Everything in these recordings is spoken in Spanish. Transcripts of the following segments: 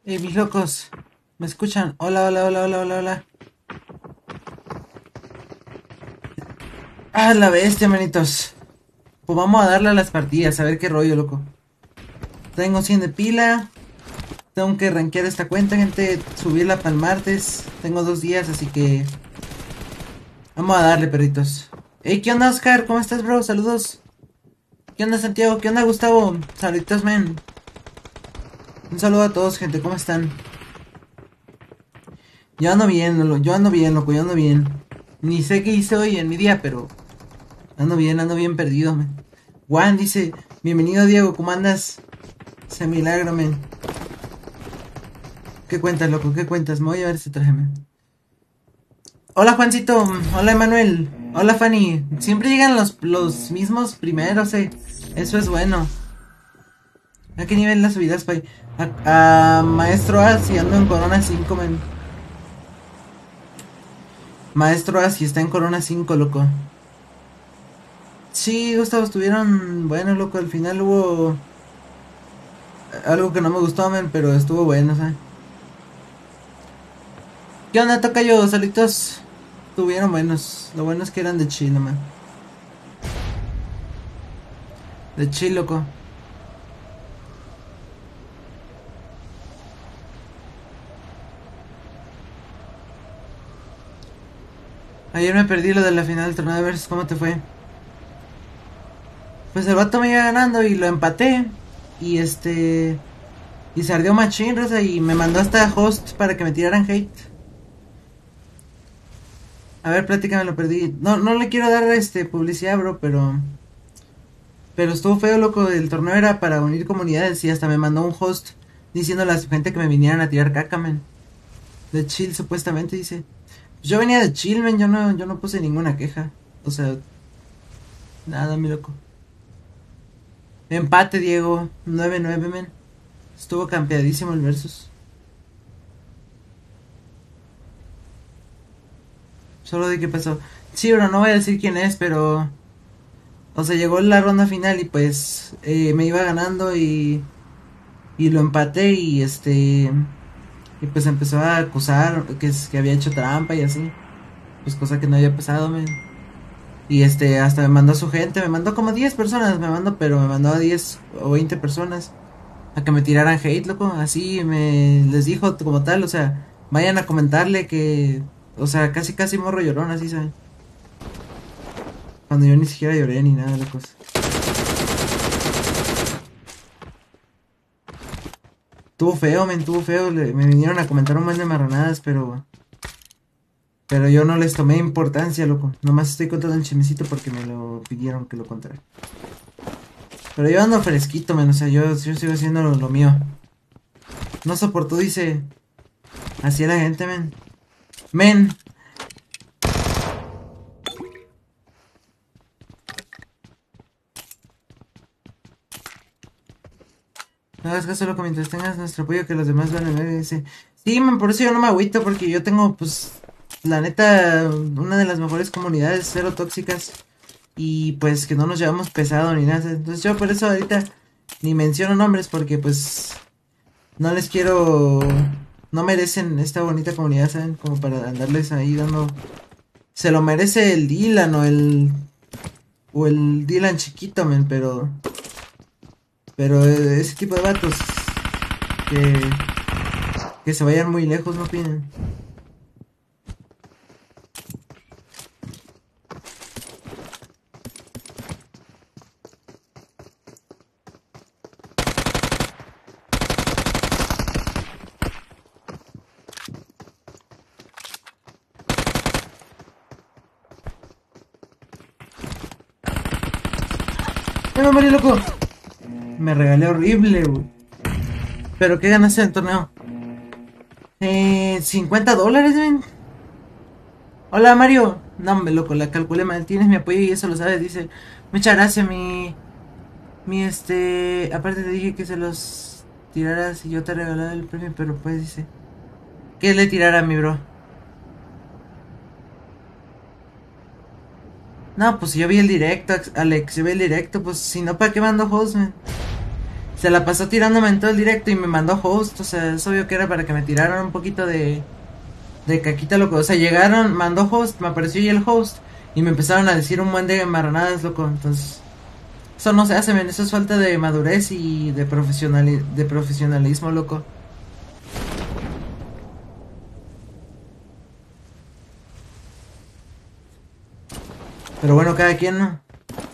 Mis locos, ¿me escuchan? Hola, hola, hola, hola, hola, hola. Ah, la bestia, manitos. Pues vamos a darle a las partidas, a ver qué rollo, loco. Tengo 100 de pila. Tengo que rankear esta cuenta, gente. Subirla para el martes. Tengo 2 días, así que vamos a darle, perritos. Hey, ¿qué onda, Oscar? ¿Cómo estás, bro? Saludos. ¿Qué onda, Santiago? ¿Qué onda, Gustavo? Saluditos, men. Un saludo a todos, gente. ¿Cómo están? Yo ando bien, yo ando bien, loco. Yo ando bien. Ni sé qué hice hoy en mi día, pero ando bien perdido, man. Juan dice, bienvenido Diego, ¿cómo andas? Ese milagro, men. ¿Qué cuentas, loco? ¿Qué cuentas? Me voy a ver ese traje, man. Hola, Juancito. Hola, Emanuel. Hola, Fanny. Siempre llegan los mismos primeros, eh. Eso es bueno. ¿A qué nivel las subidas, Pai? A Maestro A, si ando en Corona 5, men. Maestro A, si está en Corona 5, loco. Sí, Gustavo, estuvieron bueno, loco. Al final hubo algo que no me gustó, men, pero estuvo bueno, ¿sabes? ¿Qué onda, tocayo? Solitos. Estuvieron buenos. Lo bueno es que eran de chill, man. De chill, loco. Ayer me perdí lo de la final del torneo de versus. ¿Cómo te fue? Pues el vato me iba ganando y lo empaté. Y Y se ardió machín, Rosa. Y me mandó hasta host para que me tiraran hate. A ver, plática, me lo perdí. No, no le quiero dar publicidad, bro, pero. Pero estuvo feo, loco. El torneo era para unir comunidades. Y hasta me mandó un host diciéndole a su gente que me vinieran a tirar caca, man. De chill, supuestamente, dice. Yo venía de chill, man. Yo no puse ninguna queja. O sea, nada, mi loco. Empate, Diego. 9-9, men. Estuvo campeadísimo el versus. Solo de qué pasó. Sí, bro, no voy a decir quién es, pero. O sea, llegó la ronda final y pues me iba ganando y lo empaté y pues empezó a acusar que había hecho trampa y así. Pues cosa que no había pasado, men. Y hasta me mandó a su gente, me mandó como 10 personas, pero me mandó a 10 o 20 personas a que me tiraran hate, loco. Así me les dijo como tal, o sea, vayan a comentarle que, o sea, casi casi morro llorón, así, ¿saben? Cuando yo ni siquiera lloré ni nada, loco. Estuvo feo, men, estuvo feo. Me vinieron a comentar un buen de marranadas, pero yo no les tomé importancia, loco. Nomás estoy contando el chismecito porque me lo pidieron que lo contara. Pero yo ando fresquito, men, o sea, yo sigo haciendo lo mío. No soportó, dice. Así es la gente, men. Men, no hagas caso, loco, mientras tengas nuestro apoyo que los demás van a ver, dice. Sí, men, por eso yo no me agüito, porque yo tengo, pues, la neta, una de las mejores comunidades cero tóxicas. Y pues que no nos llevamos pesado ni nada. Entonces yo por eso ahorita ni menciono nombres porque pues no les quiero, no merecen esta bonita comunidad, ¿saben? Como para andarles ahí dando. Se lo merece el Dylan o el Dylan chiquito, men, pero ese tipo de vatos que que se vayan muy lejos, no opinen. Me morí, loco! Me regalé horrible, güey. Pero ¿qué ganaste en el torneo? $50, men. Hola Mario, no hombre loco, la calculé mal, tienes mi apoyo y eso lo sabes, dice, muchas gracias aparte te dije que se los tiraras y yo te regalaba el premio, pero pues dice, ¿qué le tirara a mi bro? No, pues yo vi el directo, Alex, yo vi el directo, pues si no, ¿para qué mando host, man? Se la pasó tirándome en todo el directo y me mandó host. O sea, es obvio que era para que me tiraran un poquito de caquita, loco. O sea, llegaron, mandó host, me apareció ahí el host. Y me empezaron a decir un buen de marranadas, loco. Entonces, eso no se hace, men. Eso es falta de madurez y de profesionalismo, loco. Pero bueno, cada quien, ¿no?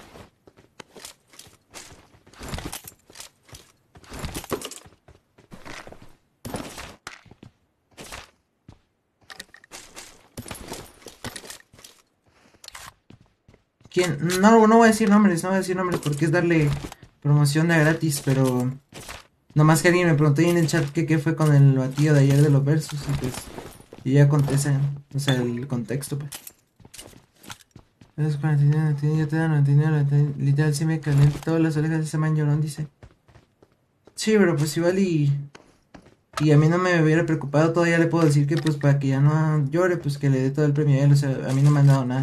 ¿Quién? No, no voy a decir nombres, no voy a decir nombres porque es darle promoción de gratis, pero... Nomás que alguien me preguntó ahí en el chat que qué fue con el batido de ayer de los versus y pues... Y ya conté ese, o sea, el contexto, pues. Esos 49, yo te dan 99, literal sí me calienta todas las orejas de ese man llorón, dice. Sí, pero pues igual y a mí no me hubiera preocupado, todavía le puedo decir que pues para que ya no llore, pues que le dé todo el premio a él, o sea, a mí no me han dado nada.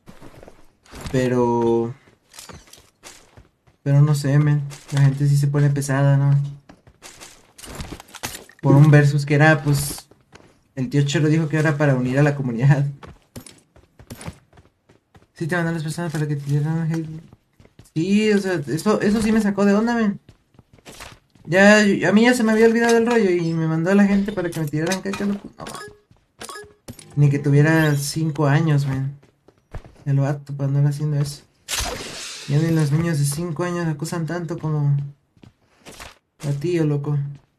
Pero... Pero no sé, men, la gente sí se pone pesada, ¿no? Por un versus que era, pues... El tío Chelo dijo que era para unir a la comunidad. Sí te mandan las personas para que te dieran hate. Sí, o sea, eso sí me sacó de onda, men. Ya, a mí ya se me había olvidado el rollo y me mandó a la gente para que me tiraran caca, loco. No, ni que tuviera 5 años, men. El vato para andar haciendo eso. Ya ni los niños de 5 años acusan tanto como a tío, loco.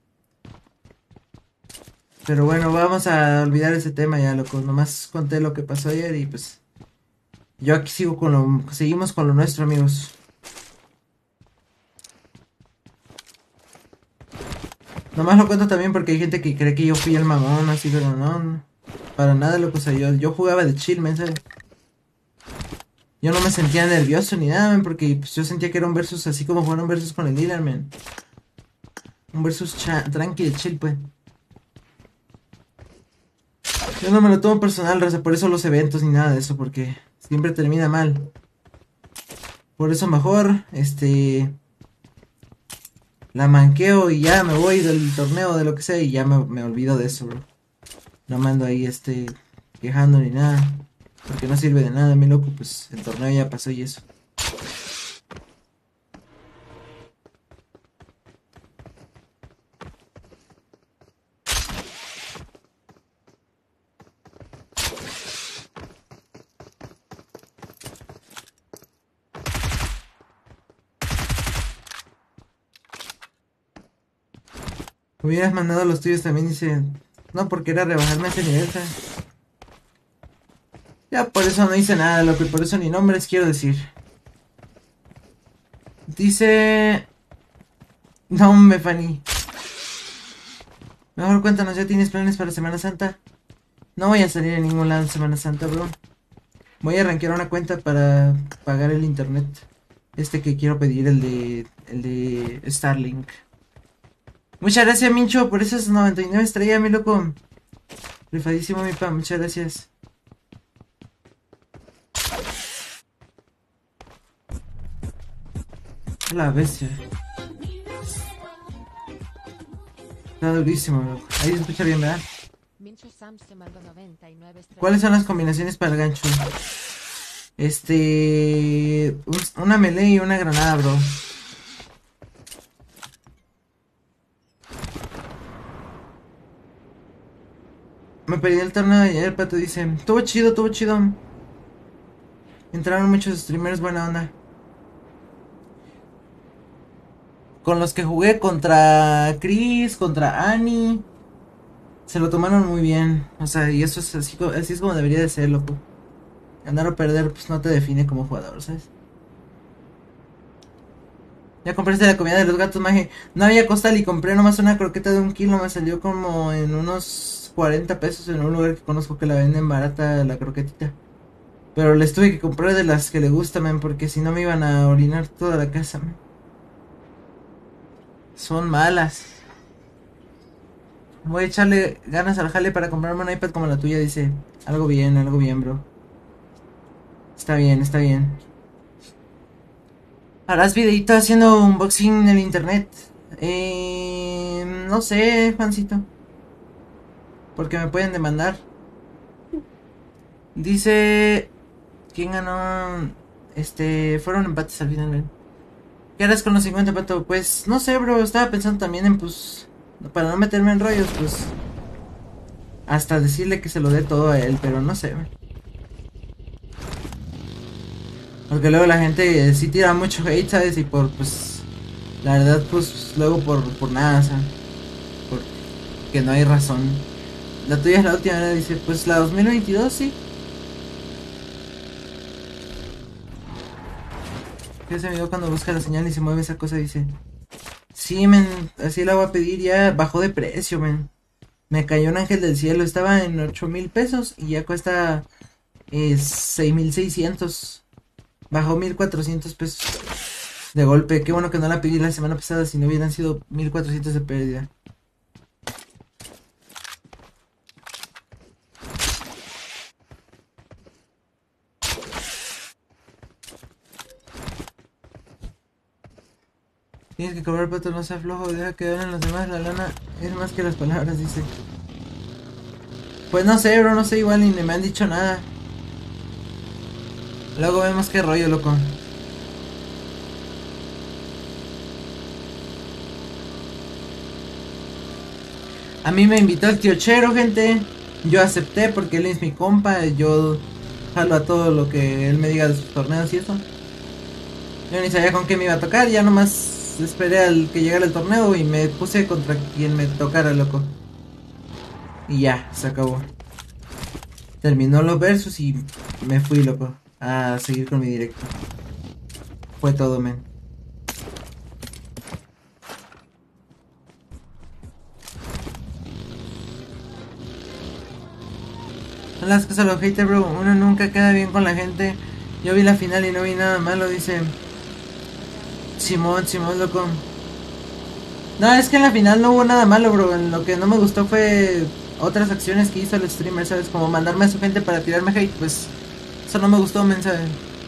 Pero bueno, vamos a olvidar ese tema ya, loco. Nomás conté lo que pasó ayer y pues... Yo aquí sigo con lo... Seguimos con lo nuestro, amigos. Nomás lo cuento también porque hay gente que cree que yo fui el mamón, así, pero no. Para nada, loco. O sea, yo jugaba de chill, men, ¿sabes? Yo no me sentía nervioso ni nada, men, porque pues, yo sentía que era un versus así como jugar un versus con el dealer, men. Un versus tranqui de chill, pues. Yo no me lo tomo personal, raza, por eso los eventos ni nada de eso, porque siempre termina mal. Por eso mejor, la manqueo y ya me voy del torneo, de lo que sea, y ya me olvido de eso, bro. No me ando ahí, quejando ni nada. Porque no sirve de nada, mi loco, pues el torneo ya pasó y eso. Hubieras mandado los tuyos también, dice. No, porque era rebajarme ese nivel, ¿sabes? Ya por eso no hice nada, loco, y por eso ni nombres quiero decir. Dice... No, me Fanny. Mejor cuéntanos, ¿ya tienes planes para Semana Santa? No voy a salir en ningún lado en Semana Santa, bro. Voy a arranquear una cuenta para pagar el internet. Que quiero pedir, el de Starlink. Muchas gracias, Mincho, por esas 99 estrellas, mi loco. Rifadísimo, mi pa, muchas gracias. La bestia. Está durísimo, loco. Ahí se escucha bien, ¿verdad? ¿Cuáles son las combinaciones para el gancho? Una melee y una granada, bro. Me perdí el torneo de ayer, el pato dice. Estuvo chido, estuvo chido. Entraron muchos streamers, buena onda. Con los que jugué contra Chris, contra Annie. Se lo tomaron muy bien. O sea, y eso es así es como debería de ser, loco. Ganar o perder, pues no te define como jugador, ¿sabes? Ya compraste la comida de los gatos, maje. No había costal y compré nomás una croqueta de 1 kilo. Me salió como en unos 40 pesos en un lugar que conozco que la venden barata la croquetita. Pero les tuve que comprar de las que le gustan, man, porque si no me iban a orinar toda la casa, man. Son malas. Voy a echarle ganas al jale para comprarme un iPad como la tuya, dice. Algo bien, bro. Está bien, está bien. Harás videito haciendo unboxing en el internet. No sé, Juancito. Porque me pueden demandar. Dice... ¿Quién ganó? Fueron empates al final, ven. ¿Qué harás con los 50, Pato? Pues, no sé, bro. Estaba pensando también en, pues... Para no meterme en rollos, pues... Hasta decirle que se lo dé todo a él, pero no sé, ven. Porque luego la gente sí tira mucho hate, ¿sabes? Y por, pues... La verdad, pues, luego por nada, o sea... Porque no hay razón. La tuya es la última, ¿verdad? Dice, pues la 2022, sí. Que ese video cuando busca la señal y se mueve esa cosa, dice... Sí, men, así la voy a pedir, ya bajó de precio, men. Me cayó un ángel del cielo, estaba en 8,000 pesos y ya cuesta 6,600. Bajó 1,400 pesos de golpe. Qué bueno que no la pedí la semana pasada, si no hubieran sido 1,400 de pérdida. Tienes que cobrar, Pato, no sea flojo, deja que hablen los demás, la lana es más que las palabras, dice. Pues no sé, bro, no sé, igual ni me han dicho nada. Luego vemos qué rollo, loco. A mí me invitó el tío Chero, gente. Yo acepté porque él es mi compa. Yo jalo a todo lo que él me diga de sus torneos y eso. Yo ni sabía con qué me iba a tocar. Ya nomás esperé al que llegara el torneo y me puse contra quien me tocara, loco. Y ya, se acabó. Terminó los versus y me fui, loco, a seguir con mi directo. Fue todo, men. Son las cosas los haters, bro. Uno nunca queda bien con la gente. Yo vi la final y no vi nada malo, dice Simón, Simón, loco. No, es que en la final no hubo nada malo, bro. En lo que no me gustó fue otras acciones que hizo el streamer, ¿sabes? Como mandarme a su gente para tirarme hate, pues eso no me gustó, men, ¿sabes?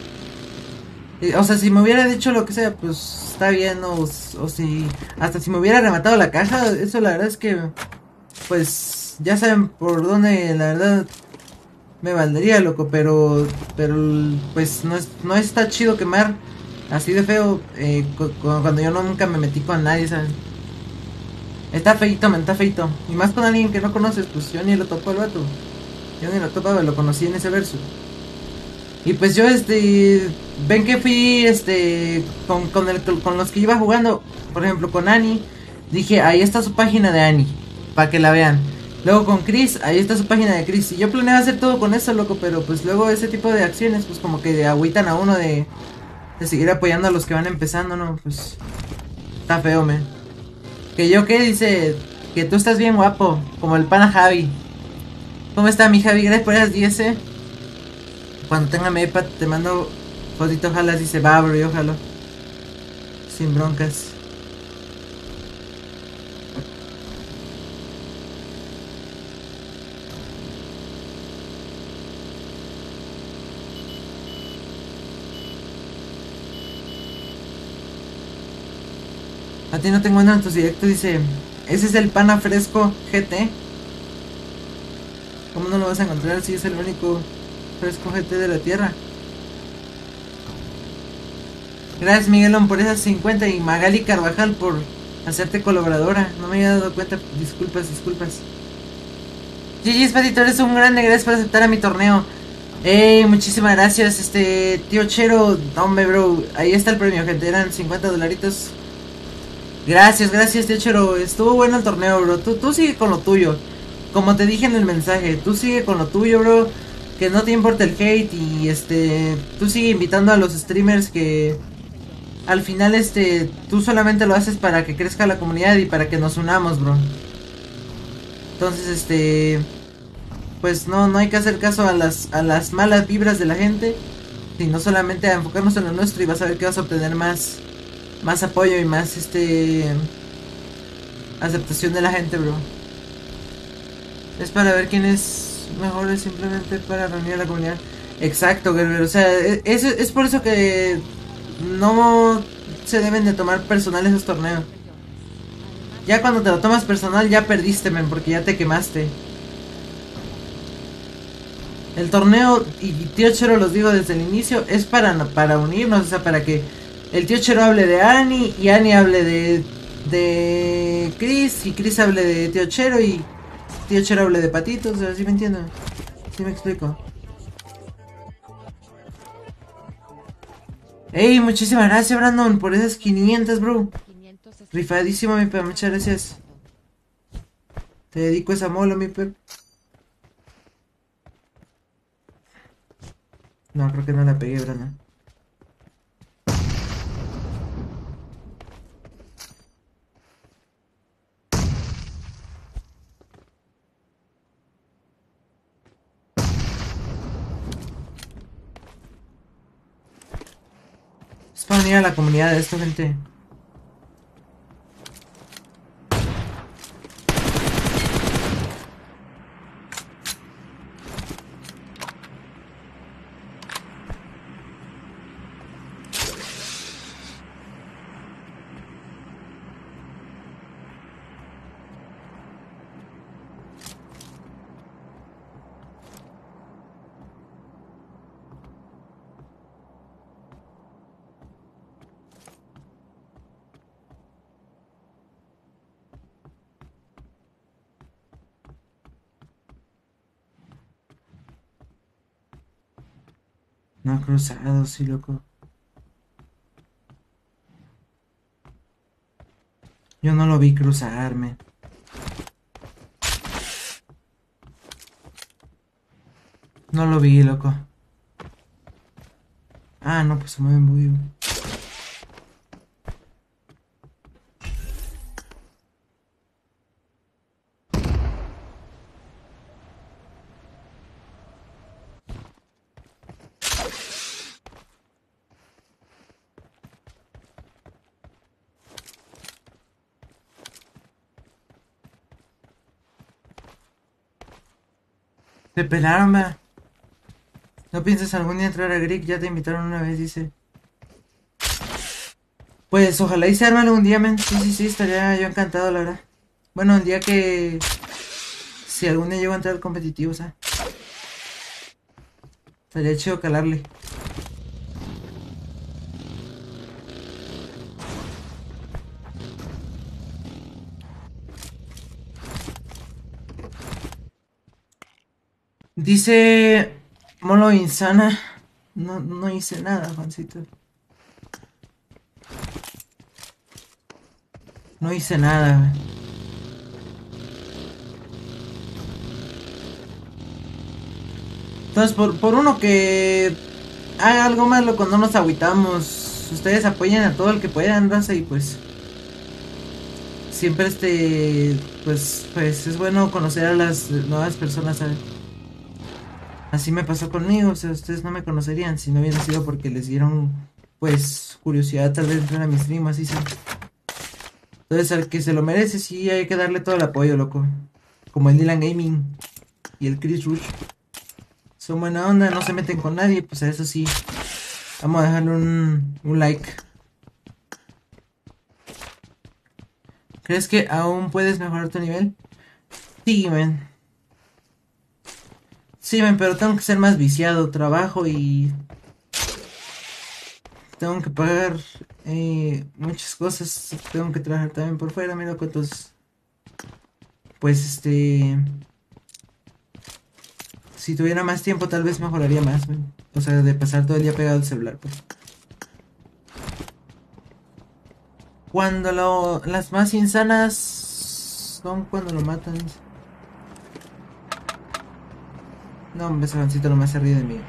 O sea, si me hubiera dicho lo que sea, pues está bien, ¿no? O si, hasta si me hubiera rematado la caja, eso la verdad es que, pues, ya saben por dónde, la verdad, me valdría, loco, pero, pues, no está chido quemar así de feo, cuando yo nunca me metí con nadie, ¿sabes? Está feito, man, está feito. Y más con alguien que no conoces, pues yo ni lo topo al vato. Yo ni lo topaba, lo conocí en ese verso. Y pues yo, ven que fui, con los que iba jugando, por ejemplo, con Annie, dije, ahí está su página de Annie, para que la vean. Luego con Chris, ahí está su página de Chris. Y yo planeaba hacer todo con eso, loco, pero pues luego ese tipo de acciones, pues como que agüitan a uno de seguir apoyando a los que van empezando, ¿no? Pues está feo, me. Que yo qué, dice, que tú estás bien guapo, como el pana Javi. ¿Cómo está mi Javi? Gracias por esas 10, eh. Cuando tenga mi iPad te mando fotito, ojalá, dice, va, bro, yo jalo. Sin broncas. A ti no te encuentro en tus directos, dice, ese es el pana fresco GT. ¿Cómo no lo vas a encontrar si es el único fresco GT de la tierra? Gracias, Miguelón, por esas 50 y Magali Carvajal por hacerte colaboradora. No me había dado cuenta, disculpas, disculpas. GG's, Patito, eres un grande, gracias por aceptar a mi torneo. Muchísimas gracias, tío Chero. Hombre, bro, ahí está el premio, gente, eran 50 dolaritos. Gracias, gracias, tío Chero. Estuvo bueno el torneo, bro. Tú sigue con lo tuyo. Como te dije en el mensaje, tú sigue con lo tuyo, bro. Que no te importa el hate y tú sigue invitando a los streamers que al final tú solamente lo haces para que crezca la comunidad y para que nos unamos, bro. Entonces, pues no hay que hacer caso a las malas vibras de la gente, sino solamente a enfocarnos en lo nuestro y vas a ver que vas a obtener más apoyo y más aceptación de la gente, bro. Es para ver quién es mejor, es simplemente para reunir a la comunidad. Exacto, guerrero. O sea, es por eso que no se deben de tomar personal esos torneos. Ya cuando te lo tomas personal ya perdiste, men, porque ya te quemaste. El torneo, y tío Chero los digo desde el inicio, es para unirnos, o sea, para que el tío Chero hable de Annie y Annie hable de Chris y Chris hable de tío Chero y tío Chero hable de Patitos, o sea, ¿sí me entienden? ¿Sí me explico? Ey, muchísimas gracias, Brandon, por esas 500, bro. Rifadísimo, mi pep, muchas gracias. Te dedico esa mola, mi pep. No, creo que no la pegué, Brandon. Es para unir a la comunidad de esto, gente. No, cruzado, sí, loco. Yo no lo vi cruzarme. No lo vi, loco. Ah, no, pues se mueve muy bien. Te pelaron, va. ¿No piensas algún día entrar a Greek? Ya te invitaron una vez, dice. Pues ojalá y se arme algún día, men. Sí, sí, sí, estaría yo encantado, la verdad. Bueno, el día que... Si algún día llego a entrar al competitivo, o sea. Estaría chido calarle. Dice... Molo Insana. No, no hice nada, Juancito. No hice nada, güey. Entonces, por uno que haga algo malo cuando nos agüitamos, ustedes apoyen a todo el que puedan, raza, y pues siempre pues es bueno conocer a las nuevas personas, ¿saben? Así me pasó conmigo, o sea, ustedes no me conocerían si no hubiera sido porque les dieron, pues, curiosidad tal vez entrar a mi stream, así sí. Entonces, al que se lo merece, sí hay que darle todo el apoyo, loco. Como el Dylan Gaming y el Chris Rush. Son buena onda, no se meten con nadie, pues a eso sí. Vamos a dejarle un like. ¿Crees que aún puedes mejorar tu nivel? Sí, men. Sí, men, pero tengo que ser más viciado. Trabajo y tengo que pagar muchas cosas. Tengo que trabajar también por fuera, mira cuántos. Pues si tuviera más tiempo, tal vez mejoraría más, men. O sea, de pasar todo el día pegado al celular, pues. Cuando las más insanas son cuando lo matan. No, hombre, ese Juancito nomás se ríe de mí.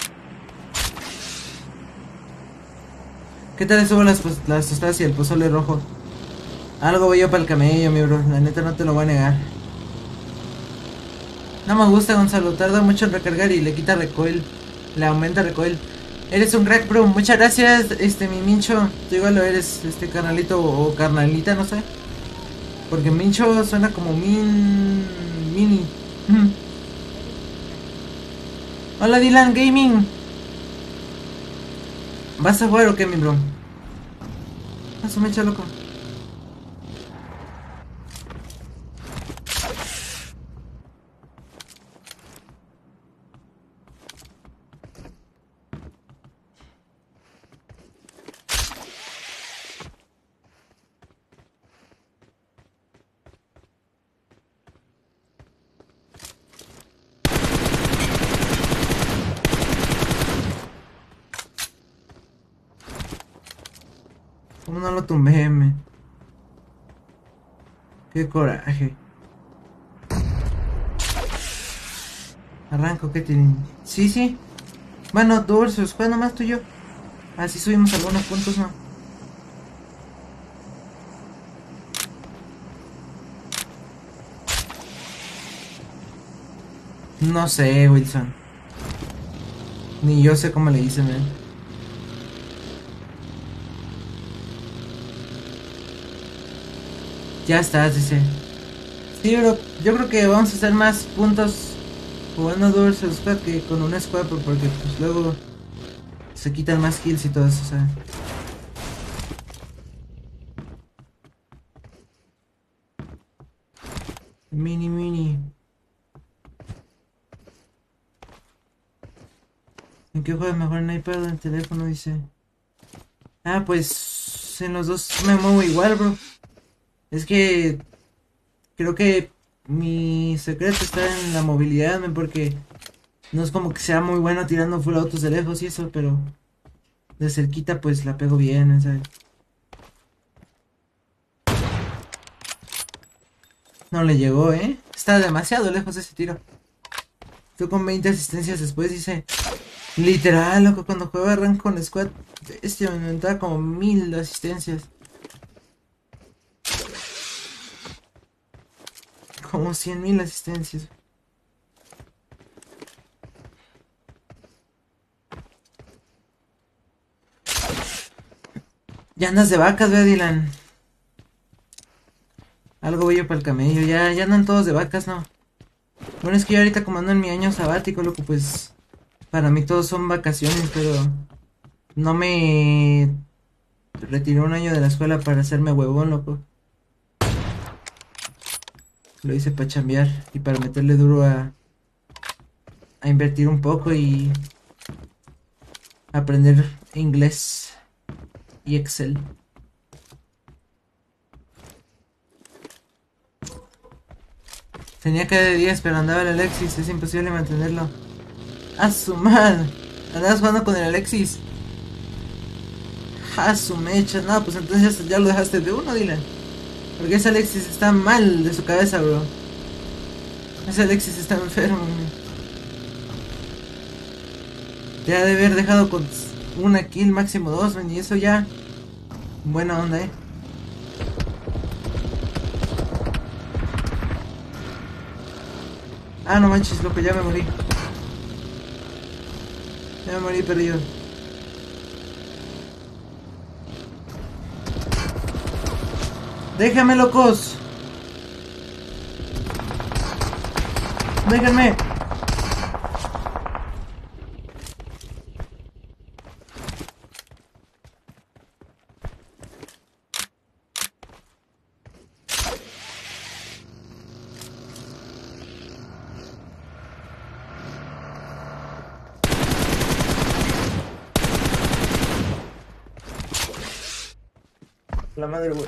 ¿Qué tal estuvo las tostadas y el pozole rojo? Algo voy yo para el camello, mi bro. La neta no te lo voy a negar. No me gusta, Gonzalo. Tarda mucho en recargar y le quita recoil. Le aumenta recoil. Eres un crack, bro. Muchas gracias, mi Mincho. Tú igual lo eres, carnalito o carnalita, no sé. Porque Mincho suena como mini. Hola, Dylan Gaming. ¿Vas a jugar o qué, mi bro? Eso me echa loco. ¿Cómo no lo tumbé, me? Qué coraje. Arranco, ¿qué tienen? Sí, sí. Bueno, tú versus Squad, nomás tú y yo. Así subimos algunos puntos, ¿no? No sé, Wilson. Ni yo sé cómo le dicen, ¿eh? Ya estás, dice. Sí, bro. Yo creo que vamos a hacer más puntos jugando Duel Squad que con una squad, porque pues luego se quitan más kills y todo eso, o sea. Mini, mini. ¿En qué juegas mejor, en iPad o en teléfono? Dice. Ah, pues en los dos me muevo igual, bro. Es que creo que mi secreto está en la movilidad, man, porque no es como que sea muy bueno tirando full autos de lejos y eso, pero de cerquita pues la pego bien, ¿sabes? No le llegó, ¿eh? Está demasiado lejos ese tiro. Tú con 20 asistencias después dice. Literal, loco, cuando juega rank con squad, este me inventaba como 1000 asistencias. Como 100.000 asistencias. Ya andas de vacas, ve, Dylan. Algo bello para el camello. Ya andan todos de vacas, ¿no? Bueno, es que yo ahorita como ando en mi año sabático, loco, pues para mí todos son vacaciones, pero no me retiré un año de la escuela para hacerme huevón, loco. Lo hice para chambear y para meterle duro a invertir un poco y aprender inglés y Excel. Tenía que de 10, pero andaba el Alexis, es imposible mantenerlo. ¡A su madre! ¿Andabas jugando con el Alexis? ¡A su mecha! No, pues entonces ya lo dejaste de uno, Dylan. Porque ese Alexis está mal de su cabeza, bro. Ese Alexis está enfermo, man. Te ha de haber dejado con una kill, máximo dos, man, y eso ya. Buena onda, Ah, no manches, loco, ya me morí. Ya me morí, pero yo. ¡Déjame, locos! ¡Déjenme! La madre, güey.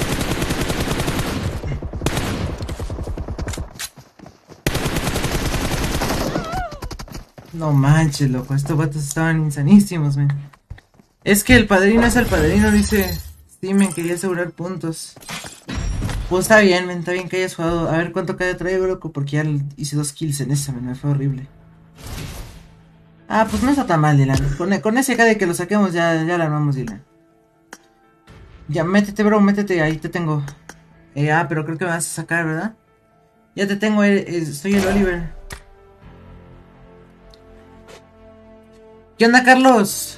No manches, loco, estos vatos estaban insanísimos, man. Es que el padrino es el padrino, dice. Sí, men, quería asegurar puntos. Pues está bien, men, está bien que hayas jugado. A ver cuánto cada traigo, loco, porque ya hice 2 kills en esa, men, me fue horrible. Ah, pues no está tan mal, Dylan. Con ese KD que lo saquemos ya la armamos, Dylan. Ya, métete, bro, métete, ahí te tengo. Pero creo que me vas a sacar, ¿verdad? Ya te tengo, soy el Oliver. ¿Qué onda, Carlos?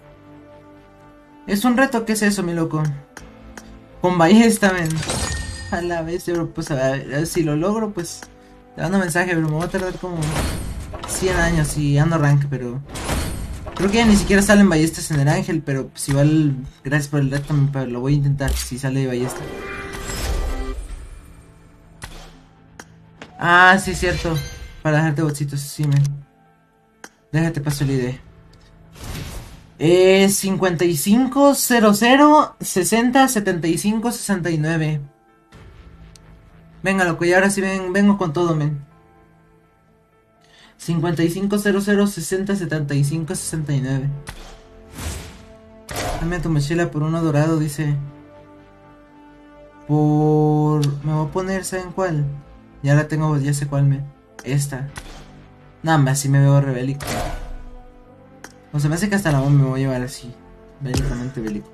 Es un reto, ¿qué es eso, mi loco? Con ballesta, men. A la vez, bro, pues a ver si lo logro, pues te mando mensaje, pero me va a tardar como 100 años y ando rank, pero creo que ya ni siquiera salen ballestas en el ángel, pero pues igual, gracias por el reto, lo voy a intentar si sale de ballesta. Ah, sí, cierto. Para dejarte botsitos, sí, men. Déjate paso la idea. 5500 60 75 69. Venga, loco, y ahora sí vengo con todo, men. 5500 60 75 69. Dame tu mochila por uno dorado, dice. Por... Me voy a poner, ¿saben cuál? Ya la tengo, ya sé cuál me... Esta. Nada más, así me veo rebélico. O sea, me hace que hasta la bomba me voy a llevar así. Bélicamente bélico.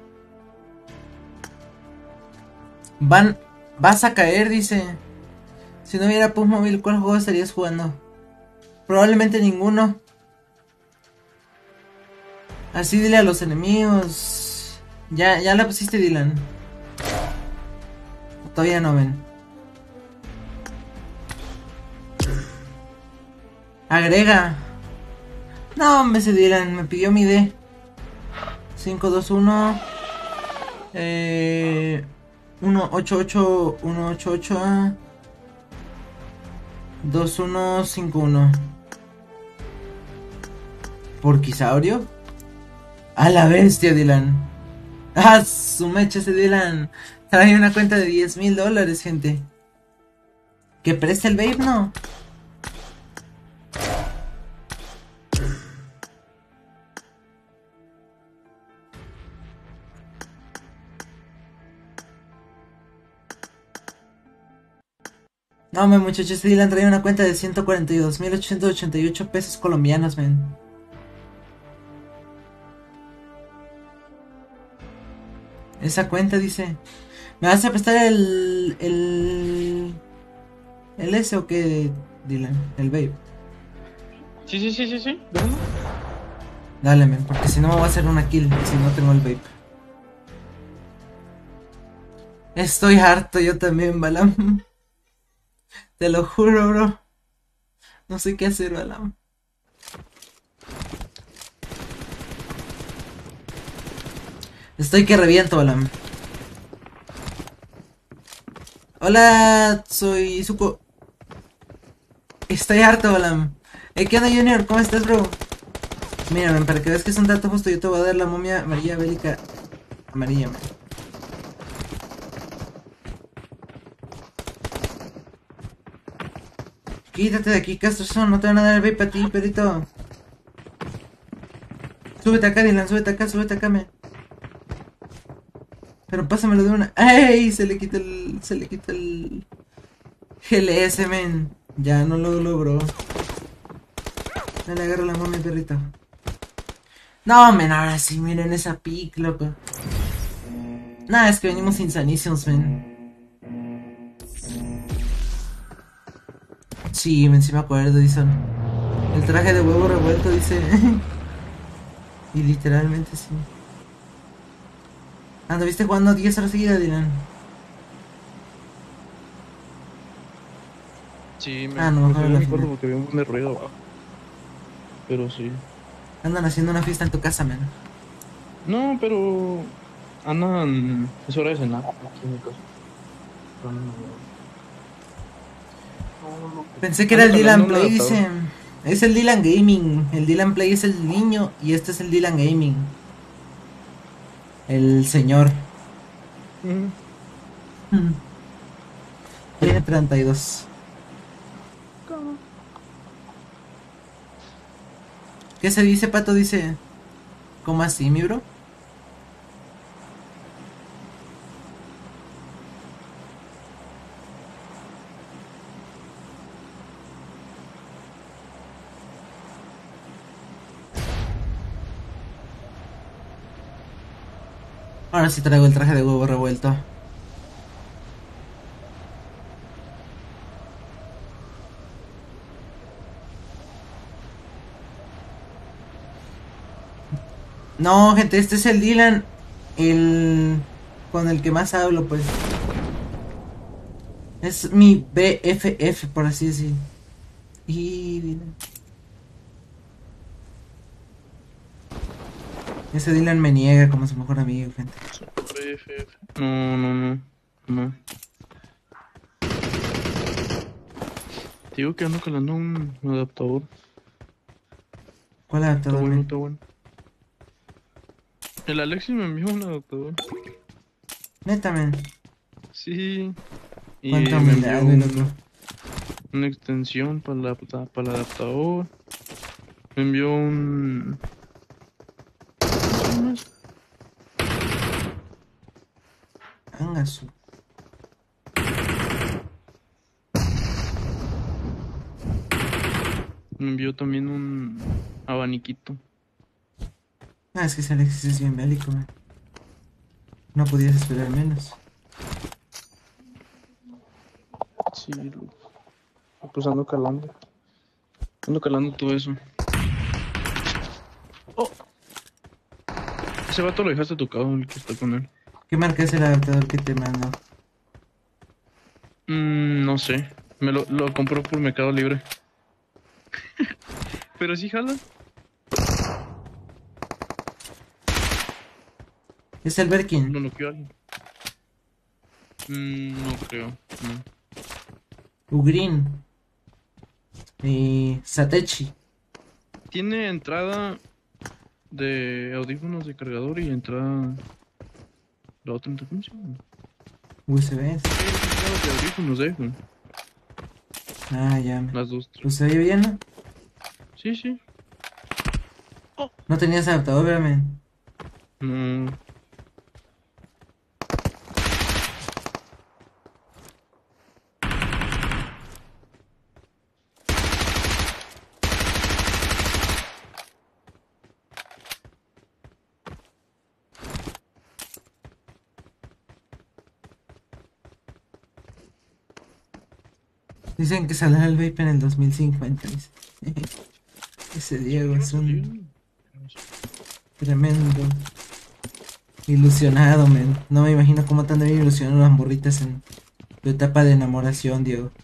Vas a caer, dice. Si no hubiera Puff Móvil, ¿cuál juego estarías jugando? Probablemente ninguno. Así dile a los enemigos. Ya la pusiste, Dylan. Todavía no ven. Agrega. No, me se Dylan, me pidió mi D. 521 188 188 2151. ¿Porquisaurio? A la bestia, Dylan. Ah, su mecha ese Dylan. Trae una cuenta de $10,000, gente. ¿Que preste el vape? No. No, muchachos, este Dylan trae una cuenta de 142,888 pesos colombianos, men. Esa cuenta dice... ¿Me vas a prestar el S o qué, Dylan? El vape. Sí. Dale, men, porque si no me voy a hacer una kill si no tengo el vape. Estoy harto yo también, Balam. Te lo juro, bro. No sé qué hacer, Balam. Estoy que reviento, Balam. Hola, soy Zuko. Estoy harto, Balam. ¿Qué onda, Junior? ¿Cómo estás, bro? Mira, man, para que veas que es un dato justo, yo te voy a dar la momia amarilla bélica amarilla, man. Quítate de aquí, Castro, no te van a dar el vape a ti, perito. Súbete acá, Dylan, súbete acá, man. Pero pásamelo de una. ¡Ey! Se le quita el GLS, men. Ya no lo logró. Dale, agarra la momia, perrito. No, men, ahora sí, miren esa pic, loco. Nah, es que venimos insanísimos, men. Sí, men, sí me acuerdo, dicen. El traje de huevo revuelto, dice. Y literalmente sí. ¿Viste jugando 10 horas seguidas, Dylan? Sí, No, me mejor salí la a mi cuarto final. porque había un buen de ruido abajo. Pero sí. Andan haciendo una fiesta en tu casa, men. No, pero andan. Es hora de cenar aquí en mi casa. Pensé que era Ando el cambiando Dylan un Play, adaptador. dice. Es el Dylan Gaming. El Dylan Play es el niño y este es el Dylan Gaming. El señor. Ujú. Tiene 32. ¿Cómo? ¿Qué se dice, Pato? Dice. ¿Cómo así, mi bro? Ahora sí traigo el traje de huevo revuelto. No, gente, este es el Dylan. El... Con el que más hablo, pues. Es mi BFF, por así decir. Y... Dylan. Ese Dylan me niega como su mejor amigo, gente. No. Te digo que ando calando un adaptador. ¿Cuál Está adaptador, bueno, men? está bueno. El Alexis me envió un adaptador. Neta, men. Sí. Y Cuánta me humildad, envió güey, loco. una extensión para el adaptador. Me envió un... ¿Cómo se llama eso? Cangasu. Me envió también un abaniquito. Ah, es que ese Alexis es bien bélico, man. No podías esperar menos. Sí, pues ando calando. Ando calando todo eso. Oh, ese vato lo dejaste tocado, el que está con él. ¿Qué marca es el adaptador que te mando? No sé. Lo compró por Mercado Libre. Pero sí jala. Es el Berkin. Lo noqueó alguien. No creo. No. Ugrin. Y Satechi. Tiene entrada de audífonos de cargador y entrada. La otra entrada, ¿cómo se llama? USBs. Sí, entradas de audífonos, güey. Ah, ya. Las dos. Pues se oye bien, ¿no? Sí, sí. Oh. No tenías adaptador, man. No. Dicen que saldrá el vape en el 2050. Dice. Ese Diego es un tremendo ilusionado, men. No me imagino cómo te han de haber ilusionado las morritas en tu etapa de enamoración, Diego.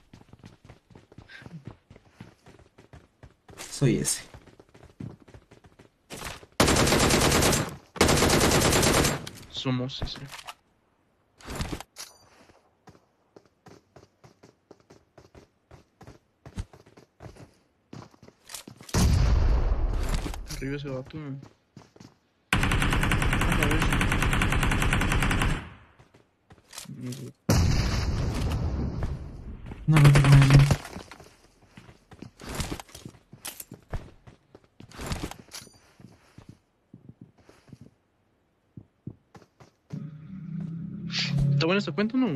Soy ese. Somos ese. Arriba ese vato. A ver. No lo tengo en mí. ¿Está buena esta cuenta o no?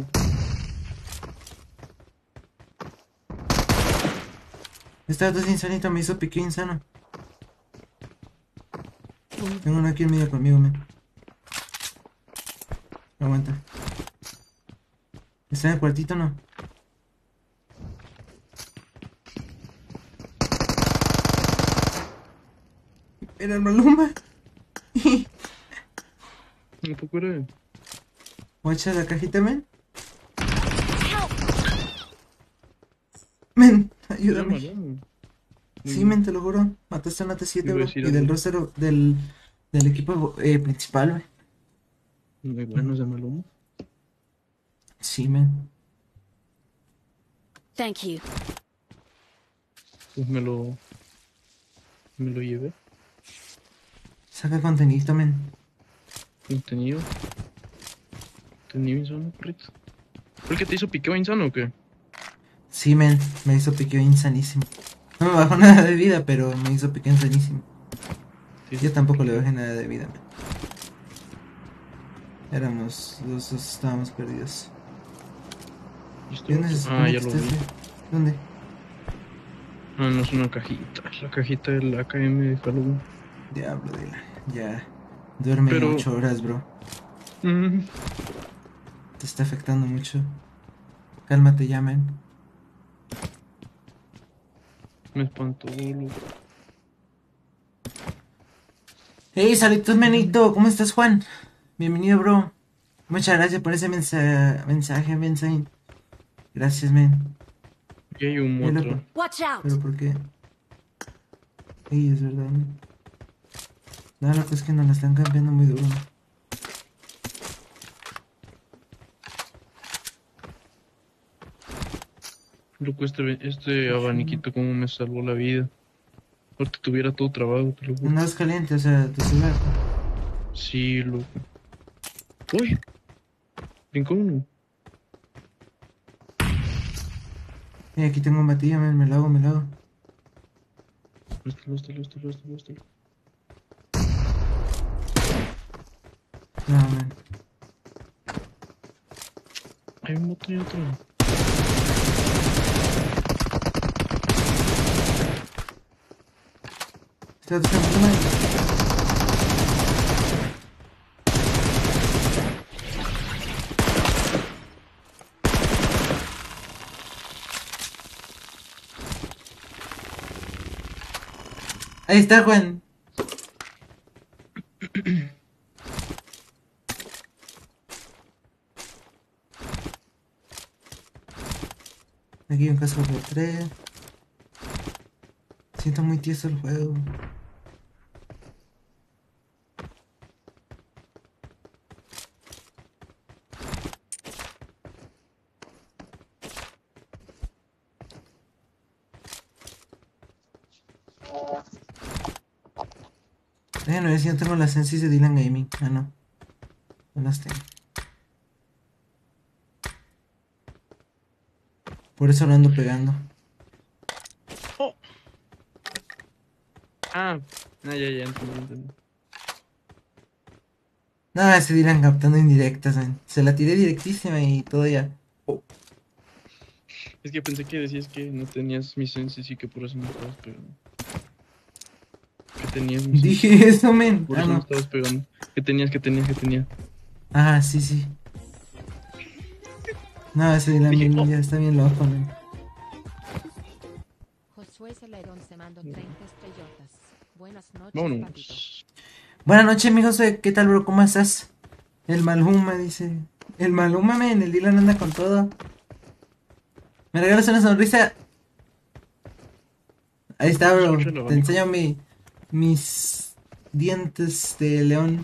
Este dato es insanito, me hizo pique insano. Tengo uno aquí en medio conmigo, men. Aguanta. ¿Está en el cuartito o no? Era el Maluma. Un poco era. Guacha la cajita, men. Men, Era ayúdame. Maluma. Sí, men, te lo juro. Mataste a una T7, Iba a bro. decir Y del algo. roster del equipo principal, wey. Muy buenos de Maluma. Sí, men. Thank you. Pues me lo llevé. Saca contenido, men. Contenido. Contenido insano, correcto. ¿Fue el que te hizo piqueo insano o qué? Sí, men. Me hizo piqueo insanísimo. No me bajó nada de vida, pero me hizo piqueo insanísimo. Sí, Yo tampoco le bajé nada de vida, men. Éramos, los dos estábamos perdidos. ¿Dónde se supone Ya que lo estás? vi. ¿Dónde? Ah, no es una cajita. Es la cajita del AKM de Halloween. Diablo, Dylan. Ya. Duerme Pero- 8 horas, bro. Mm, Te está afectando mucho. Cálmate ya, men. Me espantó, loco. Hey, saludos, menito. ¿Cómo estás, Juan? Bienvenido, bro. Muchas gracias por ese mensaje. Gracias, men. Y hay un Hey, otro. loco. Watch out! ¿Pero por qué? Ey, es verdad, men. No, loco, es que nos la están cambiando muy duro. Loco, este abaniquito como me salvó la vida. Porque tuviera todo trabado, te lo juro. Andabas caliente, o sea, tu celular. Sí, loco. ¡Uy! Brincó uno. Aquí tengo un batillo, men. Me lo hago. Lo. No, men. Hay un moto y otro. Este otro está encima. Ahí está, Juan. Aquí hay un casco de 3. Siento muy tieso el juego. Déjenme ver si no tengo las sensis de Dylan Gaming. Ah, no. No las tengo. Por eso lo ando pegando. Oh. Ya, entendí. No, ese Dylan captando indirectas, man. Se la tiré directísima y todo ya. Oh. Es que pensé que decías que no tenías mi senses y que por eso no estabas pegando. Que tenías mi senses. Dije eso, men. Por Ah, eso no no. estabas pegando. Que tenías. Ah, sí, sí. No, ese Dylan Dije, Gaming oh. ya está bien loco, man. Josué Celedón se mandó 30 estrellotas. Buenas noches, papito. Vámonos. Buenas noches, mi José. ¿Qué tal, bro? ¿Cómo estás? El Maluma dice. El Maluma, men. El Dylan anda con todo. ¿Me regalas una sonrisa? Ahí está, bro. Escucha el Te abanico. enseño mis dientes de león.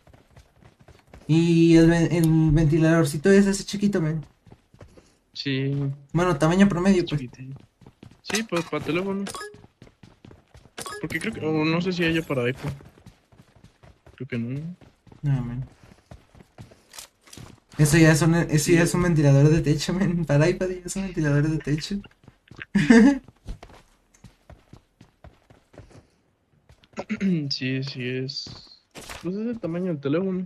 Y el ventiladorcito es ese chiquito, men. Sí, Bueno, tamaño promedio, pues. chiquitillo. Sí, pues para teléfono. Porque creo que. O no sé si haya para iPhone. Creo que no. No, men. Eso ya es un ventilador de techo, men. Para iPad ya es un ventilador de techo. Sí, es. Pues es el tamaño del teléfono.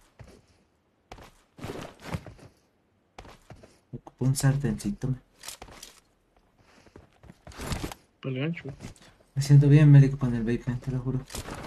Ocupo un sartencito, men. Para el gancho. Me siento bien médico con el vape, men, te lo juro.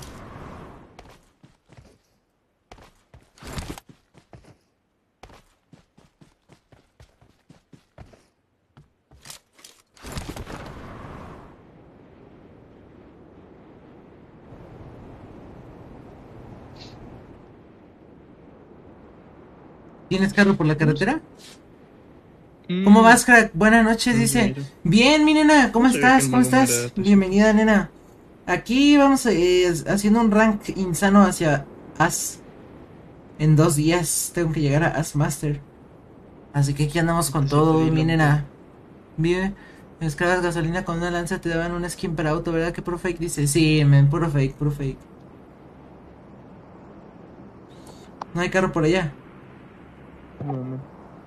¿Tienes carro por la carretera? ¿Cómo vas, crack? Buenas noches, dice. Mira. Bien, mi nena, ¿cómo No sabía que estás? el ¿Cómo Maluma estás? era de Bienvenida, nena. Aquí vamos haciendo un rank insano hacia As. En 2 días tengo que llegar a As Master. Así que aquí andamos con Necesito todo, ir mi a- nena. Vive, descargas gasolina con una lanza, te daban una skin para auto, ¿verdad? Que puro fake dice. Sí, men, puro fake, puro fake. No hay carro por allá. No.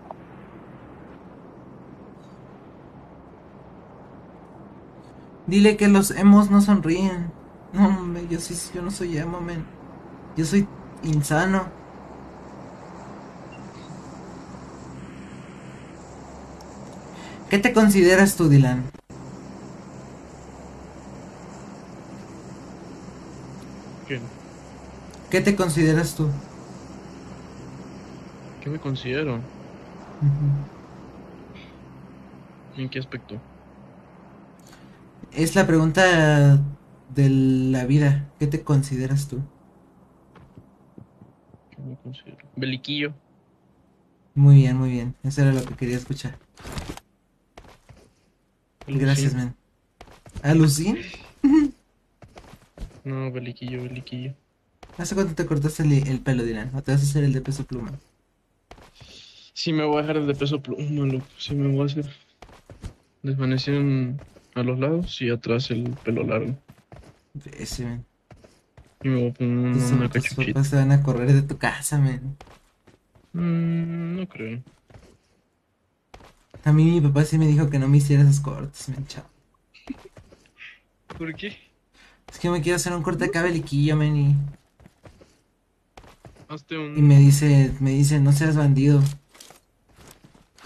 Dile que los emos no sonríen. No, hombre, yo no soy emo, men. Yo soy insano. ¿Qué te consideras tú, Dylan? ¿Qué? ¿Qué te consideras tú? ¿Qué me considero? Ujú. ¿En qué aspecto? Es la pregunta de la vida. ¿Qué te consideras tú? ¿Qué me considero? Beliquillo. Muy bien, muy bien. Eso era lo que quería escuchar. Gracias, Alucín. men. ¿Alucín? No, beliquillo. ¿Hace cuánto te cortaste el pelo, Dylan? ¿O te vas a hacer el de peso pluma? Sí me voy a dejar el de peso pluma, loco. Sí me voy a hacer desvanecieron a los lados y atrás el pelo largo. Ese, men. Y me voy a poner una Tus cachuchita. papás se van a correr de tu casa, men. No creo. A mí mi papá sí me dijo que no me hiciera esos cortes, men, chao. ¿Por qué? Es que me quiero hacer un corte acá beliquillo, men, Hazte y un... me dice, no seas bandido.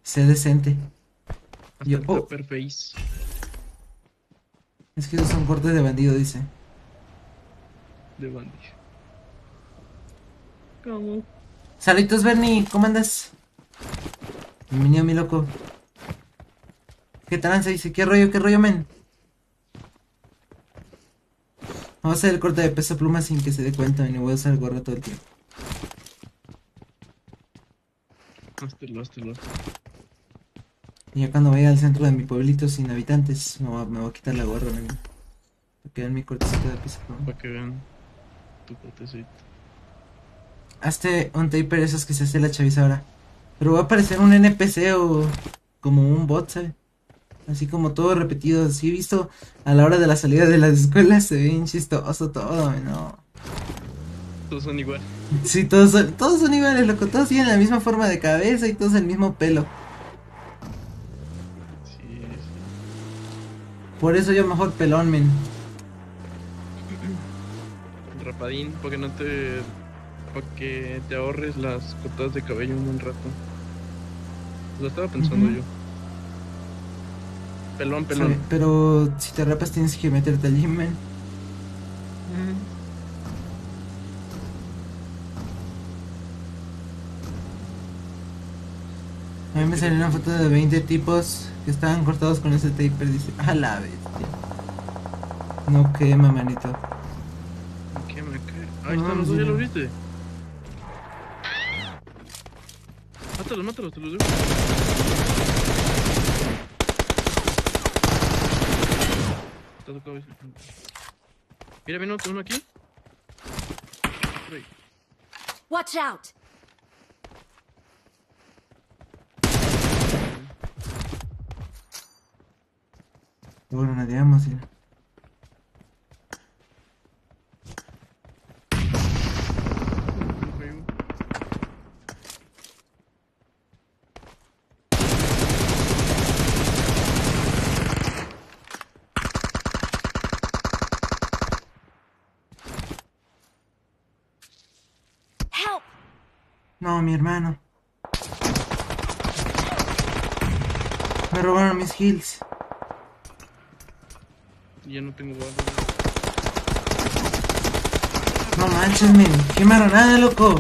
Sé decente. Hasta Yo, el oh, Pepper Face. es que esos son cortes de bandido, dice. De Bandy. ¿Cómo? Saluditos, Bernie, ¿cómo andas? Bienvenido, mi loco. ¿Qué trance? Dice, qué rollo, men? Vamos a hacer el corte de peso pluma sin que se dé cuenta, y voy a usar el gorro todo el tiempo. Hazlo. Y ya cuando vaya al centro de mi pueblito sin habitantes, me voy a quitar la gorra, men. Para que vean mi cortecito de peso pluma. Para que vean tu cortecito. Hazte un taper esos que se hace la chaviza ahora. Pero va a aparecer un NPC o como un bot, ¿sabes? Así como todo repetido. Así he visto a la hora de la salida de las escuelas. Se ve bien chistoso todo, no. Todos son igual. Sí, todos son iguales, loco. Todos tienen la misma forma de cabeza y todos el mismo pelo. Sí. Por eso yo mejor pelón, men. Rapadín, para que te ahorres las cortadas de cabello un buen rato. Lo estaba pensando yo. Pelón. Sí, pero si te rapas tienes que meterte al gym, men. A mí me salió una foto de 20 tipos que estaban cortados con ese taper. Dice, a la bestia. No quema, manito. ¿Qué me cae? Ahí están los dos, ¿ya lo viste? Mátalos, te los digo. Está tocado ese. Mira, viene uno aquí. Por ahí. Watch out! Bueno, nadieamos, ¿sí? Help! No, mi hermano. Me robaron mis heals. Ya no tengo balas. No manches, men. Qué maronada, loco.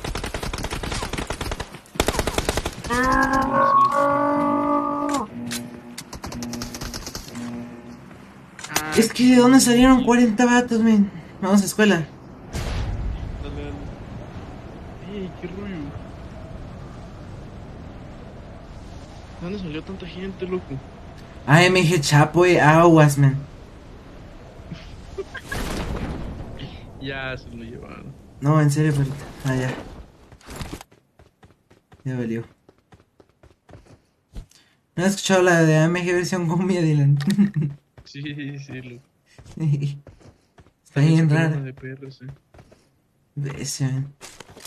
Es que de dónde salieron 40 vatos, men. Vamos a escuela. Dale. Ey, qué rollo. ¿De dónde salió tanta gente, loco? AMG Chapo, aguas, men. Ya se lo llevaron. No, en serio, pero. Ah, ya. Ya valió. ¿No has escuchado la de AMG versión cumbia, Dylan? Sí, loco. Está bien sacaron rara. una de PRC. Bestia, men.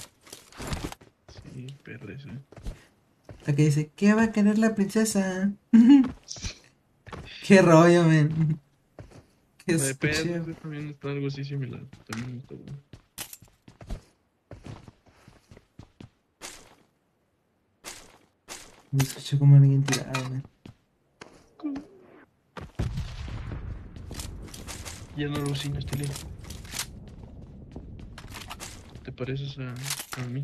Sí, PRC. La que dice, ¿qué va a querer la princesa? Qué rollo, men. Qué La de chido. PRC también está algo así similar. También está bueno. Me escucho como alguien tirado, men. Ya no alucinas, Tilly. ¿Te pareces a mí?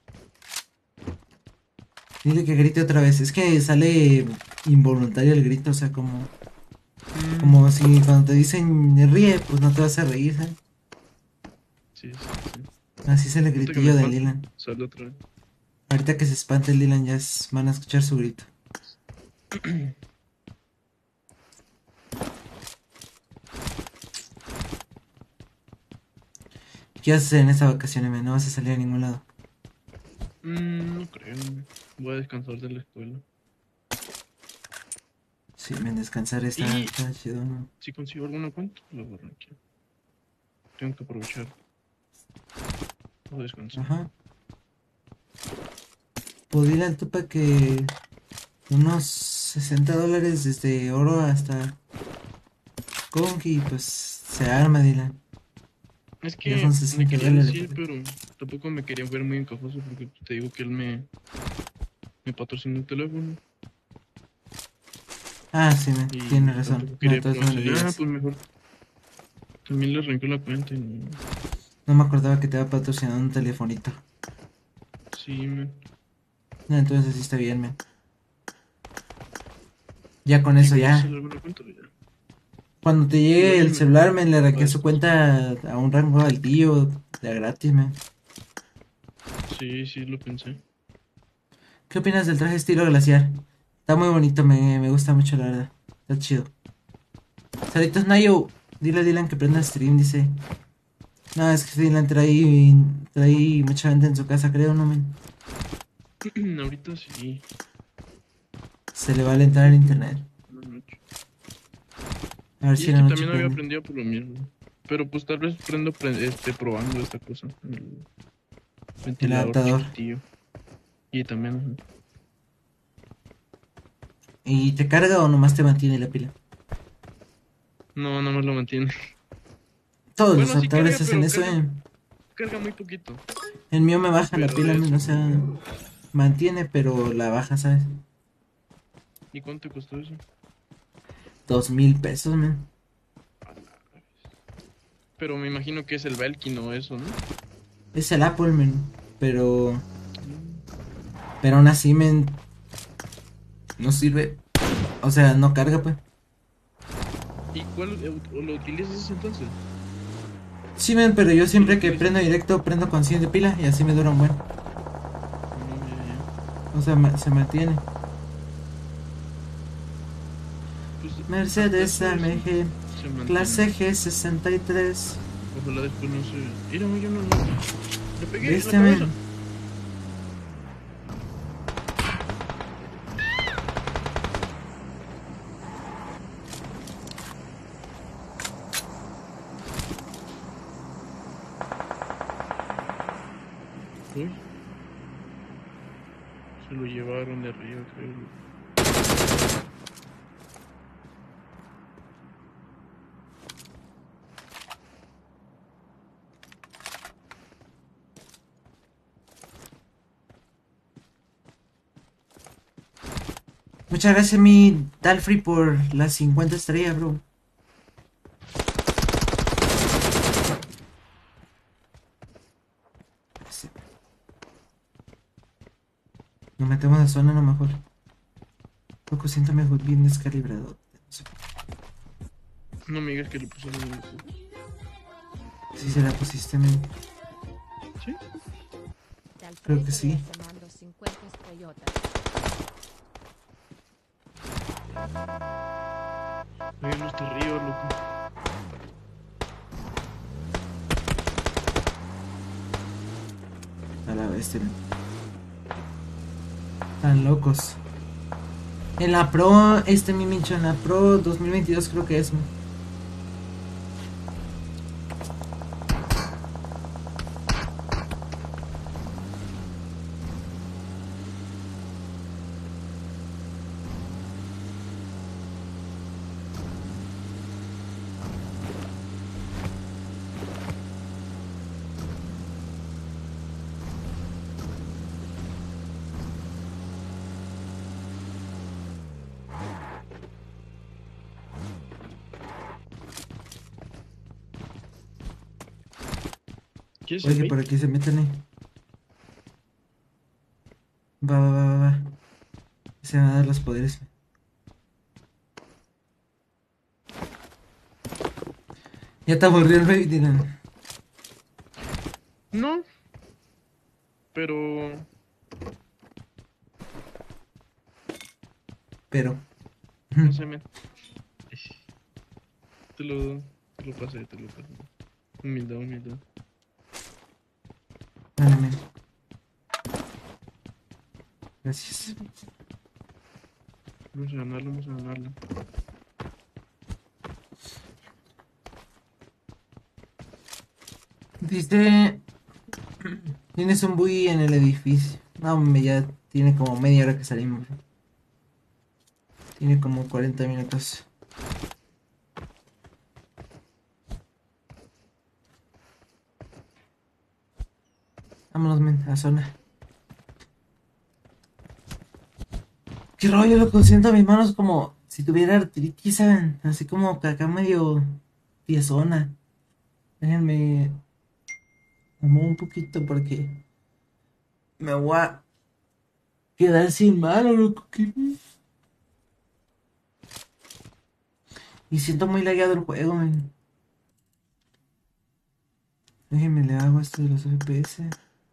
Dile que grite otra vez. Es que sale involuntario el grito, o sea, como si cuando te dicen ríe, pues no te vas a reír, ¿sabes? Sí. Así es el Ahorita que gritillo me del espante, Dylan. sale otra vez. Ahorita que se espante el Dylan van a escuchar su grito. ¿Qué vas a hacer en esta vacación, men? No vas a salir a ningún lado. No creo. Voy a descansar de la escuela. Sí, men, descansar está chido, ¿no? Si consigo alguna cuenta, lo borro aquí. Tengo que aprovechar. Voy a descansar. Ajá. Pues dile al Tupa que unos $60 desde oro hasta Conky, pues se arma, Dylan. Es Ya que son me 60 quería dólares. decir, pero tampoco me quería ver muy encajoso porque te digo que él me me patrocinó el teléfono Ah, sí, y tienes razón. tampoco No, quería entonces no le promocionar. Ah, digas. pues mejor. También le arrancó la cuenta y no. No me acordaba que te había patrocinado un telefonito. Sí, man. No, entonces sí está bien, men. Ya con eso, Digo, ya se ya. le arrancó la cuenta, ya. Cuando te llegue Igual y el me celular, men, le para arranqué su después. cuenta a un rango altillo de gratis, men. Sí, sí, lo pensé. ¿Qué opinas del traje estilo glaciar? Está muy bonito, me gusta mucho, la verdad. Está chido. Saluditos, Nayo. Dile a Dylan que prenda stream, dice. No, es que Dylan trae mucha gente en su casa, creo, no, men. Ahorita sí. Se le va a alentar el Creo que internet. en la noche. A ver Y si es en la que noche también había prende. aprendido por lo mismo. Pero pues tal vez probando esta cosa. El El ventilador adaptador. chiquitillo. Y también. ¿Y te carga o nomás te mantiene la pila? No, no más lo mantiene. Todos los Bueno, sí adaptadores carga, hacen pero eso, carga, carga muy poquito. El mío me baja la Pero pila, de men, o eso. sea, mantiene, pero la baja, ¿sabes? ¿Y cuánto te costó eso? 2000 pesos, men. A la vez. Pero me imagino que es el Belkin o eso, ¿no? Es el Apple, men. Pero, Mm. pero aún así, men, no sirve. O sea, no carga, pues. ¿Y cuál lo utilizas entonces? Sí, men, pero yo ¿Qué lo siempre que utilizas? prendo directo, prendo con 100 de pila y así me dura un buen. No, ya, ya. O sea, se mantiene. Pues hasta Mercedes eso sí AMG, se mantiene. clase G63. Ojalá después no se. Mira, oye, no, no. Le pegué en la ¿Viste, men? cabeza. Uy, se lo llevaron de arriba, creo. Muchas gracias, mi Dalfree, por las 50 estrellas, bro. Sí. Nos metemos a zona, no mejor. Poco siento mejor bien descalibrado. No me digas que le pusieron el ojo. Si se la pusiste, men. ¿Sí? Creo que sí. Te mando 50 estrellotas. Oye, no está arriba, loco. A la bestia, men. Tan locos. En la Pro, mi Mincho, en la Pro 2022 creo que es, men. ¿Quieres el Oye, por bait? aquí se meten, Va, va, va, va, va. Se van a dar los poderes, men. Ya te aburrió el baby, Dylan. No, pero. Pero. No sé, me. Te lo pasé, te lo pasé. Humildad, humildad. Dale, men. Gracias. Vamos a ganarlo, vamos a ganarlo. Dice. Tienes un bui en el edificio. No, me ya tiene como media hora que salimos. Tiene como 40 minutos. Vámonos, men, a zona. Qué rollo, loco. Siento mis manos como si tuviera artritis, ¿saben? Así como que acá medio tiesona. Déjenme amo un poquito porque me voy a quedar sin mano, loco. Y siento muy lagueado el juego, man. Déjenme le hago esto de los FPS.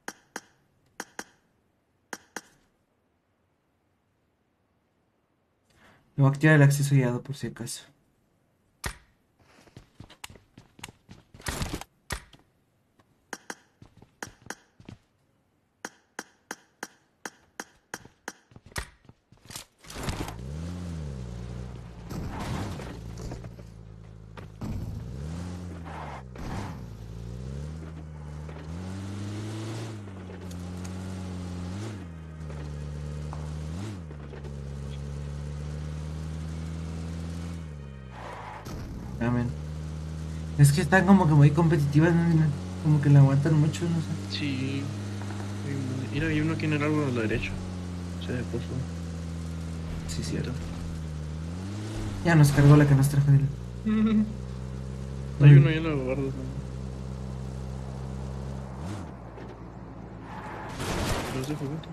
Le voy a activar el acceso guiado por si acaso. Amén. Es que están como que muy competitivas, ¿no? Como que la aguantan mucho, no sé. Sí. Mira, hay uno aquí en el árbol a la derecha. Se posó. Sí, cierto. Ya nos cargó la que nos trajo él. Hay uno ahí en la barda también. Los dejo, vete.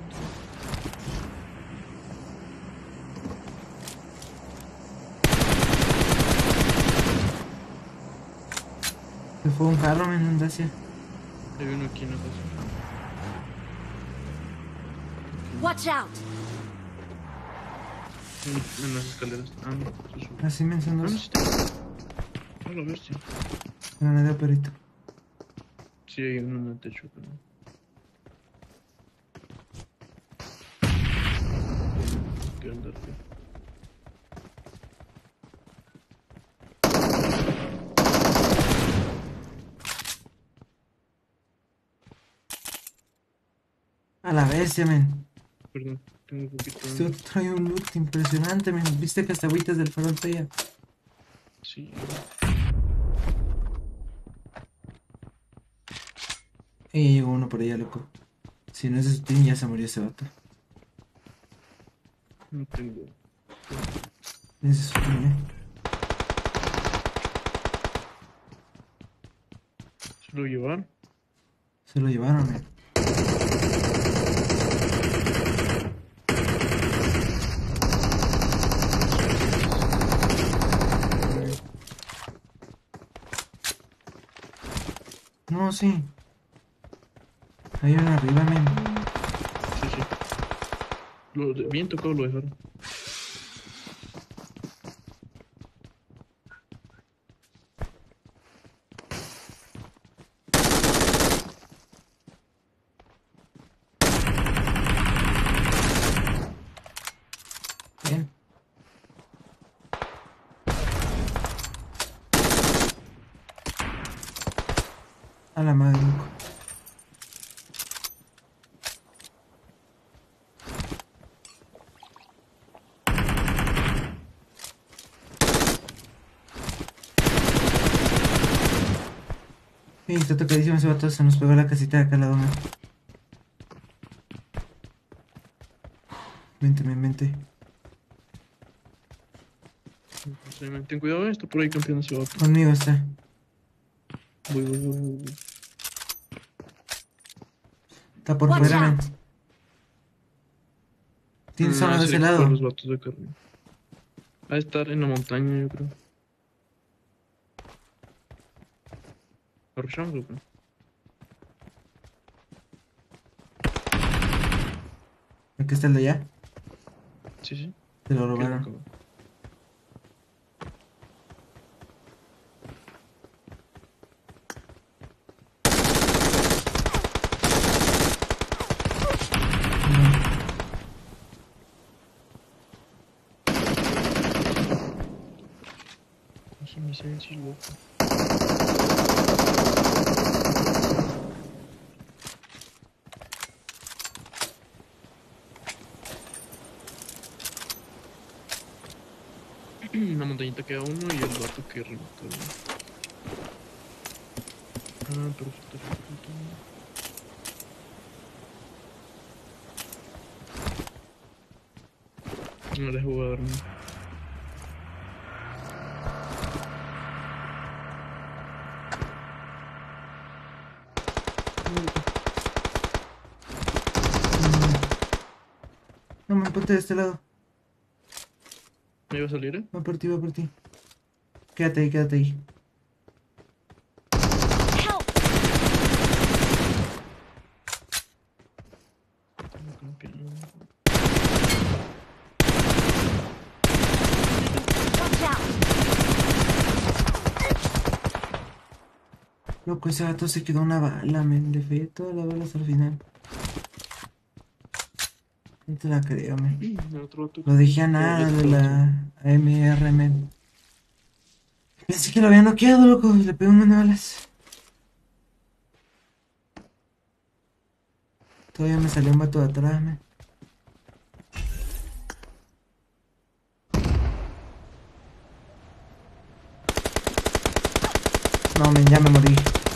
Se fue un carro, men, en Dacia. Hay uno aquí en la casa. Watch out! En las escaleras. Ah, no, se sube. Así men son Ah, no, dos. sí está. Ah, la bestia. Granada perrito. Sí, hay uno en el techo, pero. Que andar, tío. A la bestia, men. Perdón, tengo un poquito Este de. otro trae un loot impresionante, men. ¿Viste que hasta agüitas del farol traía? Sí. Y ya llegó uno por allá, loco. Si no es de su team, ya se murió ese vato. No tengo. Es de su team, ¿Se lo llevaron? Se lo llevaron, men. No, sí. Hay uno arriba, men. Sí, sí. Bien tocado lo dejaron. Bien. A la madre, loco. Sí, está tocadísimo ese vato. Se nos pegó la casita de acá al lado, men. Vente, men, vente. Sí, ten cuidado, está por ahí campeando ese vato. Conmigo está. Voy. Está por Watch fuera, men. out! Tienes zona de Ese ese equipo de lado. los vatos de carne. Va a estar en la montaña, yo creo. ¿Arrushamos o qué? Aquí está el de allá. Sí, sí. Te lo ¿Qué robaron. loco? No sé ni sé si loco. En la montañita queda uno y el vato que remató. Ah, perfecto. me dejó dormir. No me ponte de este lado. ¿Me iba a salir, Va por ti, va por ti. Quédate ahí, quédate ahí. Help! Watch out! Loco, ese gato se quedó una bala, men. Le fallé todas las balas al final. No te la creo, men. El otro vato. Lo dejé a nada de la AMR, men. Pensé que lo había noqueado, loco. Le pegué un montón de balas. Todavía me salió un vato de atrás, men. No, men, ya me morí.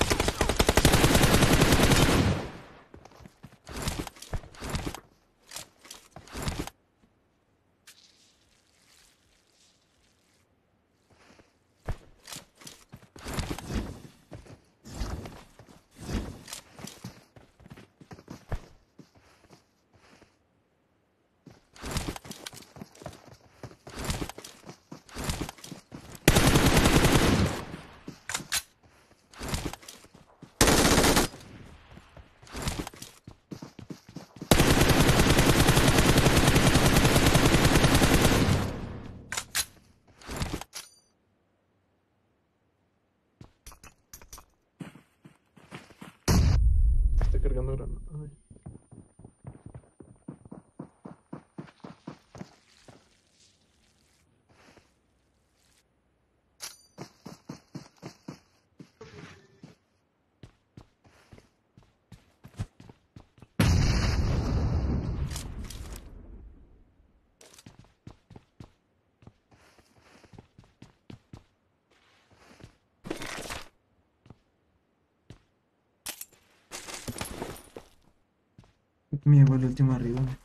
Está cargando granada. Ay. Me llegó el último arriba, men.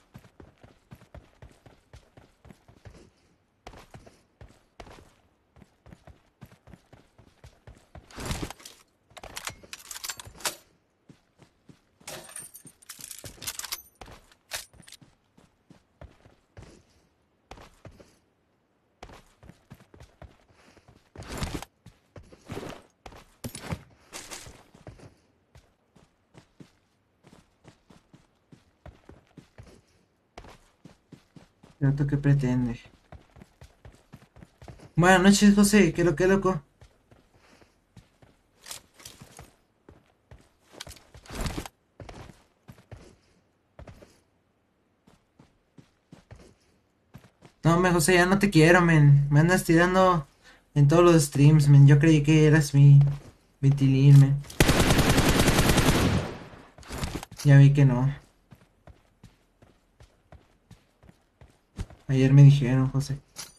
¿El gato qué pretende? Buenas noches, José. ¿Qué lo que, loco? No, me José, ya no te quiero, men. Me andas tirando en todos los streams, men. Yo creí que eras mi tilín, men. Ya vi que no. Ayer me dijeron, José.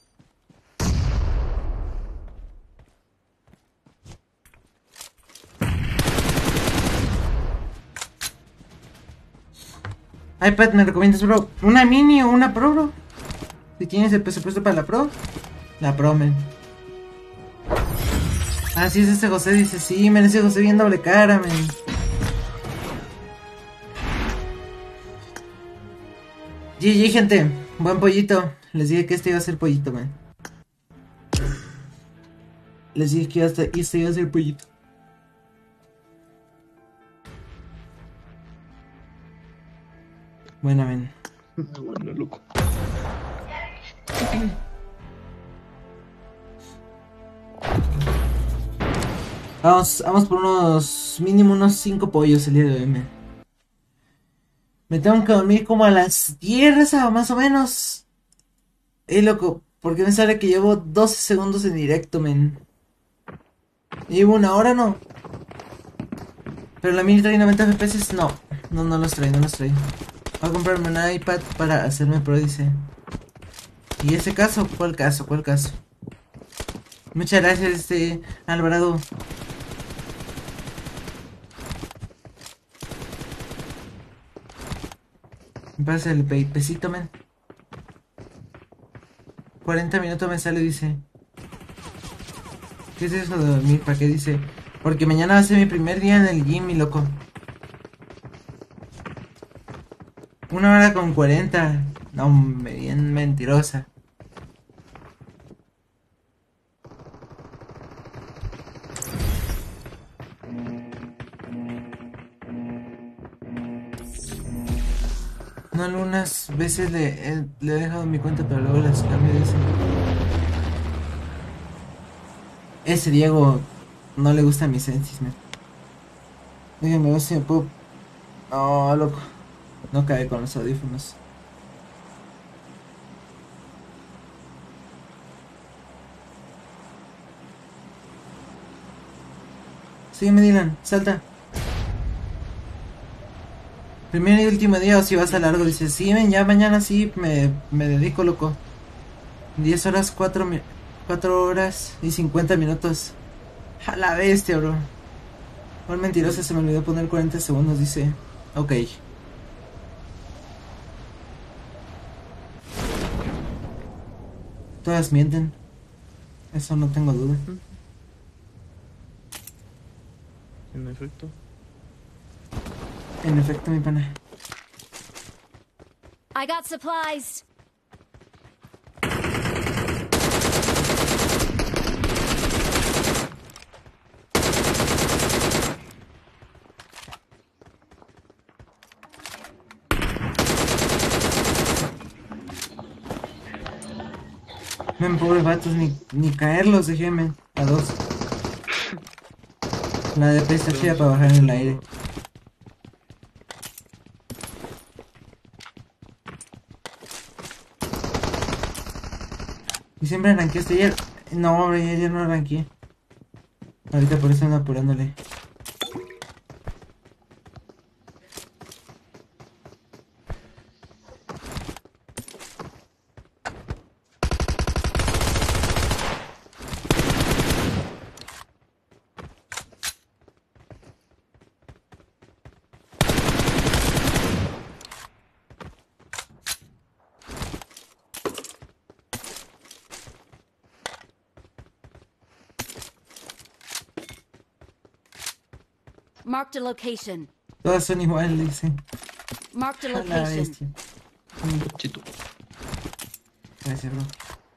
iPad, ¿me recomiendas, bro? ¿Una mini o una pro, bro? Si tienes el presupuesto para la pro, men. Ah, sí, es ese José, dice, sí, men, ese José bien doble cara, men. GG, gente, buen pollito. Les dije que este iba a ser pollito, men. Les dije que este iba a ser pollito. Buena, men. Bueno, loco. Vamos por mínimo unos 5 pollos el día de hoy, men. Me tengo que dormir como a las 10, Reza, más o menos. Loco, porque me sale que llevo 12 segundos en directo, men. Llevo una hora, ¿no? Pero la mini trae 90 FPS, no. No los trae, no los trae. Voy a comprarme un iPad para hacerme pro, dice. ¿Y ese caso? ¿Cuál caso? ¿Cuál caso? Muchas gracias, Alvarado. Me pasa el pesito, men. 40 minutos me sale, dice. ¿Qué es eso de dormir? ¿Para qué dice? Porque mañana va a ser mi primer día en el gym, mi loco. 1 hora con 40. No, hombre, bien mentirosa. No, algunas veces le he dejado mi cuenta, pero luego las cambio, dice. Ese Diego no le gusta mi sensis, man. Déjame ver si me puedo... No, loco. No cae con los audífonos. Sígueme, Dylan. Salta. Primer y último día o si vas a largo. Dice, sí, ven, ya mañana sí me dedico, loco. 10 horas, 4 horas y 50 minutos. A la bestia, bro. Por mentirosa, se me olvidó poner 40 segundos, dice. Ok. Todas mienten. Eso no tengo duda. En efecto. En efecto, mi pana. I got supplies. Men, pobre vatos, ni caerlos dejé, men. A 2. La DP está chida para bajar en el aire. Y siempre arranqueaste ayer. No, hombre, ayer no arranqué. Ahorita por eso ando apurándole. Marked a location. Todas son iguales, dice. Marked a A la location. bestia. Un poquito. Gracias, bro.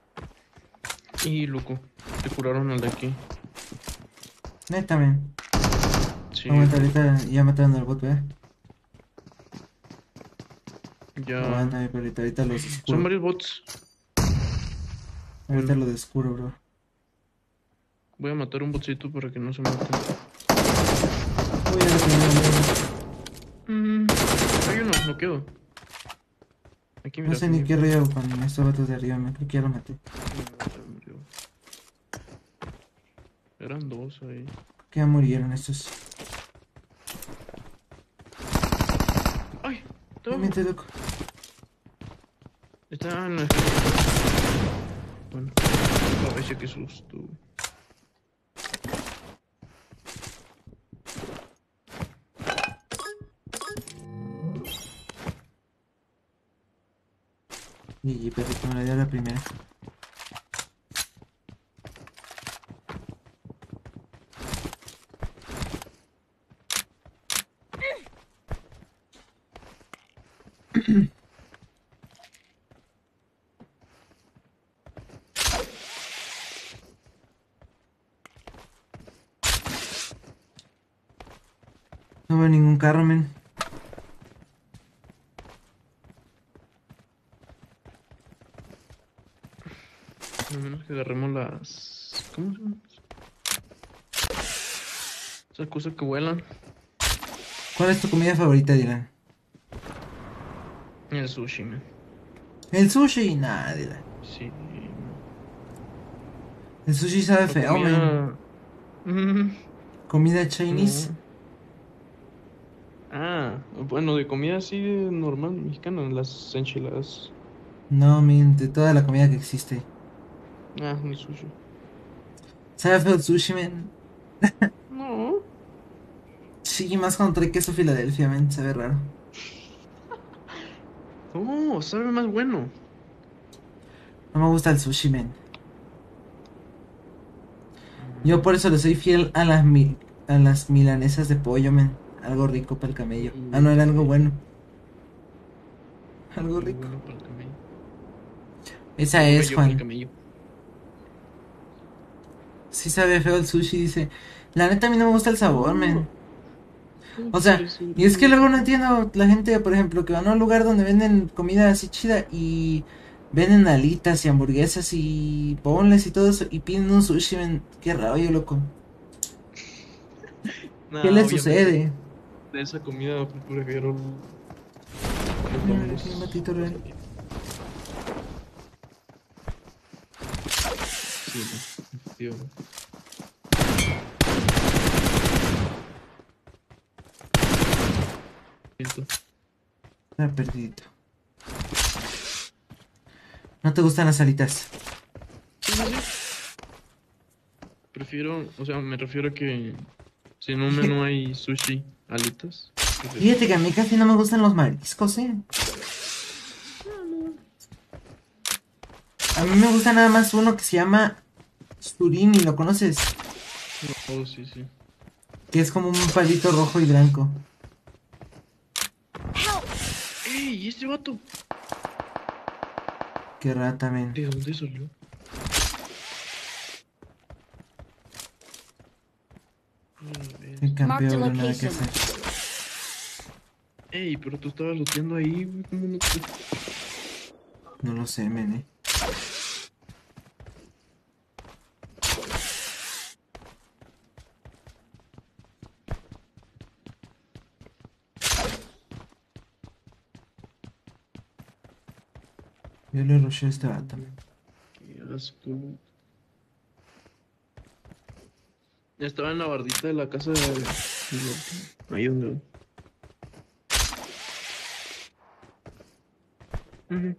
Y loco, te curaron al de aquí. Neta, men. Sí, Aguanta, ahorita ya mataron al bot, ¿verdad? ya. Aguanta, pero ahorita los Son descubro. varios bots. Ahorita lo descubro, bro. Voy a matar un botcito para que no se maten. Uy, ya lo tenía, Hay uno, lo quedo. Aquí no mira. sé ni qué rollo con estos vatos de arriba, me creo que ya lo maté. Murió. Eran dos ahí. Que ya murieron estos. ¡Ay! Está No abajo. mientes, loco. Está en la... Bueno, parece que susto. GG, perrito, me la dio la primera. No veo ningún carro, men. A menos que agarremos las... ¿Cómo se llaman? Esas cosas que vuelan. ¿Cuál es tu comida favorita, Dylan? El sushi, man. El sushi, nada, Dylan. Sí. El sushi sabe La feo, men. comida... Comida Chinese. No. Ah, bueno, de comida así normal, mexicana, las enchiladas. No, men, de toda la comida que existe. Ah, ni sushi. ¿Sabe feo el sushi, men? No. Sí, más cuando trae queso Filadelfia, men, sabe raro. No, sabe más bueno. No me gusta el sushi, men. Yo por eso le soy fiel a a las milanesas de pollo, men. Algo rico para el camello. Ah, no, era algo bueno. Algo Algo rico. bueno para el camello. Esa Algo es, bello para el Juan. camello. Sí sabe feo el sushi, dice. La neta a mí no me gusta el sabor, No, men. ¿cómo O que sea, quieres y es que subir? luego no entiendo la gente, por ejemplo, que van a un lugar donde venden comida así chida y venden alitas y hamburguesas y boneless y todo eso y piden un sushi, men. Qué rollo, loco. ¿Qué No, le obviamente sucede? de esa comida prefiero los Mira, mira, aquí hay un bongos, batito las real. alitas. Sí, no, efectivamente. Siento. Está perdido. ¿No te gustan las alitas? Sí, sí, sí. Prefiero, o sea, me refiero a que si en un menú hay sushi, alitas, prefiero Fíjate eso. que a mí casi no me gustan los mariscos, eh. No, no. A mí me gusta nada más uno que se llama surimi, ¿lo conoces? Oh, sí, sí. Que es como un palito rojo y blanco. ¡Ey! ¿Y este vato? Qué rata, men. ¿De dónde salió? A la Qué vez. Marked a campeón, no nada que location. hacer. Ey, pero tú estabas looteando ahí, güey. ¿Cómo no te...? No lo sé, men, Yo le rushé a este vato, men. Qué asco. Estaba en la bardita de la casa de... Ahí donde... Ujú.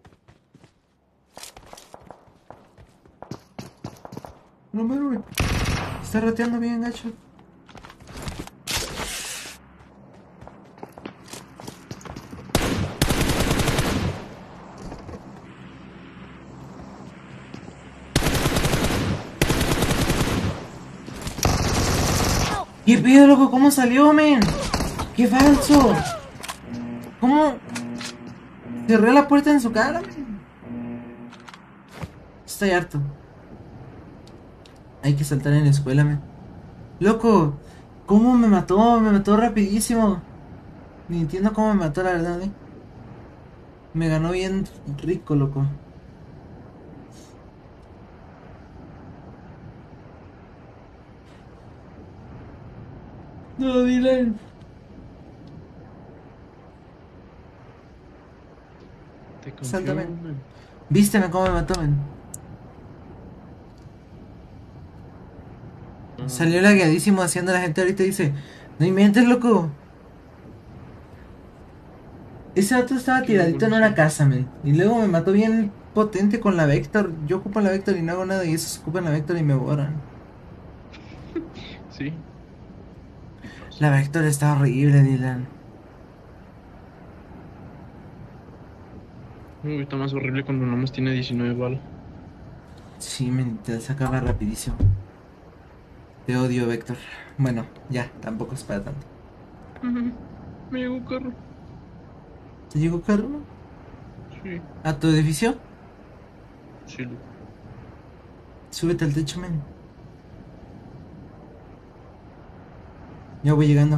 No me güey. Está rateando bien, gacho. ¿Qué pedo, loco? ¿Cómo salió, men? ¡Qué falso! ¿Cómo cerré la puerta en su cara, men? Estoy harto. Hay que saltar en la escuela, men. Loco, ¿cómo me mató? Me mató rapidísimo. Ni entiendo cómo me mató, la verdad, eh. Me ganó bien rico, loco. No, Dylan. Te confió, Sáltame. man. Vísteme cómo me mató, men. Salió Ah, lagueadísimo haciendo la gente ahorita dice, no inventes, loco. Ese vato estaba qué loco, tiradito no en sé. una casa, men. Y luego me mató bien potente con la Vector. Yo ocupo la Vector y no hago nada. Y esos ocupan la Vector y me borran. Sí, sí pasa. La Vector está horrible, Dylan. Uy, está más horrible cuando nomás tiene 19 balas. Sí, men, te sacaba rapidísimo. Te odio, Vector. Bueno, ya, tampoco es para tanto. Ujú. Me llegó un carro. ¿Te llegó carro? Sí, ¿A tu edificio? sí, loco. Súbete al techo, men. Ya voy llegando.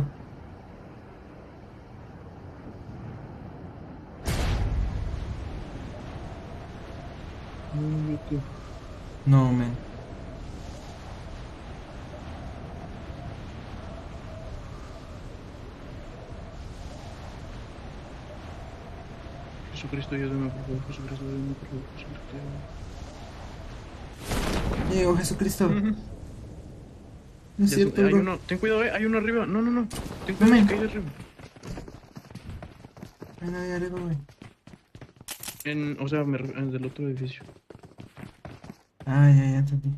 No, loco. No, men. Jesucristo, ayúdame, por favor. Jesucristo, ayúdame, por favor. Jesucristo, Ya llegó Jesucristo. ayúdame. Ujú. No es Ya cierto, hay bro. uno. Ten cuidado, hay uno arriba. No, no, no. Ten No, cuidado si men. cae de arriba. Ay, no, ya arriba, güey. O sea, del otro edificio. Ah, ya entendí.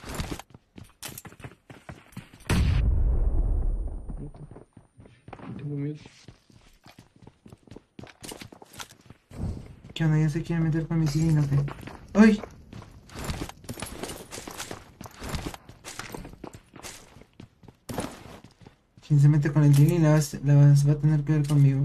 Loco, tengo miedo. ¿Qué onda? ¿Ya se quiere meter con mi sillín o qué? ¡Ay! Quien se mete con el Tilly va a tener que ver conmigo.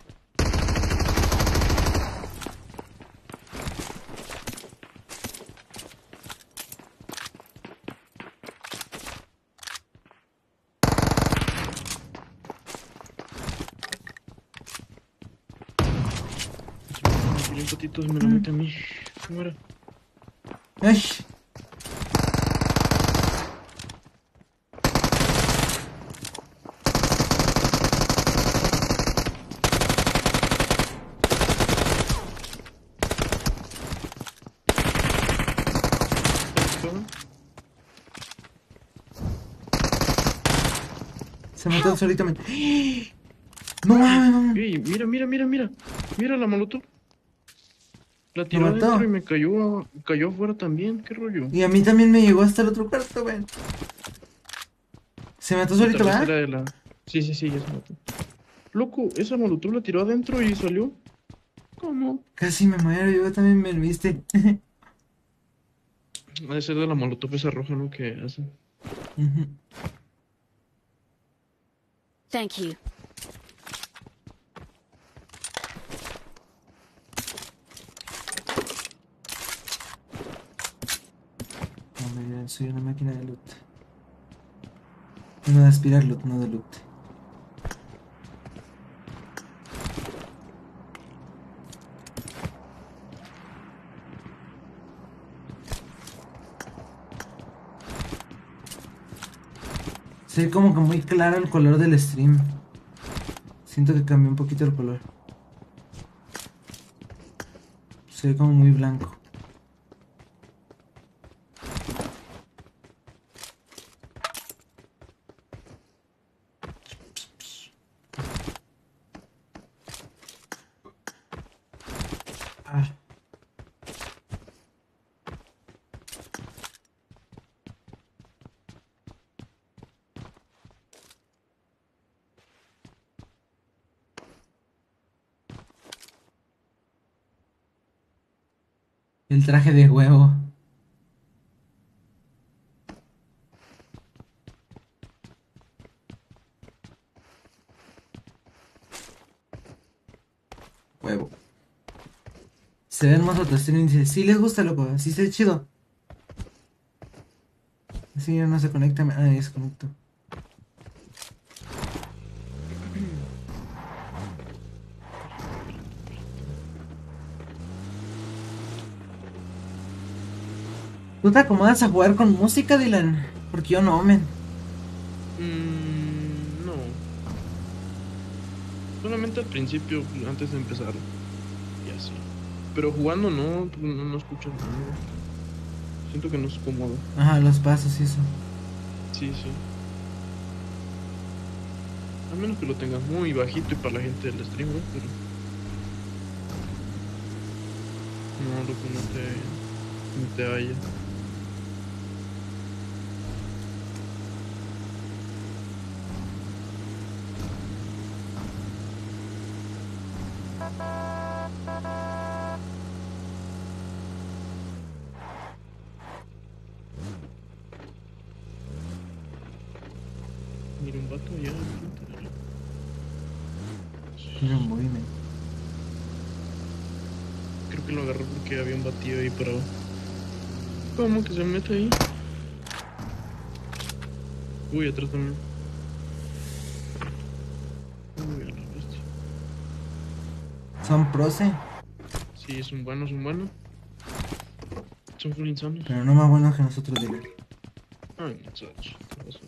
El patito me lo mete a mí. Muera. ¡Ay! Se mató solito. No mames, no. Ey, mira, mira, mira, mira. Mira la molotov. La Lo tiró mató. adentro y me cayó afuera también. ¿Qué rollo? Y a mí también me llegó hasta el otro cuarto, güey. Se mató solito, Tal vez ¿verdad? era de la... Sí, sí, sí, ya se mató. Loco, esa molotov la tiró adentro y salió. ¿Cómo? Casi me muero, yo también me lo viste. Ha de ser de la molotov esa roja, ¿no? Que hace. Ujú. Thank you. Hombre, yo soy una máquina de loot. No de aspirar loot, no de loot. Se ve como que muy claro el color del stream. Siento que cambió un poquito el color. Se ve como muy blanco. Ah. El traje de huevo. Huevo. Se ve hermoso tu stream y dice, sí les gusta, loco, así se ve chido. Así ya no se conecta, ah, ya se conectó. ¿Tú te acomodas a jugar con música, Dylan? Porque yo no, men. No. Solamente al principio, antes de empezar. Y así. Pero jugando no escucho nada. Siento que no es cómodo. Ajá, los pasos y eso. Sí, sí. A menos que lo tengas muy bajito y para la gente del stream, ¿no? Pero... No, lo que no te haya. Mira un vato allá enfrente. Mira un movimiento. Creo que lo agarró porque había un batido ahí parado. ¿Cómo que se mete ahí? Uy, atrás también. Uy, a la bestia. Son proce, Sí, son buenos, son buenos. Son full insanos. pero no más buenos que nosotros, Dylan. Ay, muchacho, ¿qué pasó?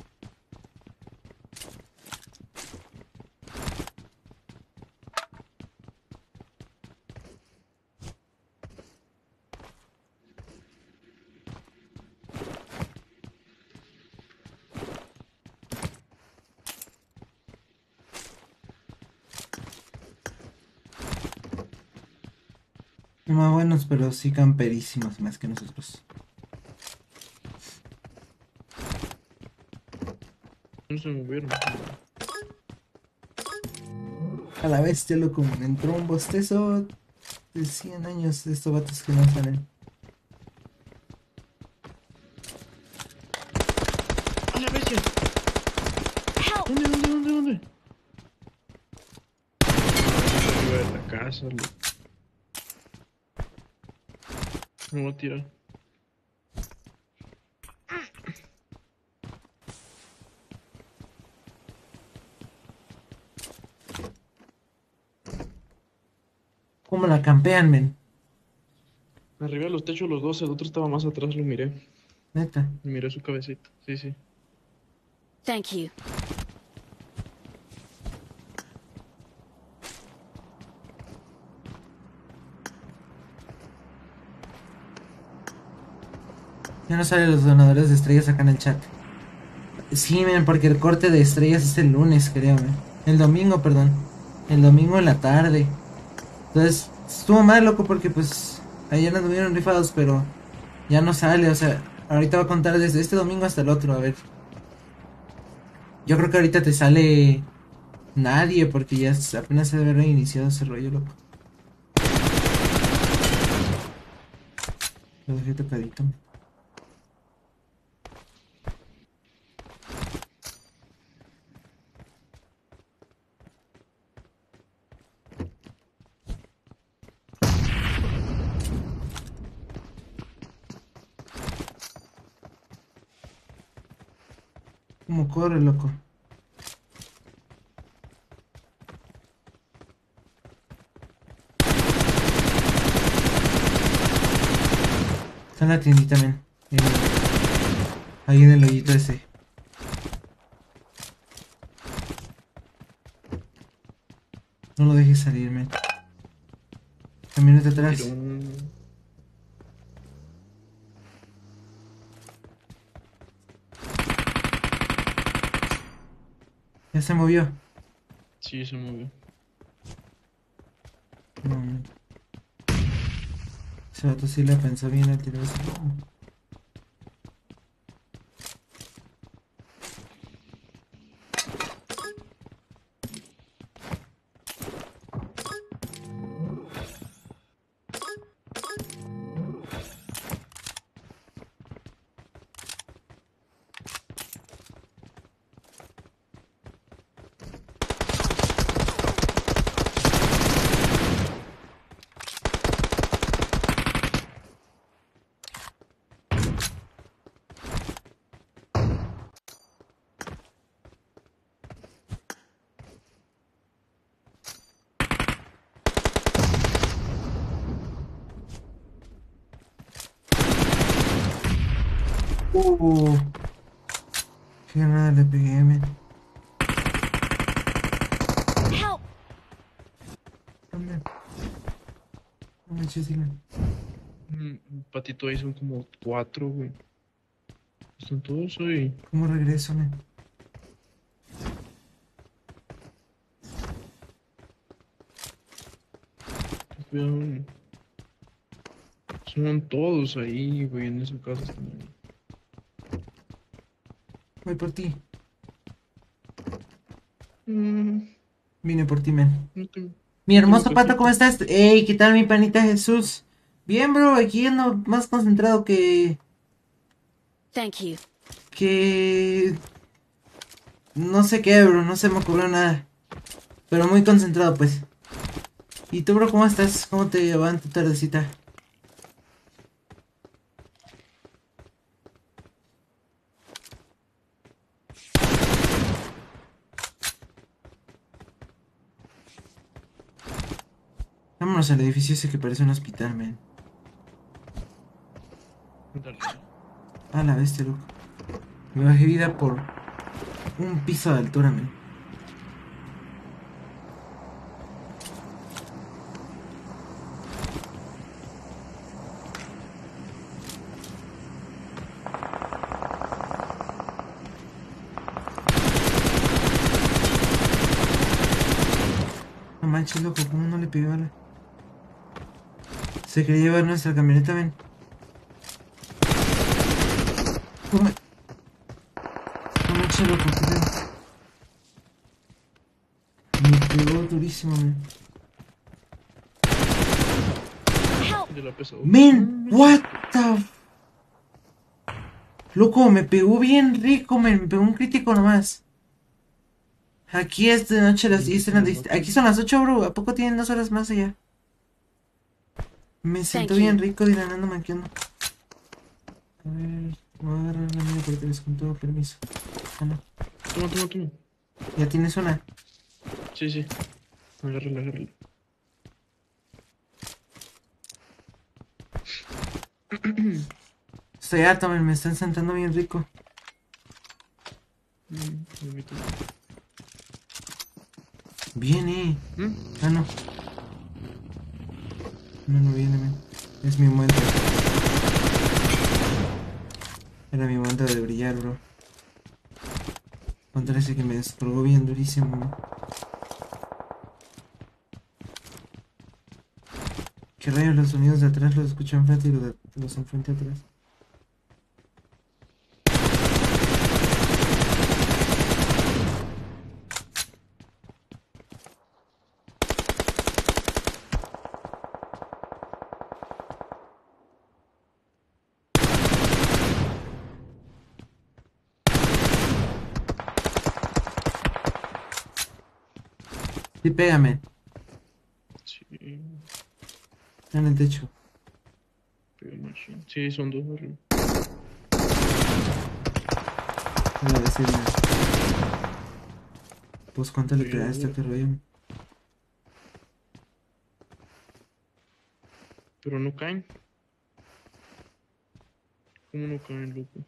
No más buenos, pero sí camperísimos más que nosotros. No se movieron. A la bestia, loco, me entró un bostezo de 100 años de estos vatos que no salen. ¡A la bestia! Help! ¿Dónde? casa, loco. Me voy a tirar. ¿Cómo la campean, men? Arriba de los techos los dos, el otro estaba más atrás, lo miré. Neta. Miré su cabecita. Sí, sí. Thank you. Ya no salen los donadores de estrellas acá en el chat. Sí, men, porque el corte de estrellas es el lunes, creo, men. El domingo, perdón. El domingo en la tarde. Entonces, estuvo mal, loco, porque pues ayer nos tuvieron rifados, pero ya no sale, o sea, ahorita va a contar desde este domingo hasta el otro, a ver. Yo creo que ahorita te sale nadie, porque ya apenas se debe haber iniciado ese rollo, loco. Lo dejé tocadito. ¿Cómo corre, loco? Está en la tiendita, men. Ahí en el hoyito ese. No lo dejes salir, men. Camínate atrás. Tiró un... Ya se movió. Sí, se movió. No, men. Ese vato sí la pensó bien al tirar ese. No. Qué nada le pegué, men. Help! ¿Dónde? No me eches, Dylan. Patito ahí son como 4, güey. Están todos ahí. ¿Cómo regreso, men? Cuidado. Son todos ahí, güey, en esa casa están ahí. Voy por ti. Mm, Vine por ti, men. no tengo, Mi no tengo hermoso pato, casquito. ¿cómo estás? Ey, ¿qué tal mi panita Jesús? Bien, bro, aquí ando más concentrado Thank you. que... No sé qué, bro, no se me ocurrió nada. Pero muy concentrado, pues. ¿Y tú, bro, cómo estás? ¿Cómo te va en tu tardecita? Vámonos al edificio ese que parece un hospital, men. Dale. A la bestia, loco. Me bajé vida por un piso de altura, men. No manches, loco, ¿cómo no le pegué bala? Se quería llevar nuestra camioneta, men. No me- no manches, loco, qué pedo. Me pegó durísimo, men. Help! De la pesado. Men, what the... Loco, me pegó bien rico, men. Me pegó un crítico nomás. Aquí es de noche las Sí, 10 sí, en la me dist- acuerdo. Aquí son las 8, bro. ¿A poco tienen 2 horas más allá? Me siento Thank bien you. rico dilanando manqueando. A ver, voy a agarrar la mía porque les con todo permiso. Ah, no. Toma, toma, toma. Ya tienes una. Sí, sí. Agárrala, agárrala. Estoy harto, me están sentando bien rico. A mí también. Viene. ¿Mm? Ah, no. No, no viene, men. Es mi momento. Era mi momento de brillar, bro. Contra ese que me descolgó bien durísimo, men. ¿Qué rayos los sonidos de atrás los escucho enfrente y los enfrente atrás? Sí, pégame. Sí, Está en el techo. pero machine. Sí, son dos arriba. Voy a decirle. Pues cuánto le Oye, pegaste a este rollo. pero no caen. ¿Cómo no caen, loco?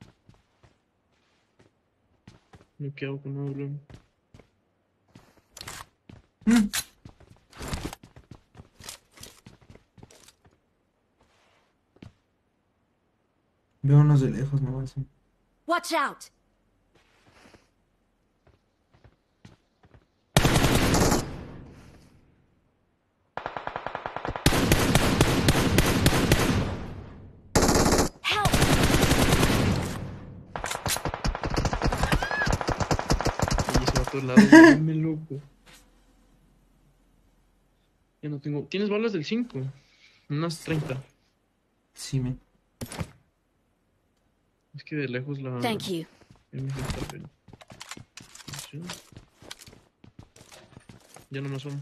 Me quedo con nada hablando. Mm. Veo unos de lejos, no así. Watch out! Help! Y se va a todos lados, dame loco. Ya no tengo. ¿Tienes balas del 5? Unas 30. Sí, men. Es que de lejos la Thank you. MG está fea. Sí. Ya no más son.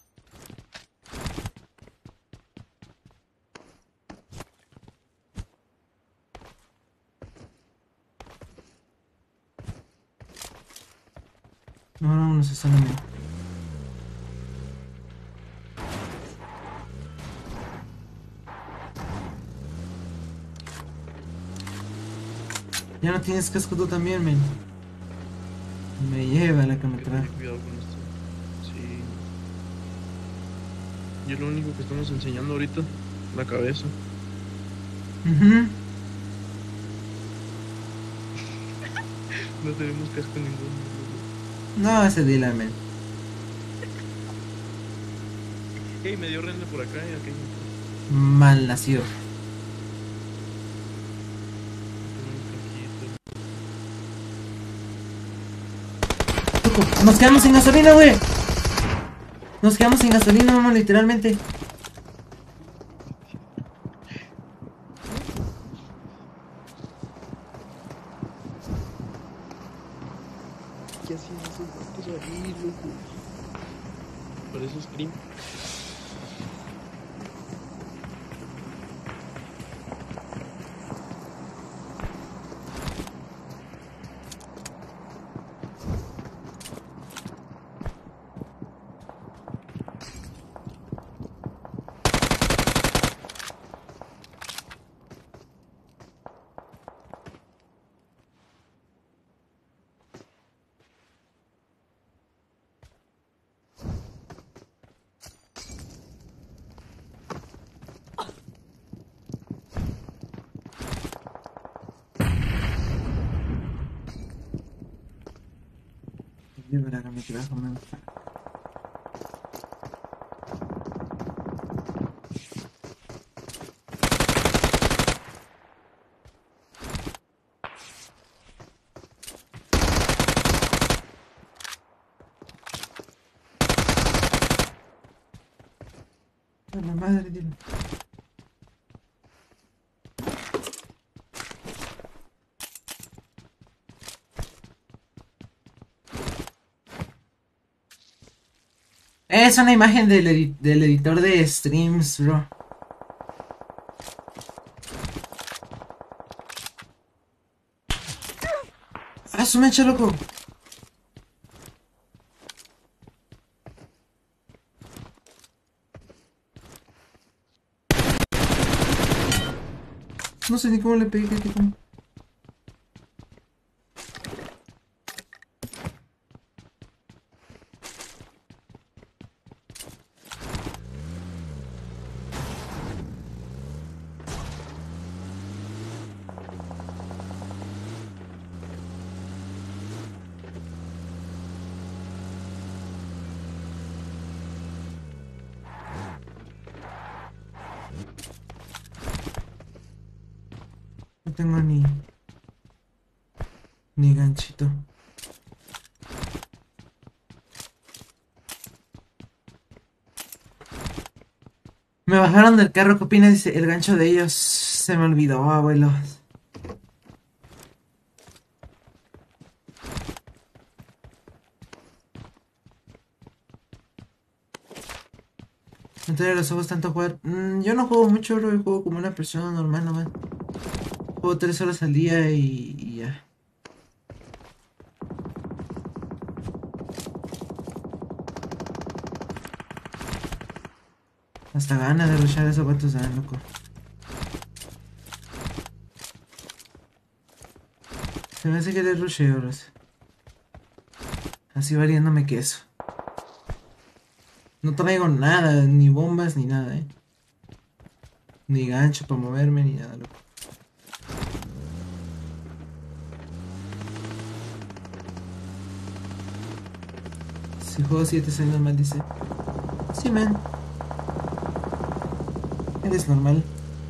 No, no, unos están en mí. Ya no tienes casco tú también, men. Me lleva la que me Hay que tener trajo. cuidado con esto. Sí. Y es lo único que estamos enseñando ahorita. La cabeza. Ujú. No tenemos casco ninguno. No, ese Dylan, men. Ey, me dio rende por acá y acá hay otro. Mal nacido. Tengo un casquito. Nos quedamos sin gasolina, güey. Nos quedamos sin gasolina, vamos, literalmente. ¿Qué hacían esos vatos ahí, loco? Parece Scream. De verdad que me trajo, men. A la madre, Dylan. Es una imagen del editor de streams, bro. Ah, su mecha, loco. No sé ni cómo le pegué, qué como. No tengo ni ganchito. Me bajaron del carro, ¿qué opinas? Dice, el gancho de ellos se me olvidó, abuelo. No te los ojos tanto a jugar. Yo no juego mucho, bro. Yo juego como una persona normal nomás. Juego 3 horas al día y ya. Hasta ganas de rushar esos vatos dan, loco. Se me hace que le rusheo, bros. Así variándome queso. No traigo nada, ni bombas, ni nada, Ni gancho para moverme, ni nada, loco. Si juego 7 soy normal, dice. Sí, man. Eres normal.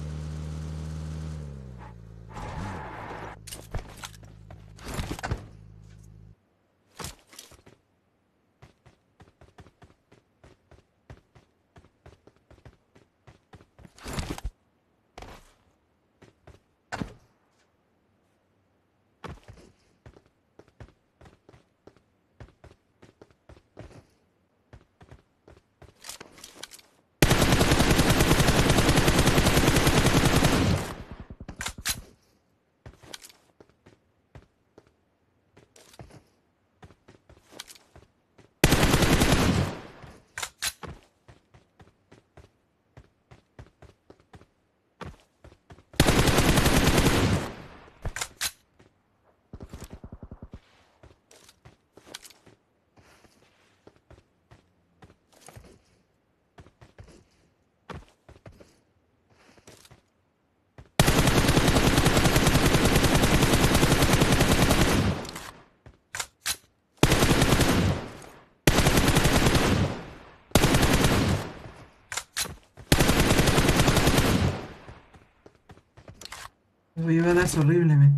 Voy a dar horrible, man.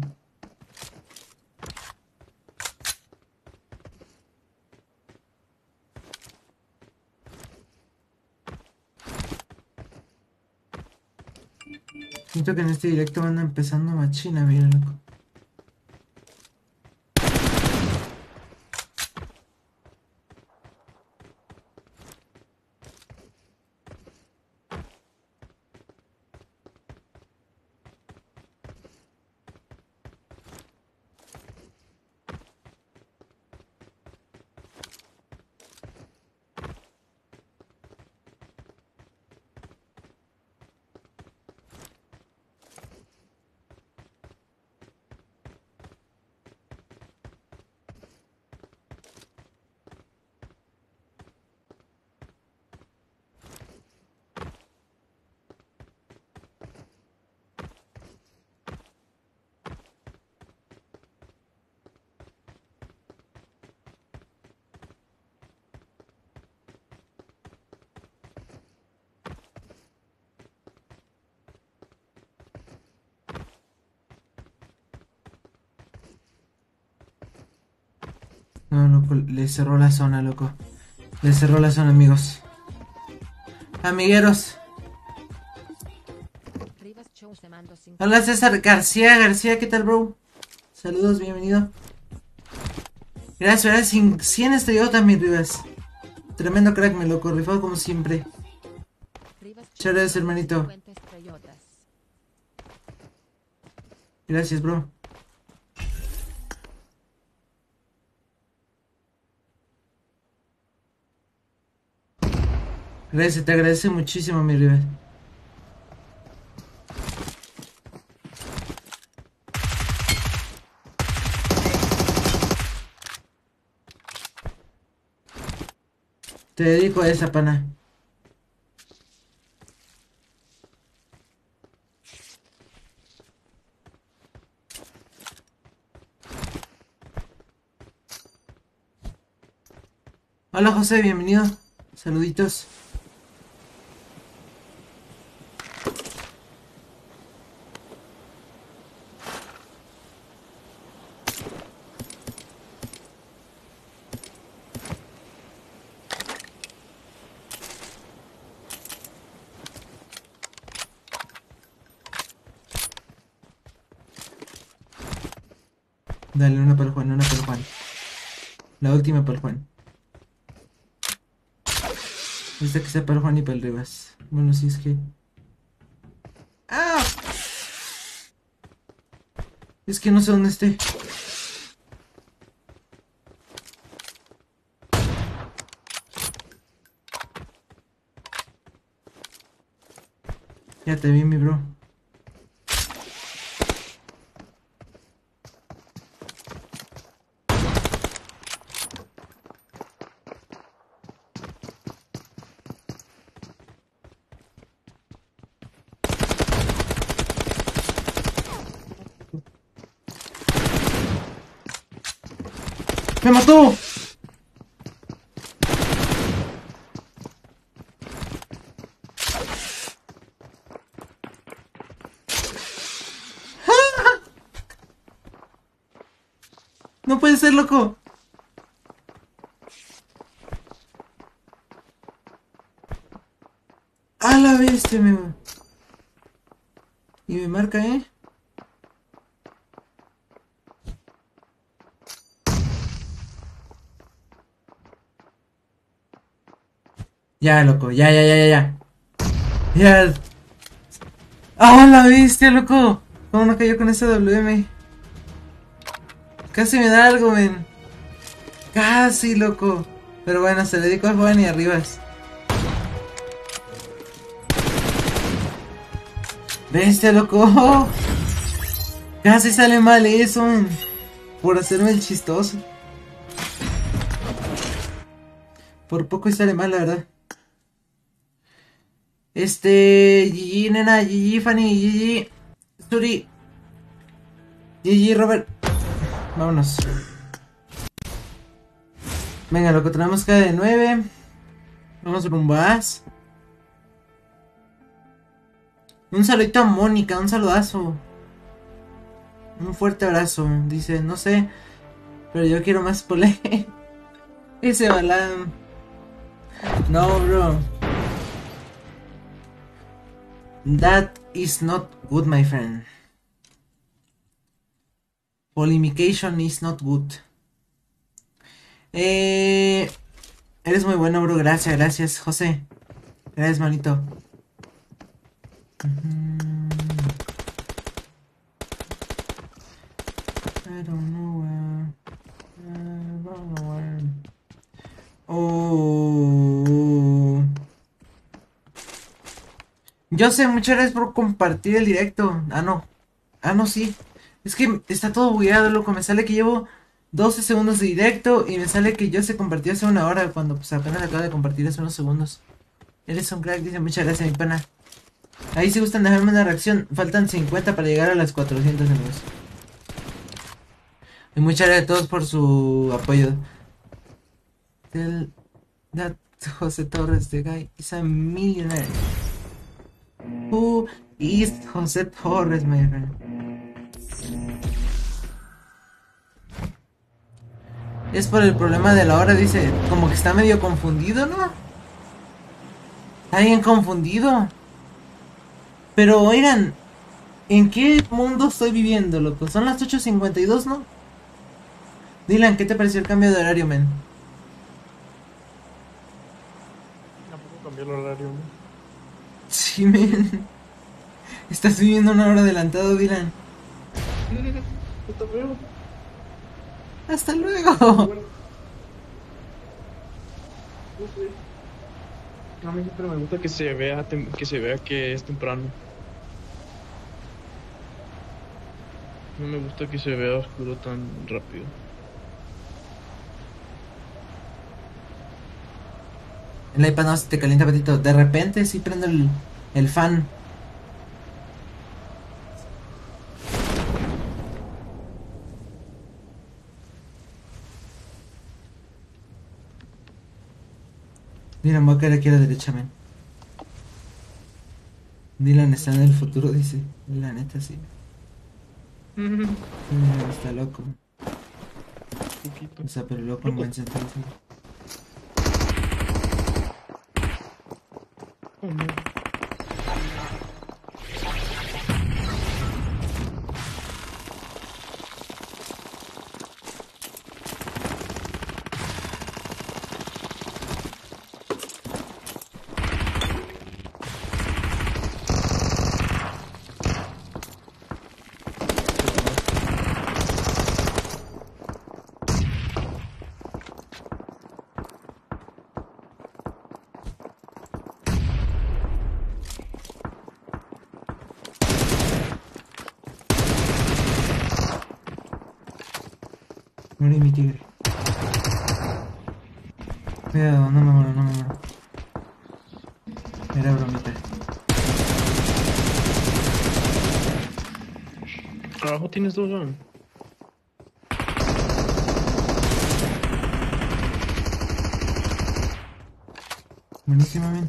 Siento que en este directo van empezando machina, mira, loco. No, loco, le cerró la zona, loco. Le cerró la zona, amigos. Amigueros. Rivas Show se mando 5. Hola César García, ¿qué tal, bro? Saludos, bienvenido. Gracias, 100 estrellotas, mis Rivas. Tremendo crack, me lo rifado como siempre. Rivas Muchas gracias, hermanito. 50 estrellotas. Gracias, bro. Gracias, te agradece muchísimo, mi River. Te dedico a esa, pana. Hola, José, bienvenido. Saluditos. Dale, una para el Juan, una para el Juan. La última para el Juan. Esta que sea para el Juan y para el Rivas. Bueno, si es que... ¡Ah! Es que no sé dónde esté. Ya te vi, mi bro. ¡Me mató! No puede ser, loco. A la bestia, me... Y me marca, ¿eh? Ya, loco, ya. Ya. ¡Ah, la bestia, loco! ¿Cómo no cayó con ese WM? Casi me da algo, men. Casi, loco. Pero bueno, se le dedico a Juan y Arribas. Bestia, loco. Casi sale mal eso, men. Por hacerme el chistoso. Por poco y sale mal, la verdad. GG, nena, GG, Fanny, GG, Suri, GG, Robert. Vámonos. Venga, loco, tenemos cada de 9. Vamos rumbo a As. Un saludito a Mónica, un saludazo. Un fuerte abrazo. Dice, no sé, pero yo quiero más polé. Ese Balam. No, bro. That is not good, my friend. Polimication is not good. Eres muy bueno, bro. Gracias, José. Gracias, manito. I don't know where. I don't know where. Oh. Yo sé, muchas gracias por compartir el directo. No, sí. Es que está todo bugueado, loco. Me sale que llevo 12 segundos de directo y me sale que yo se compartió hace una hora cuando pues apenas acabo de compartir hace unos segundos. Eres un crack, dice, muchas gracias, mi pana. Ahí si gustan dejarme una reacción. Faltan 50 para llegar a las 400 amigos. Y muchas gracias a todos por su apoyo. That José Torres, the guy is a millionaire. Who is José Torres, my friend? Es por el problema de la hora, dice. Como que está medio confundido, ¿no? Está bien confundido. Pero oigan, ¿en qué mundo estoy viviendo, loco? Son las 8:52, ¿no? Dylan, ¿qué te pareció el cambio de horario, men? horario, ¿no? Sí, men. Estás viviendo una hora adelantado, Dylan. Está feo. Hasta Pero luego. bueno, no sé. A mí siempre me gusta que se vea, que se vea que es temprano. No me gusta que se vea oscuro tan rápido. El iPad no se te calienta, Petito. De repente sí prendo el fan. Dylan, voy a caer aquí a la derecha, men. Dylan está en el futuro, dice. La neta, sí. Está loco. Poquito. O sea, pero loco en Loco. buen sentido. Sí. Oh, no. Morí mi tigre. Cuidado, no me muero, no me muero. Era bromita. Abajo tienes dos, ¿no? Buenísima, men.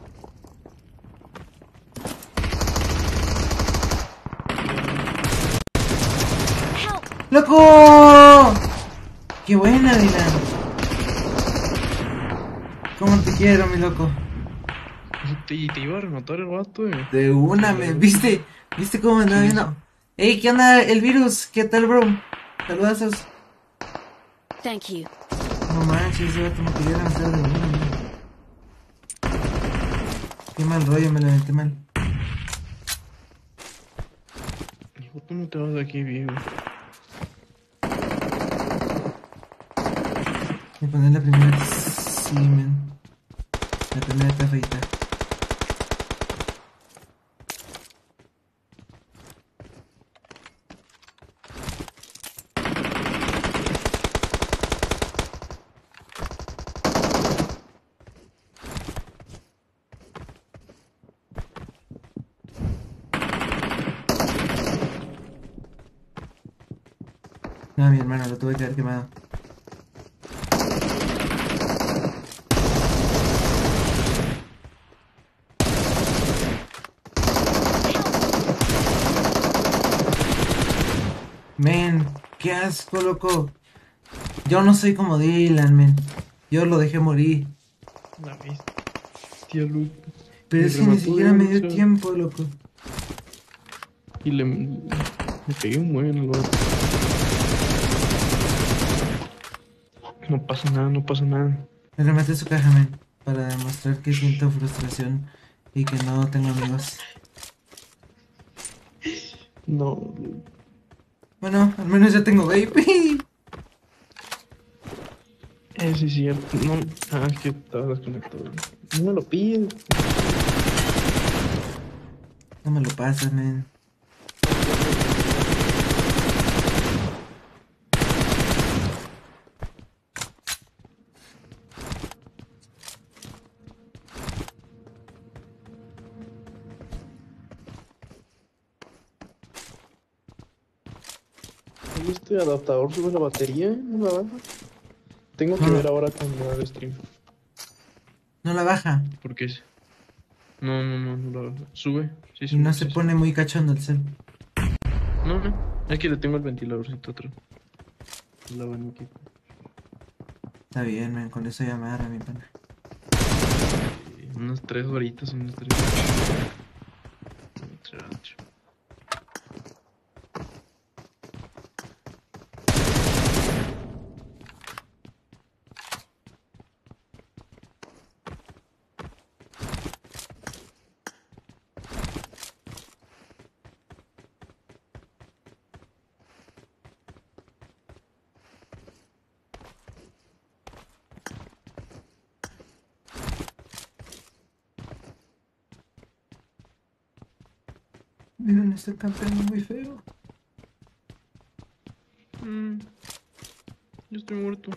¡Loco! ¡Qué buena, Dylan! ¿Cómo te quiero, mi loco? Te iba a rematar el vato, De una, men. ¿Viste? ¿Viste cómo me andaba ¿Quién es? viendo? Ey, ¿qué onda? El virus. ¿Qué tal, bro? Saludazos. Thank you. No manches, ese vato me quería lanzar de una, men. Qué mal rollo, me lo aventé mal. Hijo, tú no te vas de aquí, viejo. Me poner la primera. Sí, men. La primera está feita. No, mi hermano, lo tuve que haber quemado. Men, qué asco, loco. Yo no soy como Dylan, men. Yo lo dejé morir. La bestia, loco. Pero Me es que ni remató de siquiera me una, o dio sea, tiempo, loco. y le pegué un buen al vato. No pasa nada, no pasa nada. Le rematé su caja, men. Para demostrar que siento frustración y que no tengo amigos. No, Bueno, al menos ya tengo baby. sí es cierto. No, es que estaba desconectado. No me lo pides. No me lo pasas, men. Oye, este adaptador sube la batería, no la baja. Tengo No, que ver no, ahora con el stream. no la baja. Porque es. No la baja. Sube, sí Y no sube, se sí pone sube. muy cachondo el cel. No, es que le tengo el ventiladorcito atrás. El abaniquito. Está bien, men. Con eso ya me agarra mi pana. Unas 3 horitas, unas 3. Muchacho. Miren, está campeando muy feo. Mm, yo estoy muerto.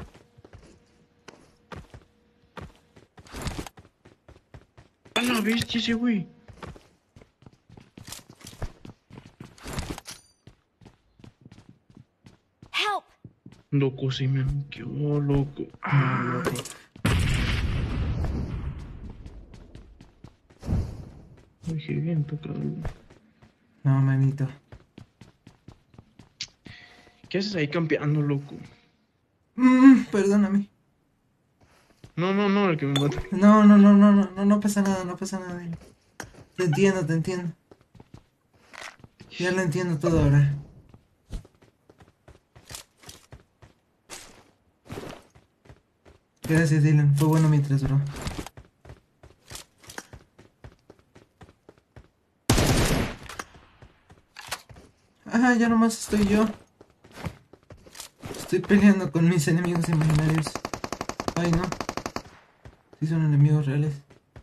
¡A la bestia ese güey! Help! Loco, sí me quedó loco. Ah, loco. Dije bien tocado. No, manito. ¿Qué haces ahí campeando, loco? Perdóname. No, no, no, el que me mata. No, no, no, no, no, no, no pasa nada, no pasa nada. Te entiendo, te entiendo. Ya lo entiendo todo ahora. Gracias, Dylan. Fue bueno mientras duró. Ah, ya nomás estoy yo. Estoy peleando con mis enemigos imaginarios. Ay, no. Sí son enemigos reales.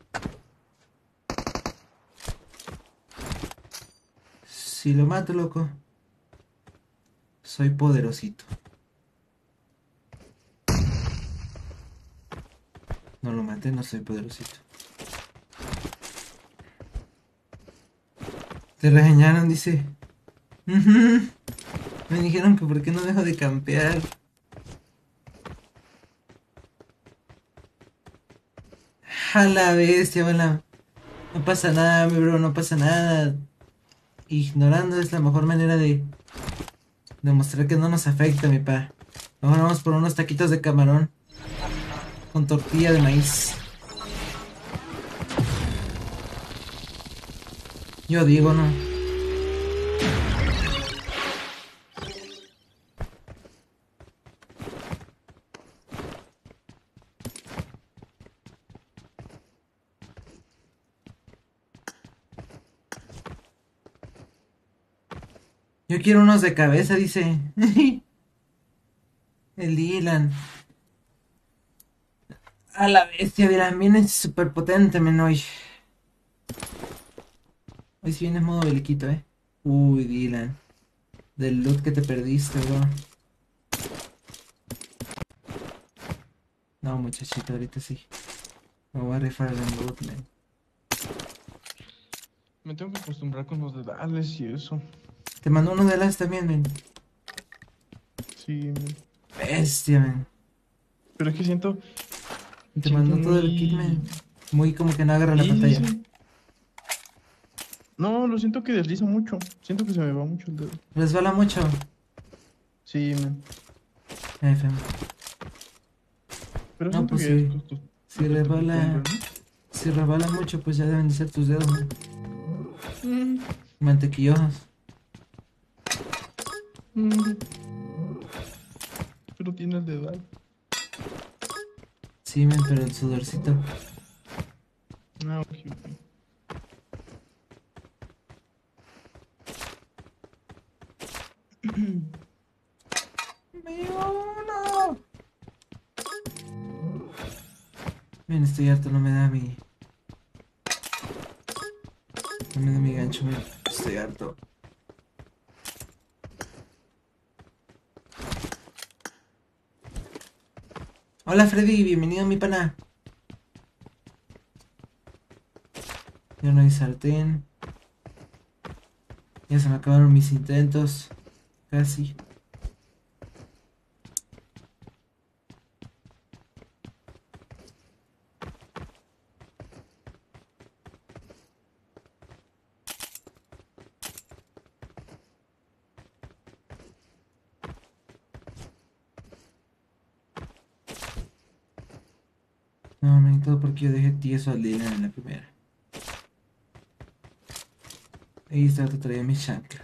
Si lo mato, loco, soy poderosito. No lo maté, no soy poderosito. Te regañaron, dice. Ujú. Me dijeron que por qué no dejo de campear. A la bestia, bala. No pasa nada, mi bro, no pasa nada. Ignorando es la mejor manera de demostrar que no nos afecta, mi pa. Mejor vamos por unos taquitos de camarón con tortilla de maíz. Yo digo, no. Yo quiero unos de cabeza, dice. El Dylan. A la bestia, Dylan. Viene súper potente, men, hoy. Hoy sí vienes modo beliquito, Uy, Dylan. Del loot que te perdiste, bro. No, muchachito, ahorita sí. Me voy a rifar el loot, man. Me tengo que acostumbrar con los dedales y eso. Te mando uno de las también, man. Sí, Bestia, man. pero es que siento, Te siento mando todo el kit, muy... man. Muy como que no agarra la Sí, pantalla. sí. No, lo siento que desliza mucho. Siento que se me va mucho el dedo. Resbala mucho. Sí, man. F. Pero No, siento pues que es sí. Si cuestión de costumbre, resbala. ¿no? Si resbala mucho, pues ya deben de ser tus dedos, man. Mm, Mantequillosos. mm. Pero tiene el dedal. Sí, man, pero el sudorcito. Ah, ok, ok. ¡No! Bien, estoy harto, no me da mi. No me da mi gancho, man. Estoy harto. Hola Freddy, bienvenido a mi pana. Ya no hay sartén. Ya se me acabaron mis intentos. Casi. No, man, todo porque yo dejé tieso al Dylan en la primera. Ahí está, te traía mis chanclas.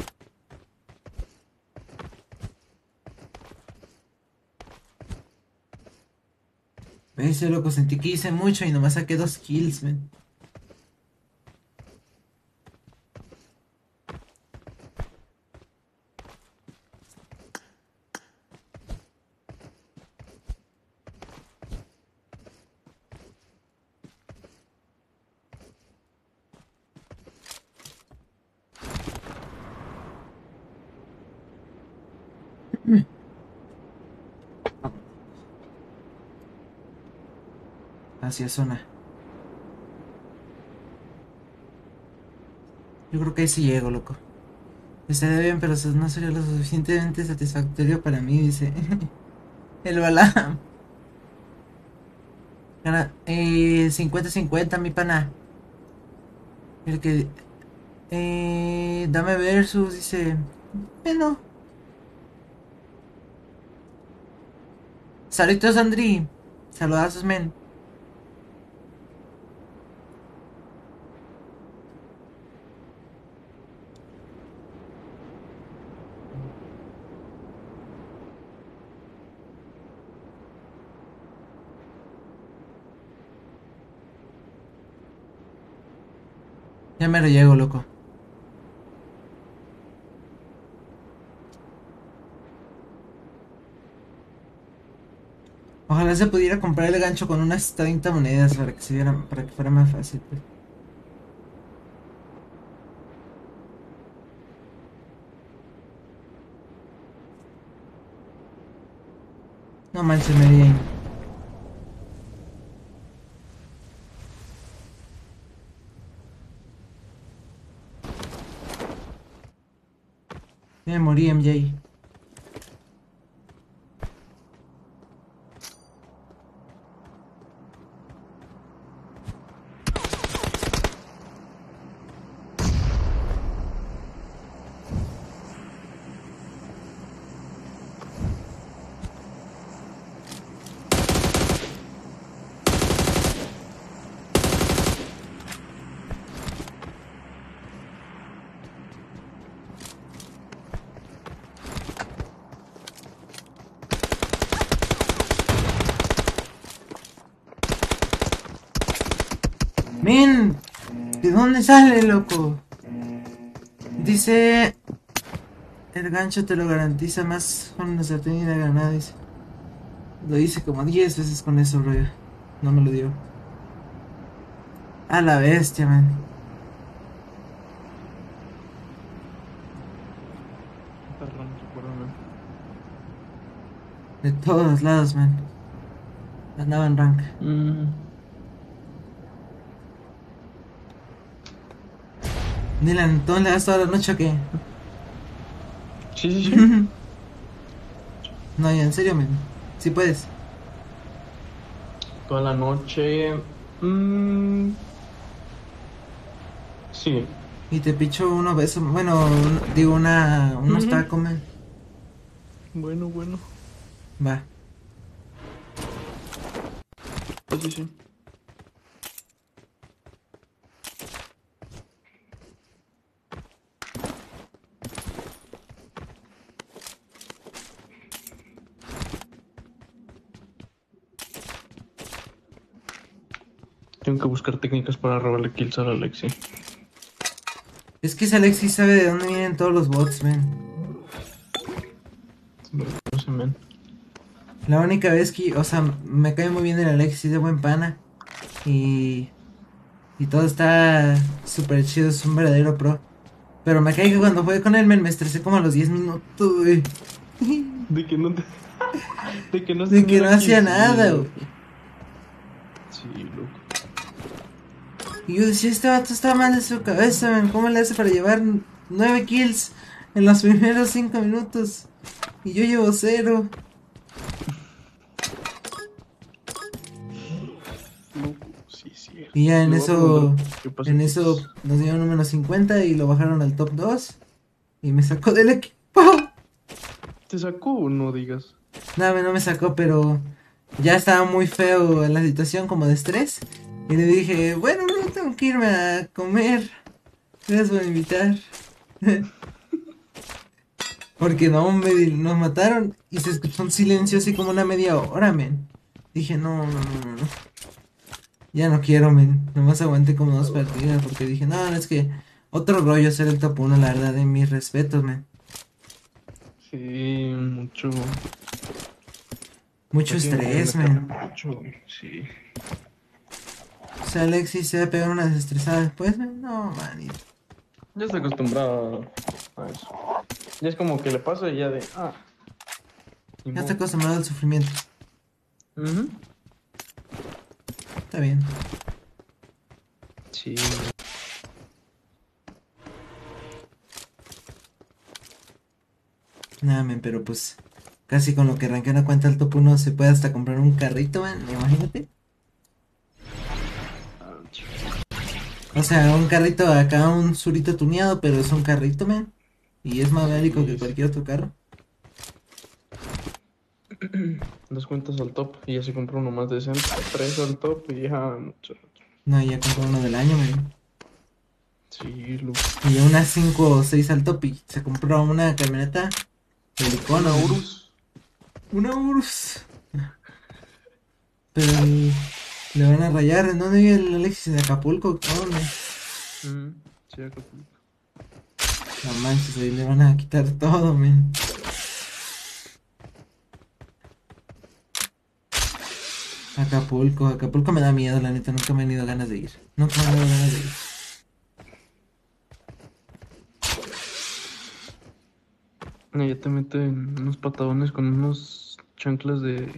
Ese loco, sentí que hice mucho y nomás saqué 2 kills, man. Hacia zona. Yo creo que ahí sí llego, loco. Estaría bien, pero no sería lo suficientemente satisfactorio para mí, dice. El Balam. Gana, 50-50, mi pana. El que... dame versus, dice... Bueno. Saludos, Andri. Saludazos, men. Ya me lo llego, loco. Ojalá se pudiera comprar el gancho con unas 30 monedas para que se viera, para que fuera más fácil, pues. No manches, me di ahí. Me morí, MJ. Men, ¿de dónde sale, loco? Dice... El gancho te lo garantiza más con una sartén y una granada, dice. Lo hice como 10 veces con eso, bro. No me lo dio. A la bestia, man. Perrón, recuérdame. De todos lados, man. Andaba en rank. Dylan, ¿tú le das toda la noche o qué? Sí, sí, sí. No, ya, en serio, man. Sí puedes. Toda la noche. Sí. Y te picho unos besos. Bueno, digo, unos Ujú. tacos, man. Bueno, bueno. Va. Sí, sí, sí. Tengo que buscar técnicas para robarle kills a la Alexi. Es que ese Alexis sabe de dónde vienen todos los bots, man. No sé, men. La única vez que, o sea, me cae muy bien el Alexis de buen pana. Y todo está súper chido, es un verdadero pro. Pero me cae que cuando jugué con él me estresé como a los 10 minutos, güey. De que no te... De que no has De que tenido no aquí, hacía sí, nada, güey. Sí, loco. Y yo decía, este vato está mal de su cabeza, man. ¿Cómo le hace para llevar 9 kills en los primeros 5 minutos? Y yo llevo 0. Loco, sí, sí. Y ya Le voy a preguntar qué pasa en aquí. eso nos dieron un menos 50 y lo bajaron al top 2. Y me sacó del equipo. ¿Te sacó o no digas? Nada, no me sacó, pero ya estaba muy feo la situación como de estrés. Y le dije, bueno, no tengo que irme a comer. Gracias por invitar. Porque no, nos mataron y se escuchó un silencio así como una media hora, men. Dije, no, no, no, no, no. Ya no quiero, men. Nomás aguanté como 2 partidas porque dije, no, no, es que otro rollo ser el top 1, la verdad, de mis respetos, men. Sí, mucho. Mucho Hay que estrés, meterle men. mucho. Sí. O sea, Alexis se va a pegar una desestresada después, men. No, manito. Ya está acostumbrado a eso. Ya es como que le pasa y ya de. Ah. Ni Ya está modo. acostumbrado al sufrimiento. Ujú. Está bien. Sí. Nada, men, pero pues casi con lo que arranqué una cuenta al top 1 se puede hasta comprar un carrito, man, imagínate. Ah, O sea, un carrito acá, un surito tuneado, pero es un carrito, man. Y es más bélico que sí, cualquier otro carro. das cuentas al top y ya se compra uno más decente. Tres al top y ya. Mucho. No, ya compré uno del año, man. Sí, lo. Y unas 5 o 6 al top y se compró una camioneta del icono, Una man. Urus. Una Urus. Pero le van a rayar. ¿En dónde vive el Alexis? ¿En Acapulco? ¿Dónde? Sí, Acapulco. No manches, ahí le van a quitar todo, man. Acapulco, Acapulco me da miedo, la neta, nunca me han ido ganas de ir. Nunca me han dado ganas de ir. Ya te meten unos patadones con unos chanclas de.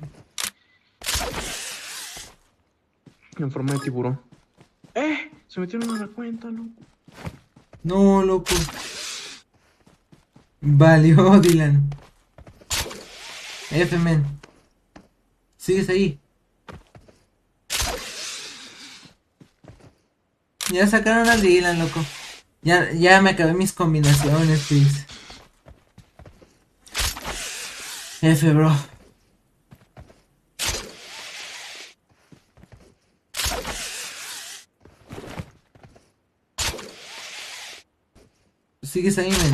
En forma de tiburón. Se metieron a la cuenta, loco. No, loco. Valió, Dylan. F, men. ¿Sigues ahí? Ya sacaron al Dylan, loco. Ya me acabé mis combinaciones, please. F, bro. ¿Sigues ahí, men?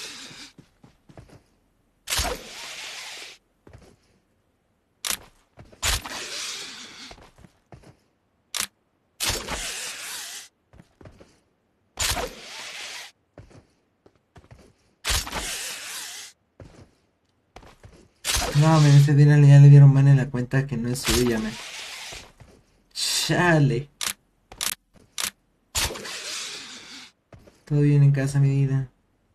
No, men, ese Dylan ya le dieron ban en la cuenta que no es suya, men. Chale. Todo bien en casa, mi vida.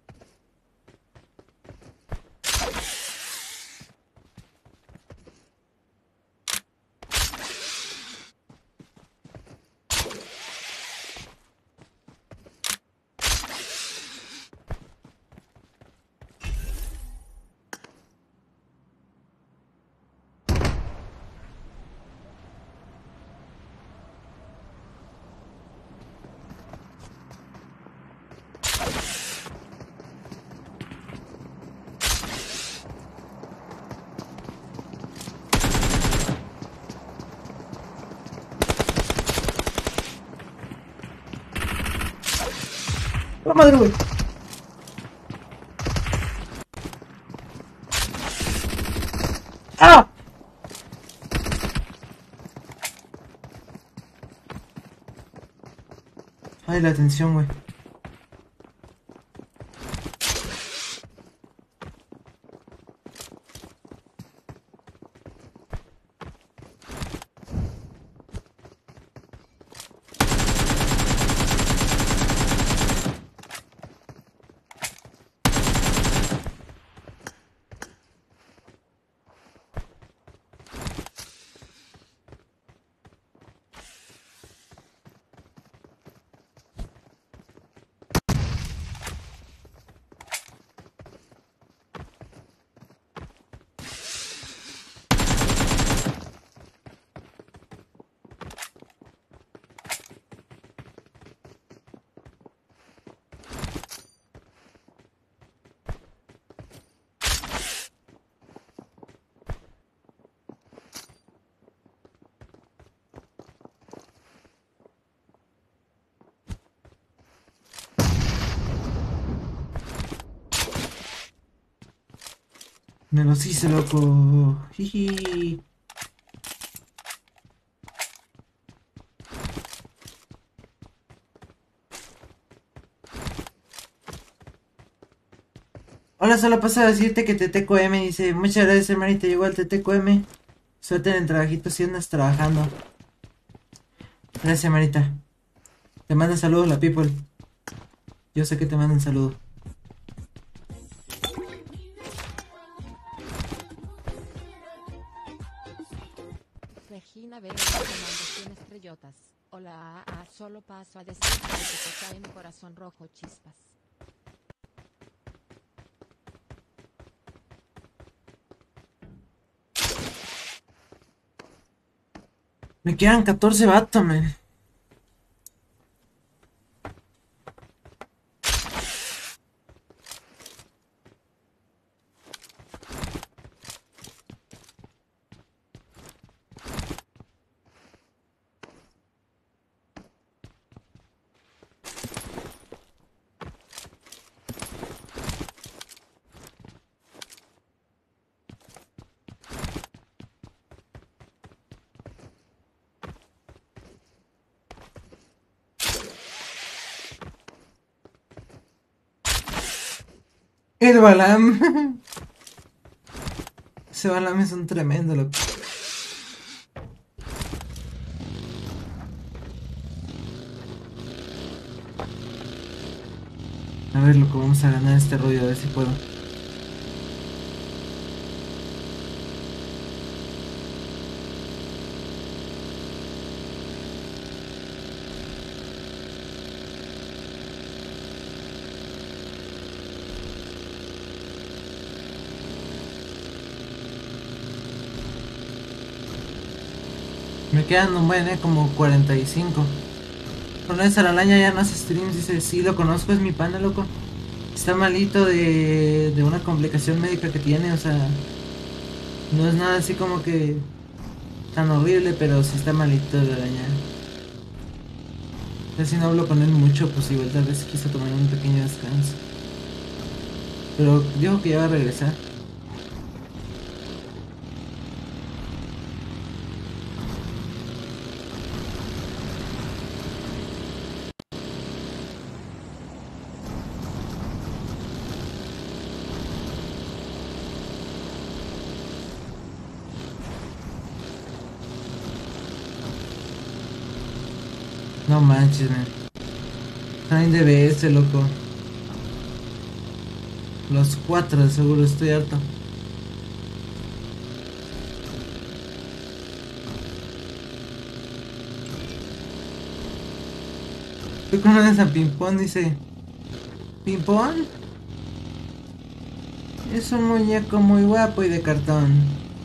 ¡La madre, güey! ¡Ah! Ay, la atención, güey. Me los hice, loco. Jiji. Hola, solo paso a decirte que TTQM dice, muchas gracias, hermanita, llegó el TTQM. Suerte en el trabajito si andas trabajando. Gracias, hermanita. Te mandan saludos la people. Yo sé que te mandan saludos. Solo paso a decirte que te cae mi corazón rojo chispas. Me quedan 14 vatos, man. El Balam. Ese Balam es un tremendo, loco. A ver, loco, vamos a ganar este rollo, a ver si puedo. Me quedan un buen, como 45. Con esa araña ya no hace streams, dice, sí, lo conozco, es mi pana, loco. Está malito de una complicación médica que tiene, o sea, no es nada así como que tan horrible, pero sí está malito la araña. Casi no hablo con él mucho, pues igual tal vez quiso tomar un pequeño descanso. Pero dijo que ya va a regresar. No manches, man. Traen DBS, loco. Los 4 de seguro, estoy harto. ¿Tú conoces a Pimpón? Dice. ¿Pimpón? Es un muñeco muy guapo y de cartón.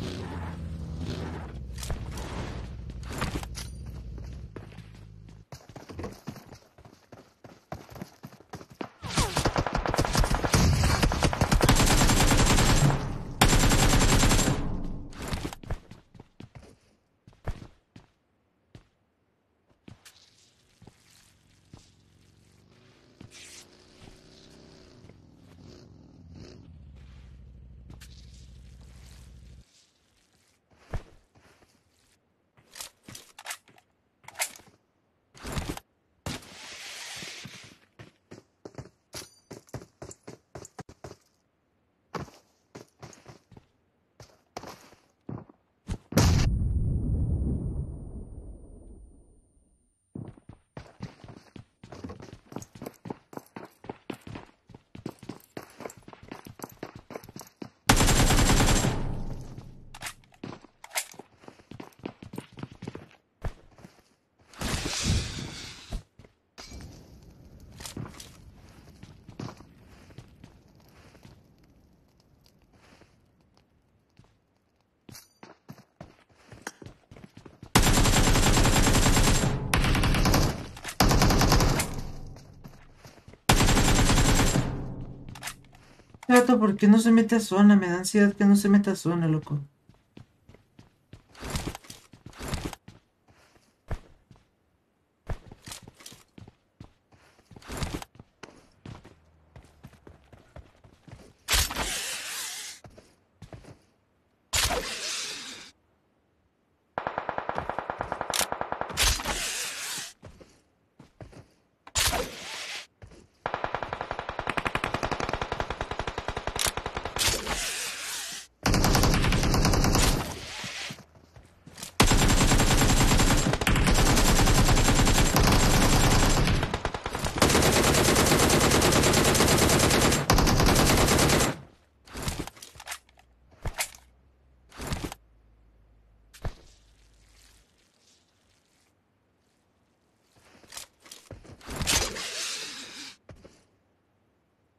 Gato, ¿por qué no se mete a zona? Me da ansiedad que no se meta a zona, loco.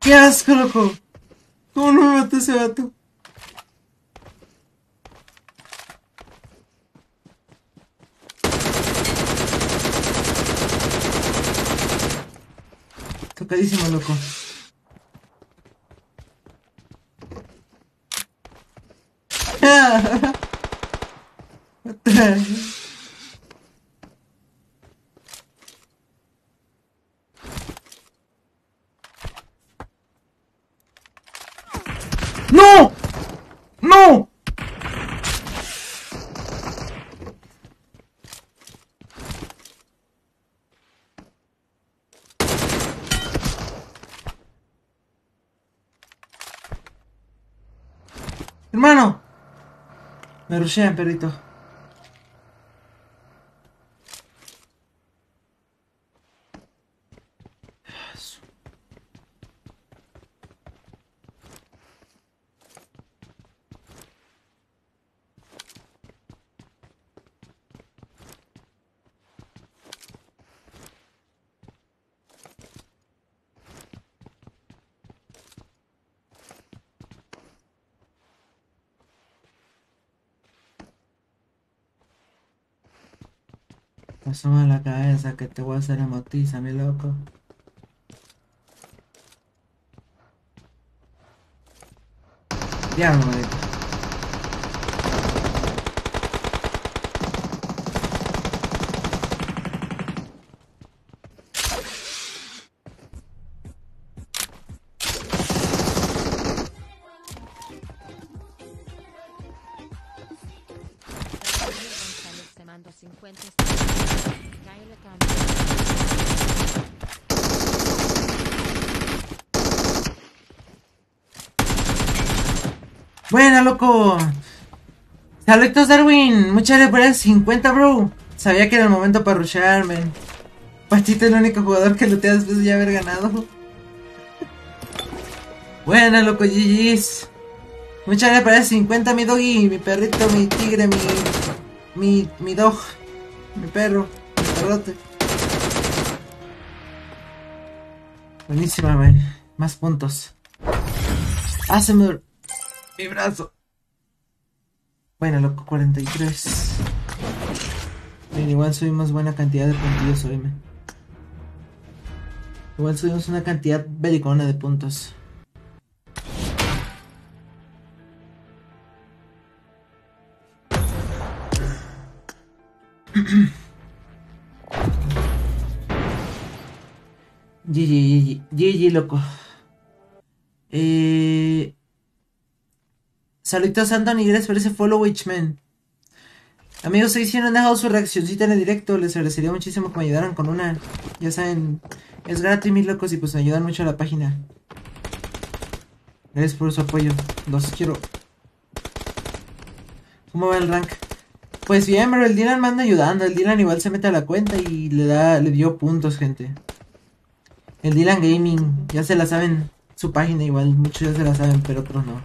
¡Qué asco, loco! ¿Cómo no me mató ese vato? Tocadísimo, loco. What the heck? ¡No! ¡No! Hermano. Me rushean, perrito. Asoma la cabeza que te voy a hacer emotiza, mi loco. Diablo, marico. González te mando 50 estrellas. Kyle Campbell. Buena, loco. Saludos, Darwin. Muchas gracias por el 50, bro. Sabía que era el momento para rushearme. Pachito es el único jugador que lootea después de ya haber ganado. Buena, loco, GG's. Muchas gracias por el 50, mi doggy, mi perrito, mi tigre, mi dog, mi perro, mi perrote. Buenísima, man. Más puntos. Hazme mi brazo. Bueno, loco, 43. Bien, igual subimos buena cantidad de puntillos hoy, man. Igual subimos una cantidad belicona de puntos. GG, loco. Saludos a Anthony, gracias por ese follow, Witchman. Amigos, si no han dejado su reaccioncita en el directo, les agradecería muchísimo que me ayudaran con una. Ya saben, es gratis, mis locos, y pues me ayudan mucho a la página. Gracias por su apoyo, los quiero. ¿Cómo va el rank? Pues bien, pero el Dylan me anda ayudando. El Dylan igual se mete a la cuenta y le dio puntos, gente. El Dylan Gaming, ya se la saben. Su página igual, muchos ya se la saben, pero otros no.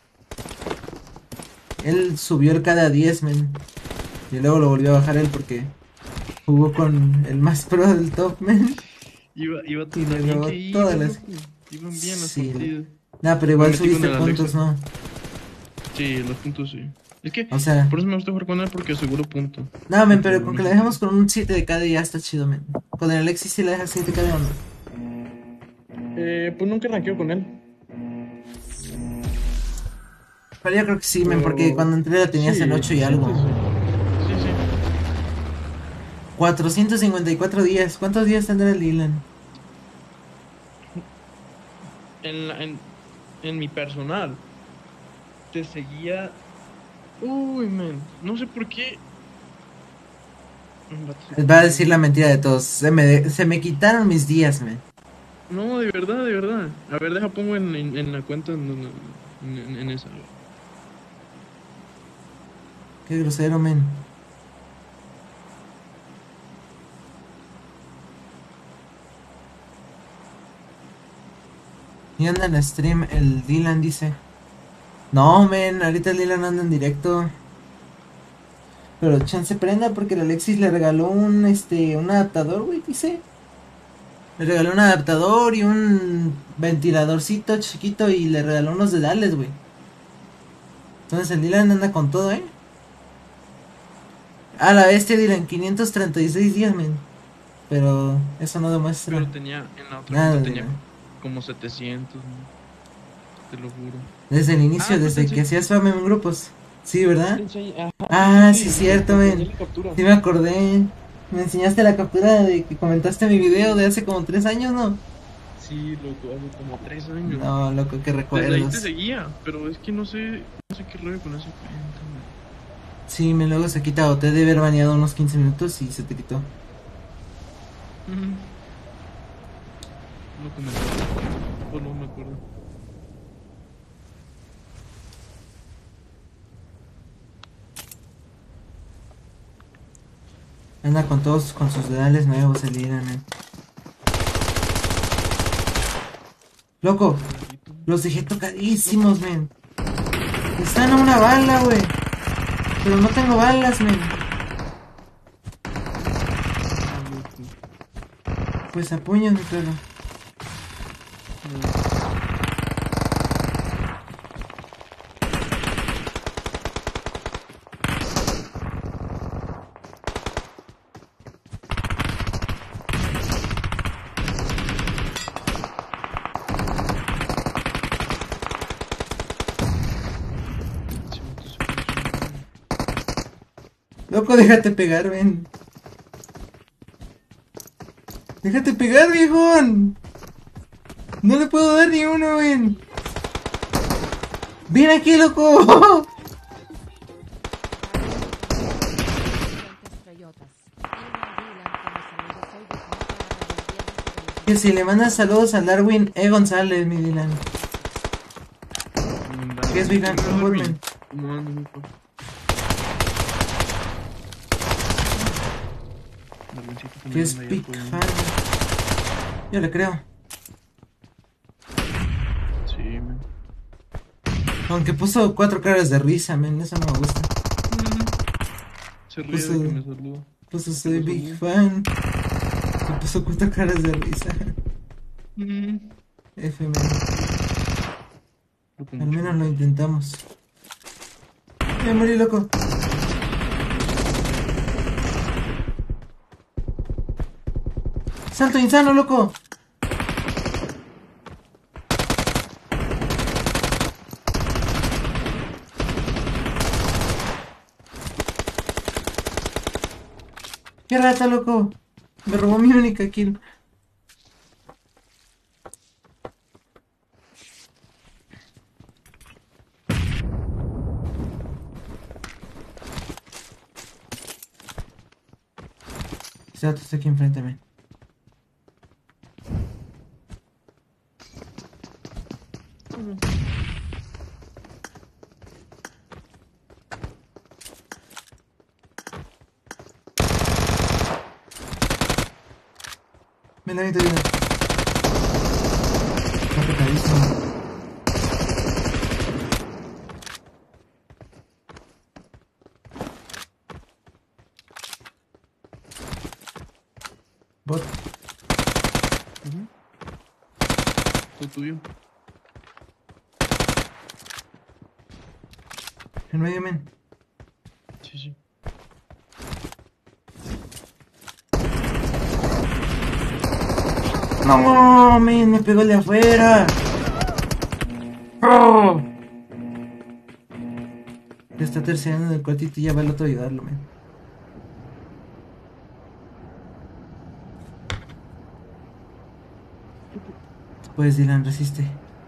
Él subió el cada 10, men. Y luego lo volvió a bajar él porque jugó con el más pro del top, men. Iba Y le bien robó que todas iba, las... loco. Iban bien las Sí. partidas. Nah, pero igual Me metí con subiste el puntos, Alexa. ¿no? Sí, los puntos sí. Es que O sea... por eso me gusta jugar con él porque aseguro punto. Nah, men, pero con que le dejemos con un 7 de KD ya está chido, men. Con el Alexis sí le dejas 7 de KD o no. Pues nunca ranqueo con él. Pero yo creo que sí, men, porque cuando entré la tenías en 8 y algo. Sí, sí. 454 días. ¿Cuántos días tendrá el Dylan? En mi personal te seguía. Uy, man. No sé por qué. Les va a decir la mentira de todos. Se me quitaron mis días, men. No, de verdad, de verdad. A ver, deja pongo en la cuenta en esa. Qué grosero, men. Y anda en stream el Dylan, dice. No, men, ahorita el Dylan anda en directo. Pero chance prenda porque el Alexis le regaló un adaptador, güey, dice. Le regaló un adaptador y un ventiladorcito chiquito y le regaló unos dedales, güey. Entonces el Dylan anda con todo, ¿eh? A la bestia, Dylan, 536 días, men. Pero eso no demuestra Pero tenía, en la otra nada, cuenta tenía Dylan. como 700, ¿no? Te lo juro. Desde el Ah, inicio, no desde que hacías spam en grupos. Sí, ¿verdad? Ajá, Ah, sí, sí, cierto, te enseñé men. la captura. Sí me acordé. Me enseñaste la captura de que comentaste mi video de hace como 3 años, ¿no? Sí, loco, hace como 3 años. No, loco, qué Desde ahí te recuerdos. seguía, pero es que no sé qué rollo con esa cuenta, man. Sí, me luego se quita o te debe haber baneado unos 15 minutos y se te quitó. Ujú. Lo comentaste. O no me acuerdo. Anda con todos, con sus dedales nuevos, el Dylan, men. Loco, Regalito. los dejé tocadísimos, men. Están a una bala, güey. Pero no tengo balas, men. Ah, loco. Pues apúñame, pero. No. Se mató su persona. Loco, déjate pegar, ven. Déjate pegar, viejón. No le puedo dar ni uno, ven. Ven aquí, loco. Estrellotas. Dylan, con los amigos soy Big Mac para los viernes Que si le mandas saludos a Darwin E. González, mi Dylan. ¿Qué es Big Darwin? Goldman? ¿Cómo anda, mijo? Darwincito, ¿cómo Que es anda? Ya Big podemos- Fan. Yo le creo. Sí, man. Aunque puso 4 caras de risa, men. Eso no me gusta. Se ríe de que me saluda. Puso Que soy lo Big salude. Fan. Y puso 4 caras de risa. F, men. Loco, Al mucho menos lo gusto. intentamos. Ya morí, loco. Salto insano, loco. Qué rata, loco. Me robó mi única kill. Ese dato está aquí enfrente, men. Ven, ahorita viene. Está petadísimo. Bot. Todo tuyo. En medio, men. Sí, sí. No, men, me pegó el de afuera. ¡Oh! Ya está terciando en el cuartito y ya va el otro a ayudarlo, men. Pues Dylan, resiste.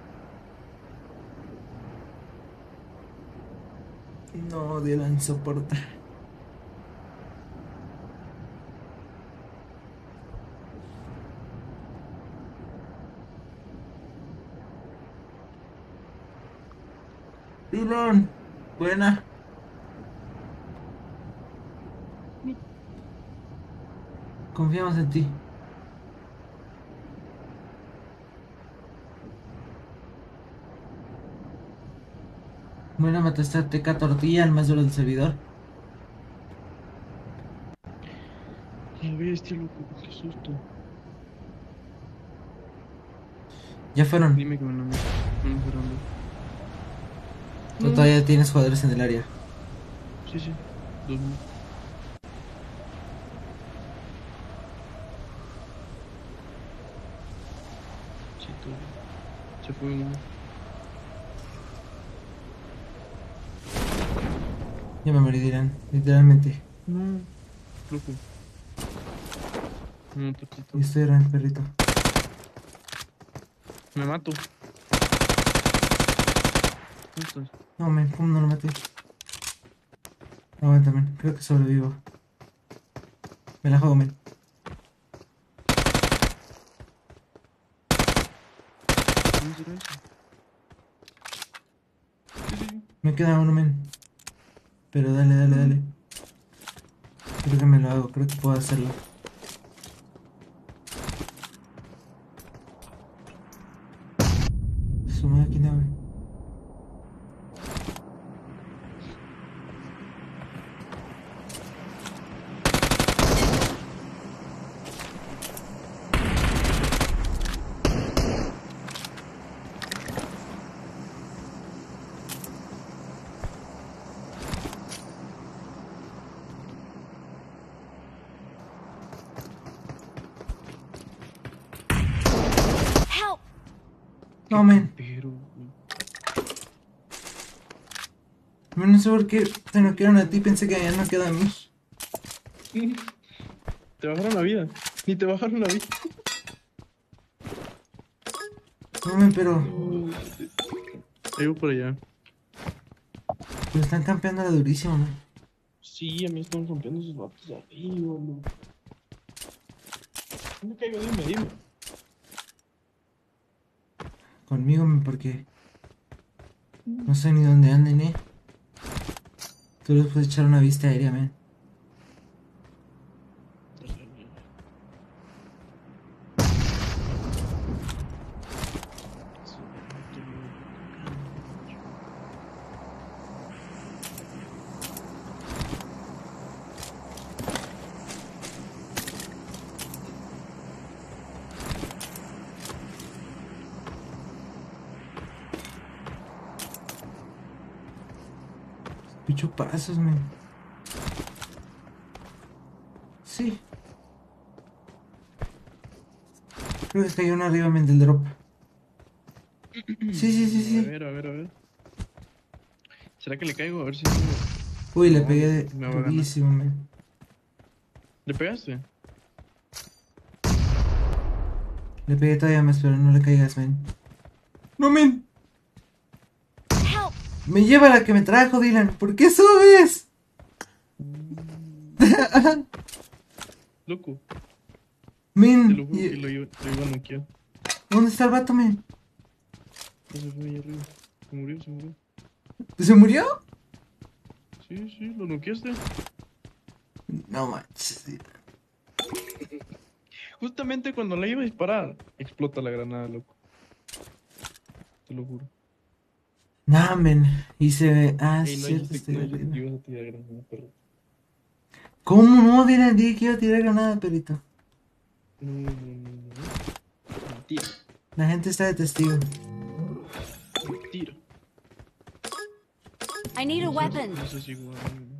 No, Dylan, soporta. Dylan, buena. Confiamos en ti. Bueno, mataste a Teca Tortilla, el más duro del servidor. La bestia, loco, qué susto. Ya fueron. Dime que me lo meto. No, Fernando. O todavía tienes jugadores en el área. Sí, sí. 2000. Sí, todo. Se fue uno. Ya me morí, dirán. Literalmente. No. Loco. No, Totito. Y estoy el perrito. Me mato. ¿Dónde estás? No, men, ¿cómo no lo maté? Aguántame, creo que sobrevivo. Me la juego, men. ¿Dónde será eso? Sí, sí, sí. Me queda uno, men. Pero dale, dale, dale. Creo que me lo hago, creo que puedo hacerlo. Su máquina, wey. Help! No, men. Pero, No sé por qué te noquearon a ti, pensé que ya no queda a mí. te bajaron la vida. Ni te bajaron la vida. No, men, pero No. Ahí voy por allá. están campeando la durísimo, men. Sí, a mí están rompiendo esos vatos de arriba, loco. ¿Dónde caigo? Dime. Conmigo, men, porque no sé ni dónde anden, Tú les puedes echar una vista aérea, men. Picho pasos, men. Sí. Creo que cayó uno arriba, men, del drop. Sí, sí, sí, A sí. ver, a ver, a ver. ¿Será que le caigo? A ver si Uy, le no, pegué me va a ganar. durísimo, men. ¿Le pegaste? Le pegué todavía más, pero no le caigas, men. ¡No, men! Help! Me lleva la que me trajo, Dylan. ¿Por qué subes? Loco, te Men, lo juro que lo iba a noquear. ¿dónde está el vato, men? No se fue ahí arriba. Se murió, se murió. ¿Se murió? Sí, sí, lo noqueaste. No manches, Dylan. Justamente cuando le iba a disparar, explota la granada, loco. Te lo juro. Nah, men. Y se ve. Ah, sí, Ey, es cierto, estoy no dijiste arriba. que ibas a tirar granada, perro. ¿Cómo no, Dylan? Dije que iba a tirar granada, perito. No, no, no, no. Mentira, La gente está de testigo. mentira. I need a No weapon. sé si igual.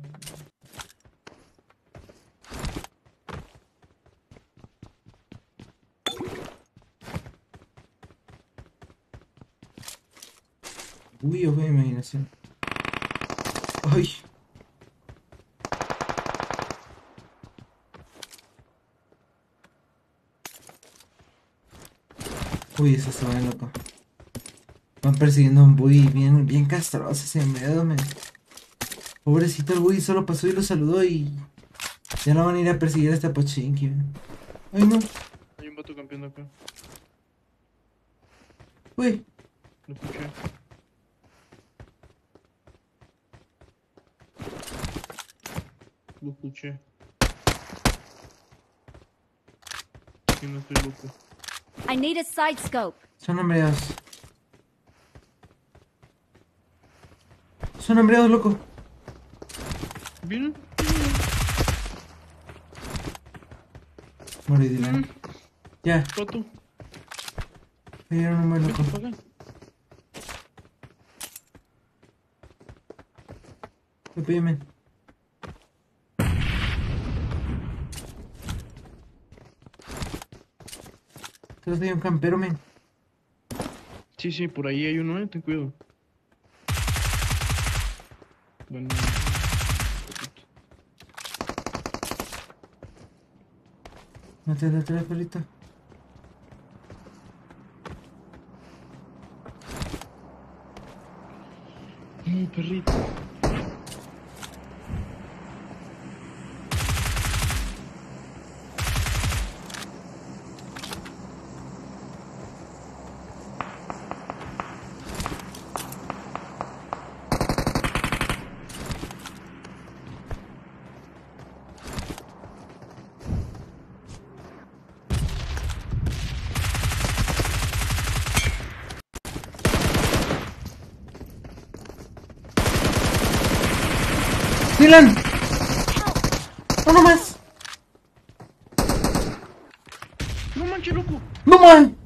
Uy, yo fue mi imaginación. Ay. Uy, eso está bien loco. Van persiguiendo a un Bui bien, bien castroso ese miedo, men. Pobrecito el Bui solo pasó y lo saludó y ya no van a ir a perseguir a esta Pochinki, men. Ay, no. Hay un vato campeando acá. Uy. Lo escuché. Lo escuché. Que no estoy loco. I need a side scope. Son hambreados. Son hambreados, loco. ¿Vieron? Morí, Dylan. Ya. Pato. Pero no me Vete loco. para acá. Pídeme. Te doy un campero, men. Sí, sí, por ahí hay uno, ten cuidado. Bueno, Mátale, perrito. perrito. ¡Dylan! ¡Uno más! No manches, loco. ¡No man!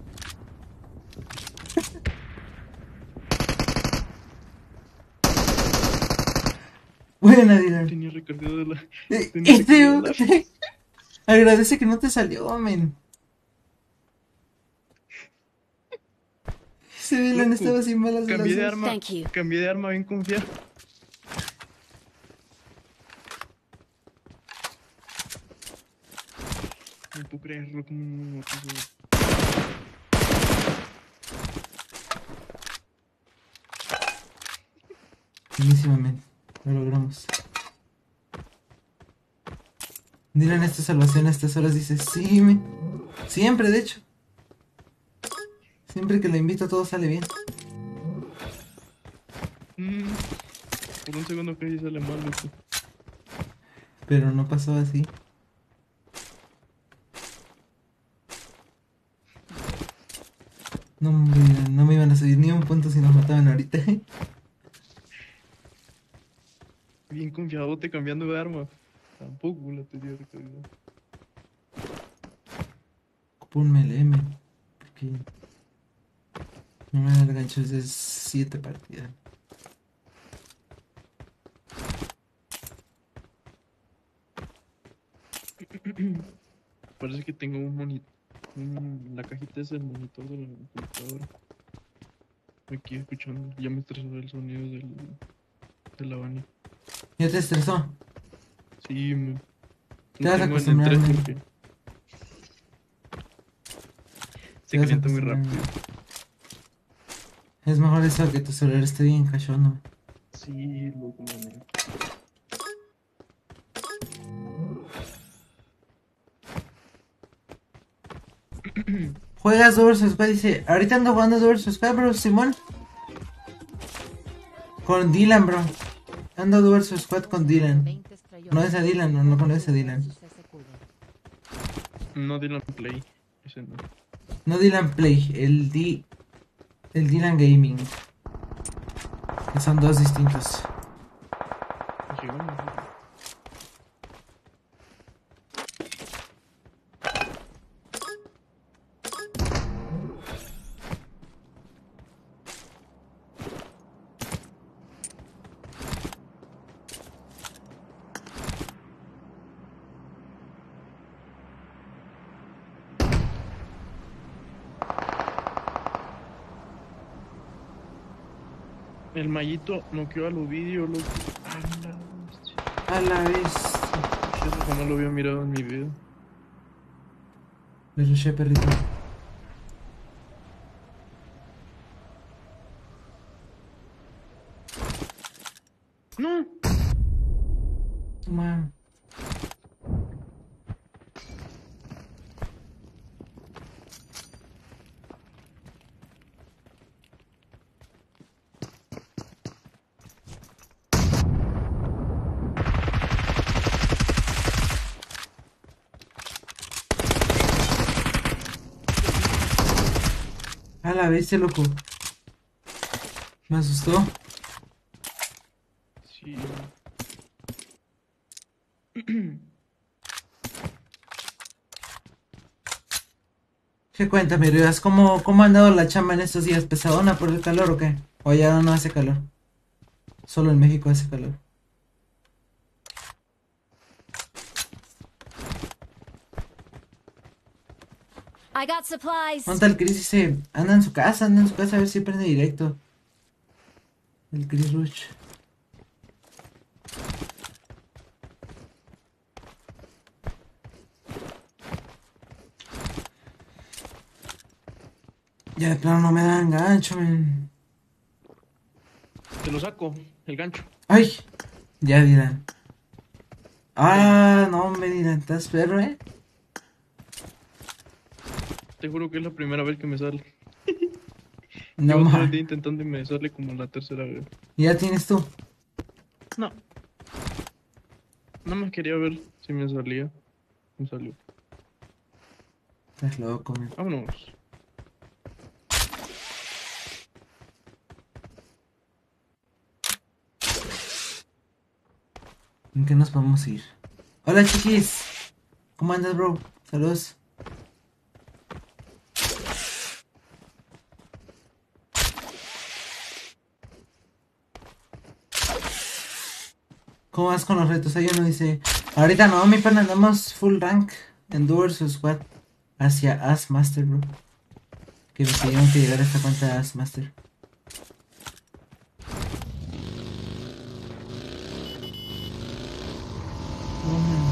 Buena, Dylan. Tenía recargado de la. Eh, Tenía recargado de la. Este... Agradece que no te salió, men. Ese Dylan Loco, estaba sin balas de las cambié de dos. arma. Thank you. Cambié de arma bien confiado. No puedo creerlo, como no pasó. Buenísimo, men. Lo logramos. Dylan, esta salvación a estas horas dice, sí, men. Siempre, de hecho. Siempre que lo invito todo sale bien. Mm, por un segundo casi sale mal, loco. Pero no pasó así. No, hombre, no me iban a subir ni un punto si nos mataban ahorita. Bien confiado te cambiando de arma. Tampoco la tenía recargada. Ocupo un melee, men. Porque no me dan ganchos de 7 partidas. Parece que tengo un monitor. La cajita es el monitor de la computadora. Aquí escuchando. Ya me estresó el sonido del abanico. Ya te estresó. Sí, Te lo vas a tengo en acostumbrar, 3 men. porque Te se vas a calienta muy acostumbrar, rápido. men. Es mejor eso que tu celular esté bien cachondo. Sí, loco, la neta. Juegas Doors Squad, dice. Ahorita ando jugando Doors Squad, bro, Simón. Con Dylan, bro. Ando Doors Squad con Dylan. 20 estrellotas. No es a Dylan, no conoces a Dylan. Sus SQD. No Dylan Play. Ese no. No Dylan Play, el Dylan Gaming. Que son dos distintos. Así vamos. El mallito noqueó al Ovidio, loco. Ah, la hostia. A la vez. Eso jamás lo había mirado en mi vida. Le rushé, perrito. No. Man. A la vez, loco. Me asustó. Sí. ¿Qué cuéntame, Rivas? ¿Cómo ha andado la chamba en estos días? ¿Pesadona por el calor o qué? ¿O ya no hace calor? Solo en México hace calor. I got supplies. ¿Dónde está el Chris? Dice, anda en su casa a ver si prende directo. El Chris Rush. Ya de plano no me dan gancho, men. Te lo saco, el gancho. ¡Ay! Ya dirán. Ah, no me dirán, ¿estás perro, eh? Te juro que es la primera vez que me sale. No Llevo todo el más. día intentando y me sale como la tercera vez. ¿Ya tienes tú? No, nada más quería ver si me salía. Me salió. Estás loco, men. Vámonos. ¿En qué nos vamos a ir? Hola, chiquis. ¿Cómo andas, bro? Saludos. ¿Cómo vas con los retos? Ahí uno dice, ahorita no, mi pana, andamos full rank en Duels o Squad hacia As Master, bro. Que me pidieron que llegara a esta cuenta de As Master. Oh, man.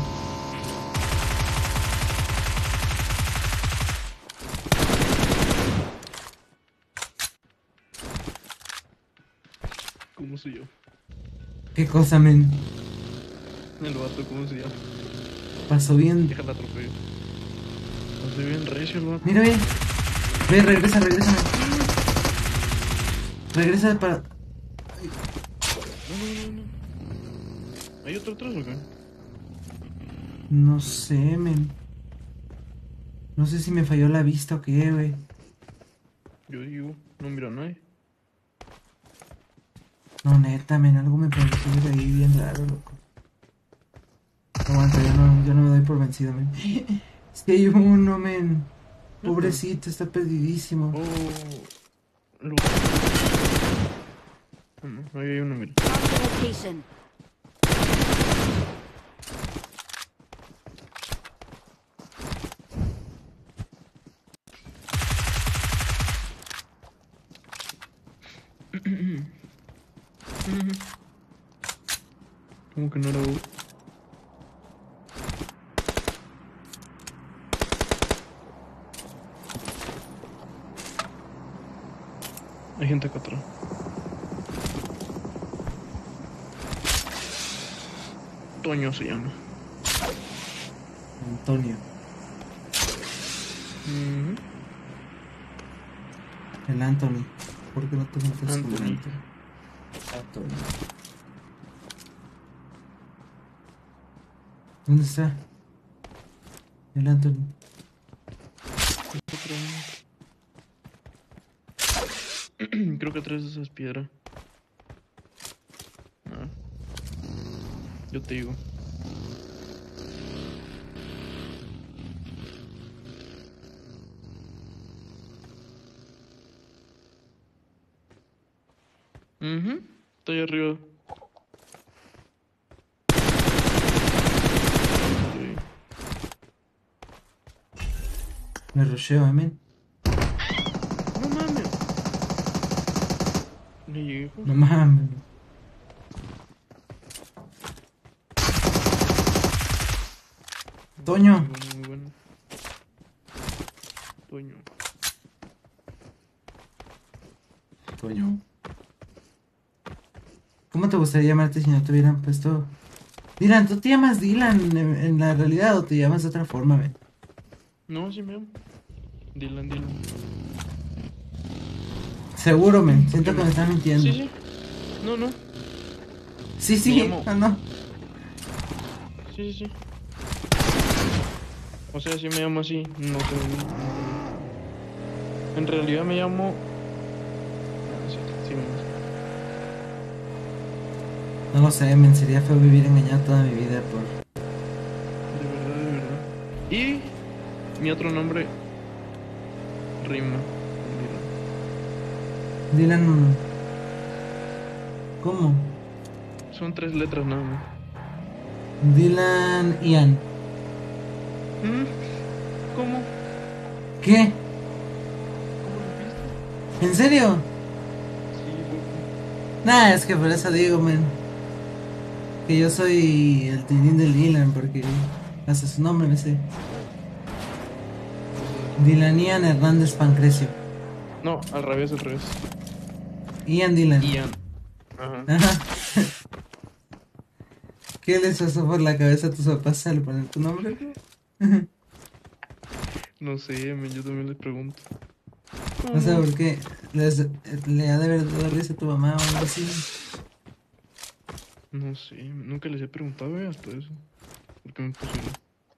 ¿Cómo se llama? ¿Qué cosa, men? El vato, ¿cómo se llama? Pasó bien. Déjala atropello. Pasé bien recio el vato. Mira, ve. Ve, regresa, men. Regresa para... No. ¿Hay otro atrás o qué? No sé, men. No sé si me falló la vista o qué, güey. Yo digo, no miro a nadie. No, neta, men, algo me pareció de ahí bien raro, loco. Aguanta, yo no me doy por vencido, men. Es que hay uno, men. Pobrecito, está perdidísimo. Oh, lo... No, ahí hay uno, mira. Mark the location. ¿Cómo que no era vos? Hay gente acá atrás. Toño se llama. Antonio. Ujú. El Anthony. ¿Por qué no te metes con Anthony. Anthony? Anthony. ¿Dónde está? El Anthony. Creo que atrás de esas piedras. Ah, yo te digo. Estoy arriba. Sí. Me rusheo, men. No mames. Le llegué justo. No mames. Toño. Muy bueno. Toño. Toño. ¿Cómo te gustaría llamarte si no te hubieran puesto? Dylan, ¿tú te llamas Dylan en la realidad o te llamas de otra forma, men? No, sí me amo. Dylan. Seguro, men. Siento qué que me estás mintiendo. Sí, sí. No. Sí, Me llamo- no. Sí. O sea, sí me llamo así. No sé. En realidad me llamo. Ah, sí me llamo así. No lo sé, men. Sería feo vivir engañado toda mi vida por... De verdad. Y mi otro nombre rima. Dylan. ¿Cómo? Son 3 letras nada más. Dylan Ian. ¿Cómo? ¿Qué? ¿Cómo lo viste? ¿En serio? Sí, loco. Nah, es que por eso digo, man. Que yo soy el Tilín del Dylan, porque hasta su nombre me sé. Dylan Ian Hernández Pancrecio. No, al revés, al revés. Ian Dylan. Ian. Ajá. Ajá. ¿Qué les pasó por la cabeza a tus papás al poner tu nombre? No sé, yo también les pregunto. O sea, ¿Cómo? ¿por qué? ¿Le ha de haber dado risa a tu mamá o algo así? No sé, nunca les he preguntado, hasta eso. ¿Por qué me pusieron?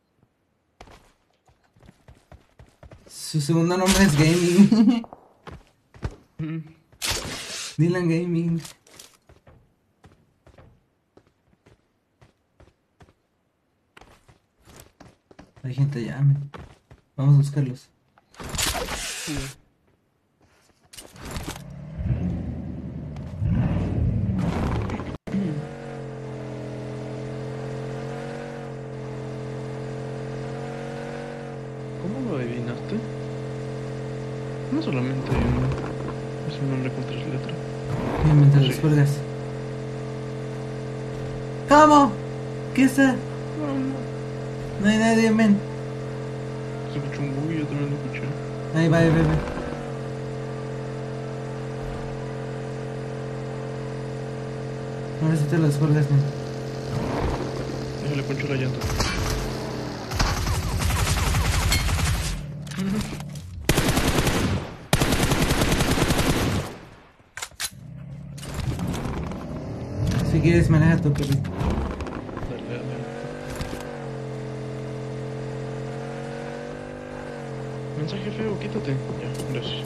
Su segundo nombre es Gaming. Mm, Dylan Gaming. Hay gente allá, man. Vamos a buscarlos. sí. ¿Cómo lo adivinaste? No solamente es un nombre con 3 letras. Y mientras los Sí. cuelgas. ¿Cómo? ¿Qué está? No. No hay nadie, men. Se escuchó un bug y yo también lo escuché. Ahí va, ahí va, ahí va. Ahora sí te los cuelgas, men. Déjale poncho la llanta. Si quieres, maneja tu perrito. Dale. Mensaje feo, quítate. Ya, gracias.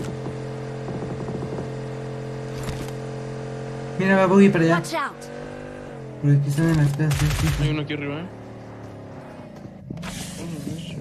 Mira, va Boogie para allá. Watch out! Porque aquí están en las casas. Sí, Hay sí. uno aquí arriba, sí.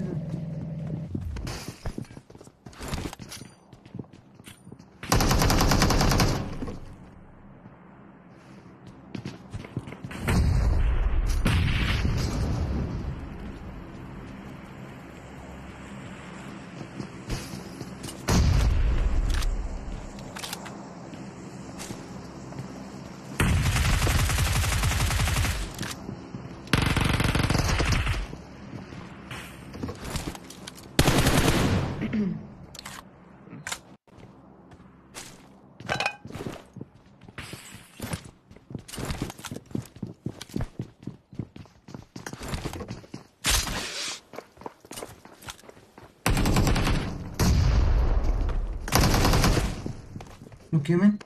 Ok, men.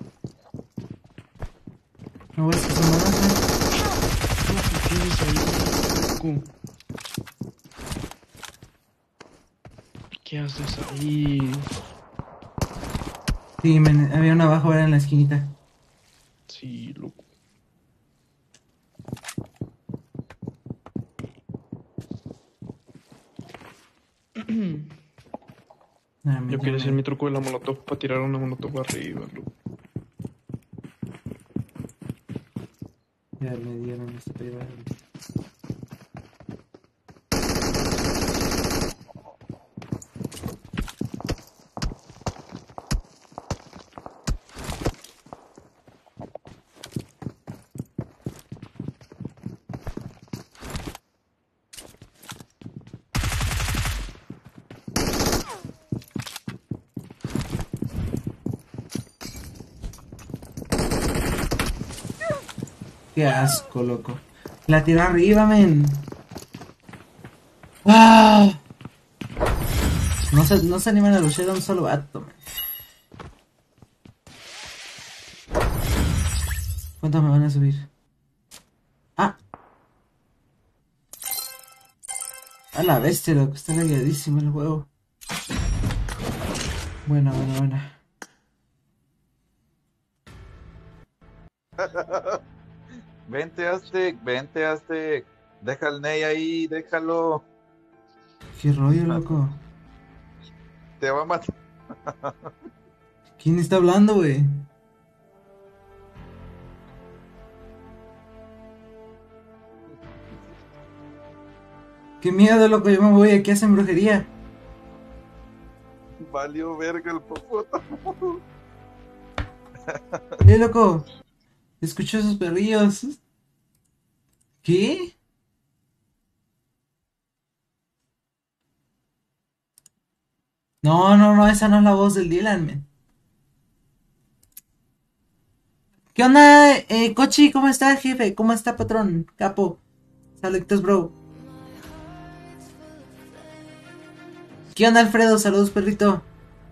No voy a hacer nada, ¿Qué tienes ahí, loco? ¿Qué haces ahí? Sí, men. Había uno abajo ahora en la esquinita. Sí, loco. Ah, men, Yo ya quería hacer me, mi truco de la molotov para tirar una molotov arriba, loco. ya me dieron esto para llevar. Qué asco, loco. La tiró arriba, men. ¡Ah! No se animan a luchar a un solo vato, men. ¿Cuántos me van a subir? Ah, a la bestia, loco. Está lagueadísimo el juego. Buena. Vente, Aztec. Deja el Ney ahí, déjalo. Qué rollo, loco. Te va a matar. ¿Quién está hablando, güey? Qué miedo, loco, yo me voy, aquí hacen brujería. Valió verga el popoto. Loco, escucho esos perrillos. ¿Qué? No, no, no, esa no es la voz del Dylan, man. ¿Qué onda, Cochi? ¿Cómo está, jefe? ¿Cómo está, patrón? Capo. Saluditos, bro. ¿Qué onda, Alfredo? Saludos, perrito.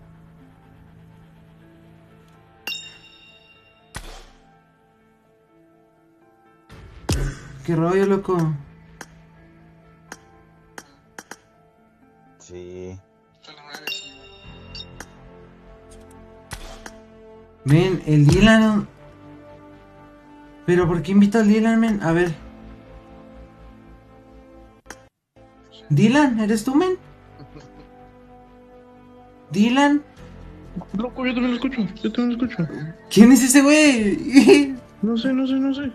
¿Qué rollo, loco? Sí. Men, el Dylan. ¿Pero por qué invito al Dylan, men? A ver. Dylan, ¿eres tú, men? Dylan. Loco, yo también lo escucho. Yo también lo escucho. ¿Quién es ese güey? No sé, no sé, no sé.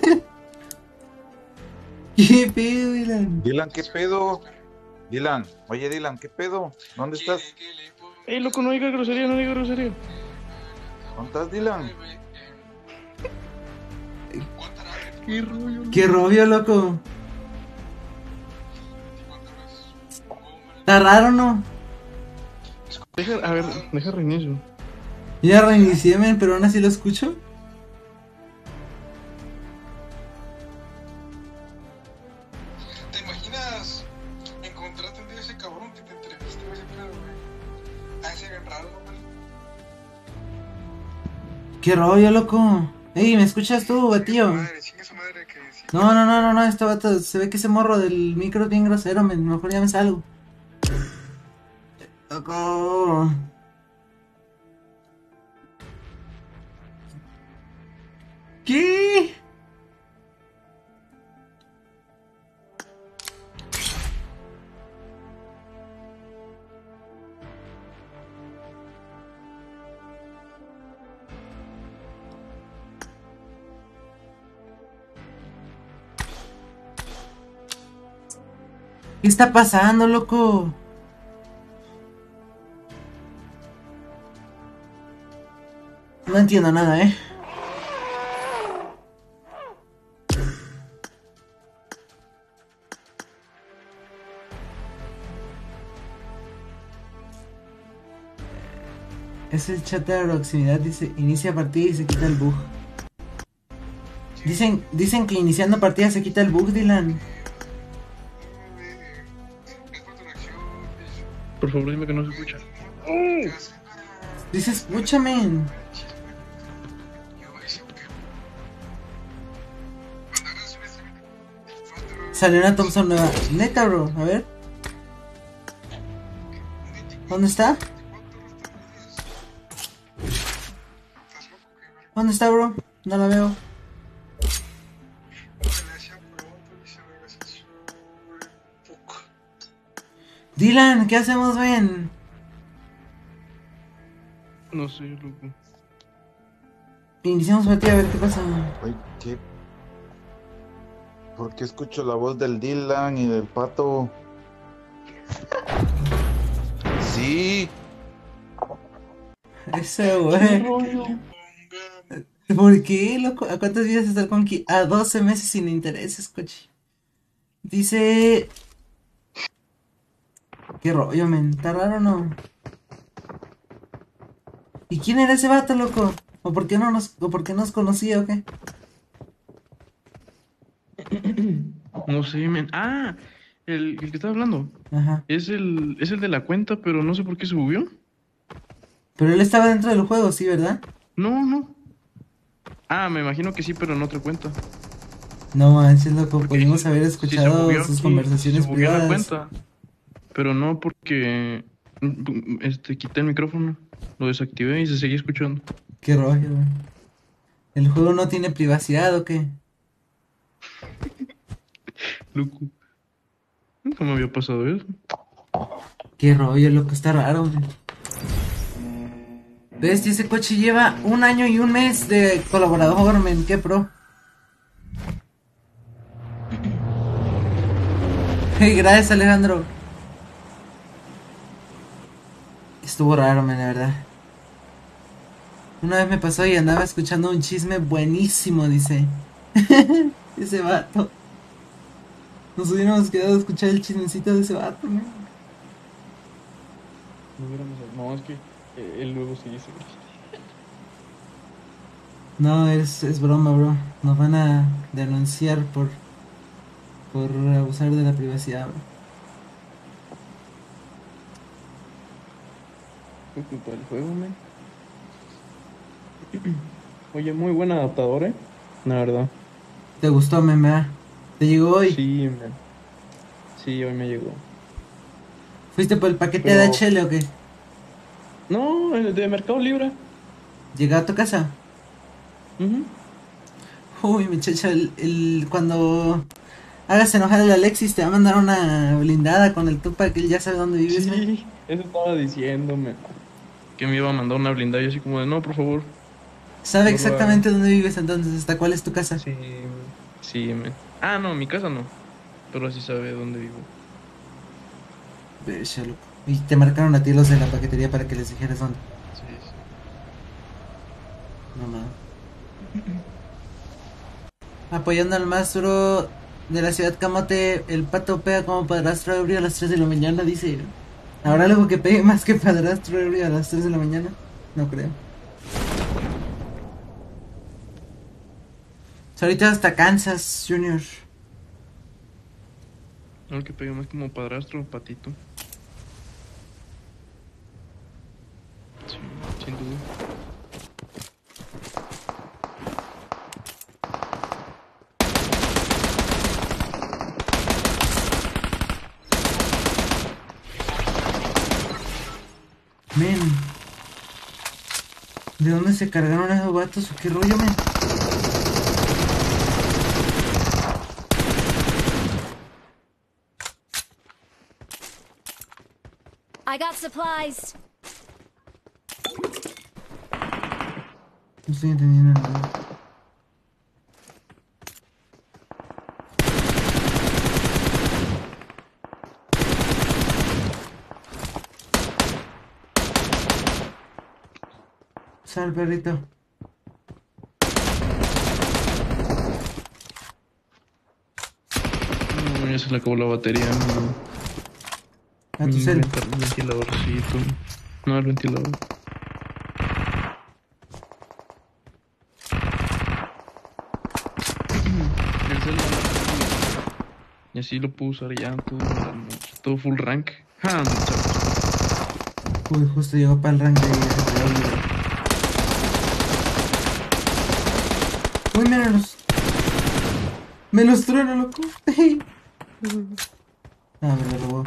¿Qué pedo, Dylan? Dylan, ¿qué pedo? Dylan, oye Dylan, ¿qué pedo? ¿Dónde estás? Ey, loco, no diga grosería, no diga grosería. ¿Dónde estás, Dylan? Qué rollo. ¿Qué rollo, loco? ¿Está raro, no? A ver, deja reinicio. Ya reinicié, men, pero aún así lo escucho. ¿Te imaginas encontrarte un día ese cabrón que te entrevistó ese pedo, güey? Ah, ese bien raro, güey. ¿Qué rollo, loco? Ey, ¿me escuchas tú, batío? Chinga su madre que sí. No, no, no, no, no, este vato, se ve que ese morro del micro es bien grosero, men, mejor ya me salgo. Loco. ¿Qué? ¿Qué está pasando, loco? No entiendo nada, ¿eh? Es el chat de proximidad, dice, inicia partida y se quita el bug. Dicen que iniciando partida se quita el bug, Dylan. Es por tu reacción, Por favor, dime que no se escucha. Dice, escúchame. Salió una Thompson nueva. Neta, bro, a ver. ¿Dónde está? ¿Dónde está, bro? No la veo. Dylan, ¿qué hacemos, ven? No sé, loco. Iniciamos partida a ver qué pasa. Oye, ¿qué? ¿Por qué escucho la voz del Dylan y del pato? Sí. Ese güey. ¿Por qué, loco? ¿A cuántos días estar con Ki? A 12 meses sin intereses, coche. Dice... ¿Qué rollo, men? ¿Está raro o no? ¿Y quién era ese vato, loco? ¿O por qué no o por qué nos conocía o qué? No sé, men. Ah, el que estaba hablando. Ajá. Es el de la cuenta, pero no sé por qué se subió. Pero él estaba dentro del juego, sí, ¿verdad? No, no. Ah, me imagino que sí, pero en otra cuenta. No manches, loco, Porque pudimos haber sí escuchado bugueó, sus sí, conversaciones se bugueó la privadas. cuenta. Pero no porque quité el micrófono, lo desactivé y se seguía escuchando. Qué rollo, güey. ¿El juego no tiene privacidad o qué? Loco. Nunca me había pasado eso. Qué rollo, loco, está raro, güey. Bestia, ese coche lleva 1 año y 1 mes de colaborador, men, qué pro. Hey, gracias, Alejandro. Estuvo raro, men, la verdad. Una vez me pasó y andaba escuchando un chisme buenísimo, dice. Ese vato. Nos hubiéramos quedado a escuchar el chismecito de ese vato, men. No, es que él luego sí dice. No, es broma, bro. Nos van a denunciar por abusar de la privacidad, bro. Fue culpa del juego, man. Oye, muy buen adaptador, la verdad. ¿Te gustó, men, verdad? ¿Te llegó hoy? Sí, man. Sí, hoy me llegó. ¿Fuiste por el paquete Pero- de HL o qué? No, el de Mercado Libre. ¿Llegó a tu casa? Ujú. Uy, muchacho, cuando hagas enojar al Alexis te va a mandar una blindada con el Tupac, que él ya sabe dónde vives, men. Sí, eso estaba diciéndome. Que me iba a mandar una blindada y así como de, no, por favor. Sabe No lo exactamente dónde vives, entonces, ¿hasta cuál es tu casa? Sí, sí, man. Ah, no, mi casa no. Pero sí sabe dónde vivo. Bestia, loco. Y te marcaron a ti los de la paquetería para que les dijeras dónde. Sí, sí. No mames. Apoyando al maestro de la ciudad Camote, el pato pega como padrastro ebrio a las 3 de la mañana, dice. ¿Habrá algo que pegue más que padrastro ebrio a las 3 de la mañana? No creo. Ahorita hasta Kansas, Junior. No, el que pega más como padrastro, patito. Sí, sin duda. Men. ¿De dónde se cargaron esos vatos o qué rollo, men? I got supplies. No estoy entendiendo nada. Sal, perrito. No, ya se le acabó la batería. A tu cel. Ventiladorcito. No, el ventilador. El cel y así lo puedo usar ya todo full rank. Ah, no, chavos. Uy, justo llegó para el rank de... Uy, míralos. Me los trueno, loco. Ah, me lo robó.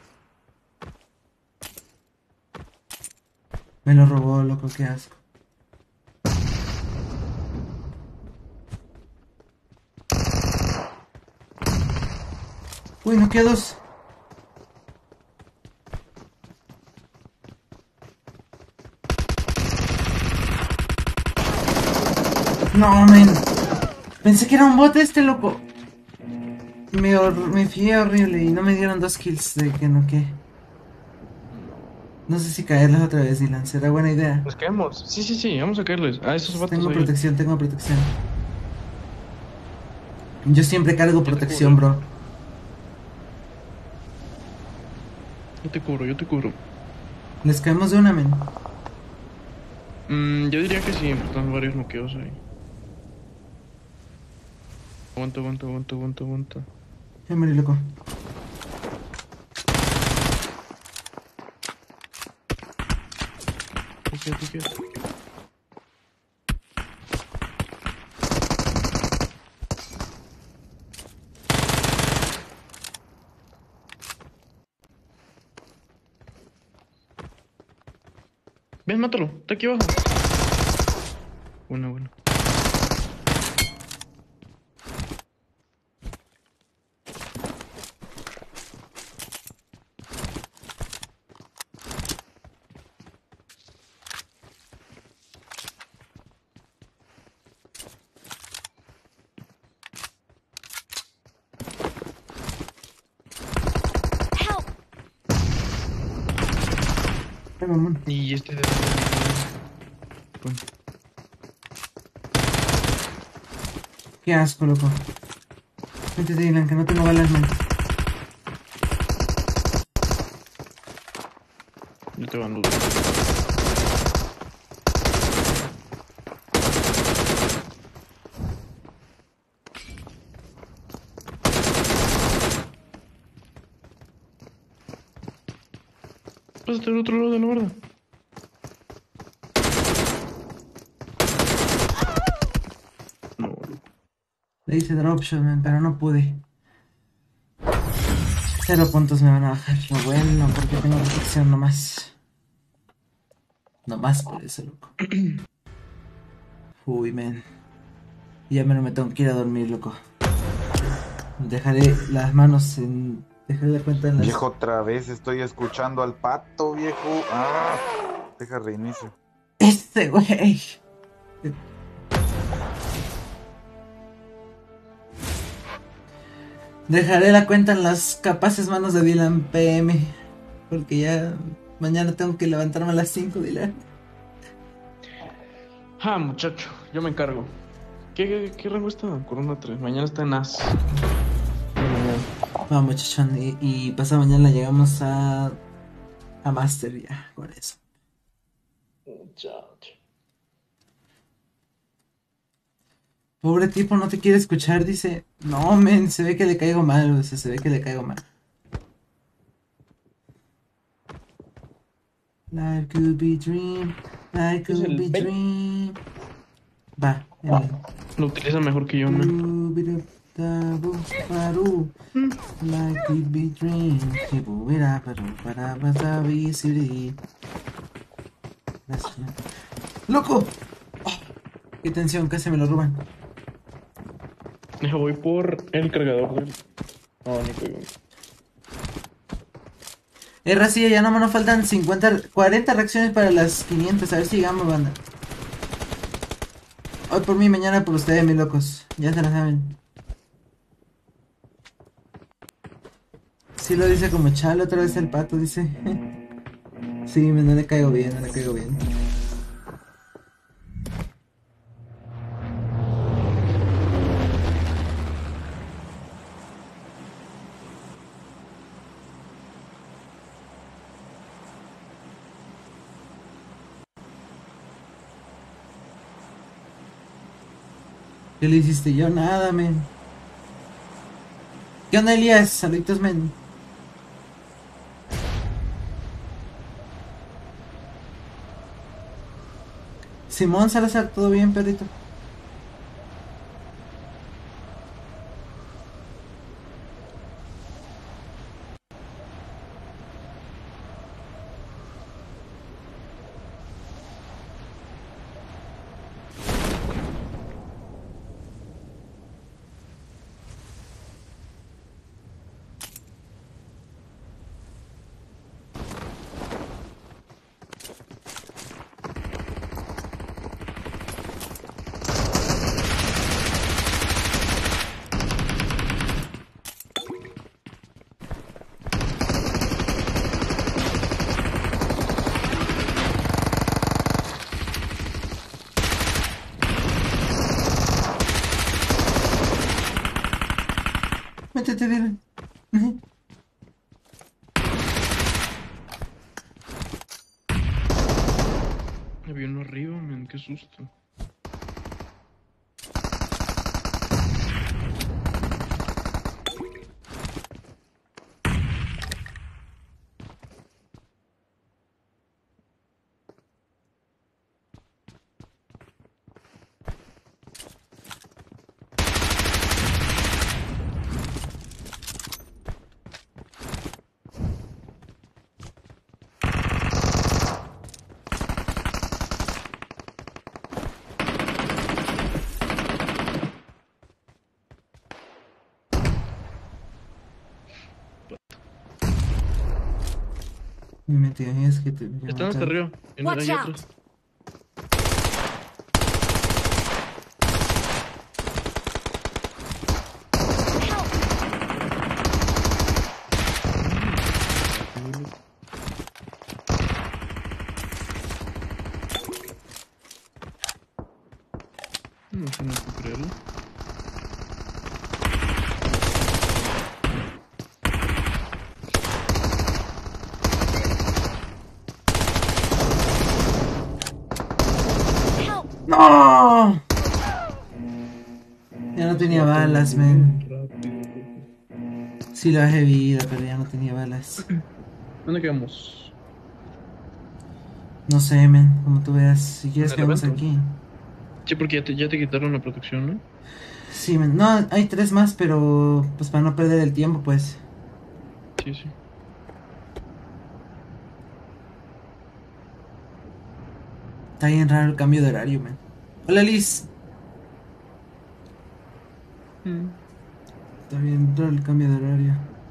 Me lo robó, loco, qué asco. Uy, no queda dos. No, men. Pensé que era un bot este, loco. Me fié horrible y no me dieron 2 kills de que no que. No sé si caerles otra vez, Dylan. Será buena idea. Nos caemos. Sí, sí, sí, vamos a caerles. Ah, esos vatos Tengo ahí. protección, tengo protección. Yo siempre cargo te protección, cubro. bro. Yo te cubro, yo te cubro. Les caemos de una, men. Yo diría que sí, están varios noqueos ahí. Aguanta, aguanta, aguanta, aguanta, aguanta. Ya morí, loco. ¿Qué? Ven, mátalo, está aquí abajo. Bueno. mamón. Y este de... Bueno, Qué asco, loco. Métete, Dylan, que no tengo balas, man. yo te mando. Pásate al otro lado de la barda. No, loco. Le hice dropshot, man, pero no pude. 0 puntos me van a bajar. Lo bueno, porque tengo protección nomás. Nomás por eso, loco. Uy, man. Ya me tengo que ir a dormir, loco. Dejaré las manos en... Dejaré la cuenta en las... Viejo, otra vez estoy escuchando al pato, viejo. Ah, deja reinicio. Este güey. Dejaré la cuenta en las capaces manos de Dylan PM. Porque ya mañana tengo que levantarme a las 5, Dylan. Ah, muchacho, yo me encargo. ¿Qué rango está? Corona 3. Mañana está en As. Vamos, muchachón. Y pasado mañana llegamos a Master ya, con eso. Muchacho. Pobre tipo, no te quiere escuchar, dice. No, men, se ve que le caigo mal, o sea, se ve que le caigo mal. Life could be dream, life Es could el be Ben. dream. Va, Lo utiliza mejor que yo, man. Life could be dream. ¡Loco! Oh, qué tensión, casi me lo roban. Deja, voy por el cargador del... No, ni pego. Racilla, ya no nos faltan 40 reacciones para las 500. A ver si llegamos, banda. Hoy por mí, mañana por ustedes, mis locos. Ya se la saben. Sí lo dice como chalo, otra vez el pato, dice. Sí, no le caigo bien, no le caigo bien. ¿Qué le hiciste? Yo nada, men. ¿Qué onda, Elías? Saluditos, men. Simón Salazar, ¿todo bien, perrito? Métete, dile. Había uno arriba, man, qué susto. Me tienes que te... Están hasta arriba. Watch Hay out. otros. No sé, no puedo creerlo. Help! ¡No! Ya no tenía Se va balas, todo man. bien rápido, Jorge. Sí le bajé vida, pero ya no tenía balas. ¿Dónde quedamos? No sé, men, como tú veas. Si En quieres el quedamos evento. aquí. Sí, porque ya te quitaron la protección, ¿no? Sí, men. No, hay 3 más, pero pues para no perder el tiempo, pues. Sí, sí. Está bien raro el cambio de horario, men. Hola, Liz. Mm. Está bien raro el cambio de horario.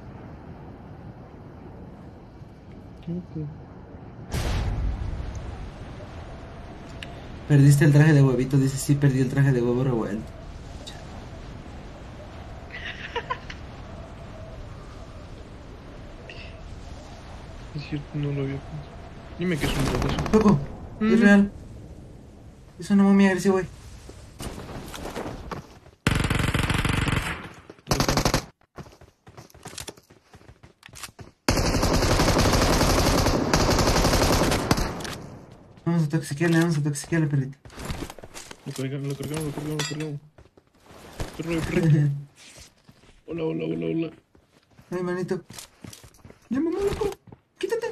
Ok. Perdiste el traje de huevito, dice sí, perdí el traje de huevo revuelto. Es cierto, no lo había pensado. Dime que es un rodazo. Loco, es real. Es una momia agresiva, güey. Vamos a toxiquearle, perrito. Lo cargamos, lo cargamos, lo cargamos, lo cargamos. Perrito. Hola, hola, hola, hola. Ay, manito. Ya, mamá, loco. Quítate.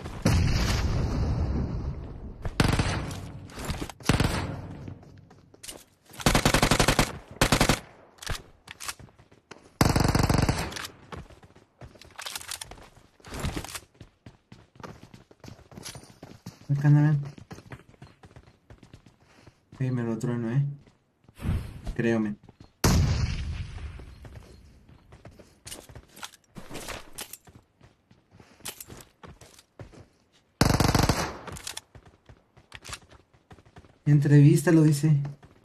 Acá andan. Ay, me lo trueno, Créeme. Entrevista lo dice.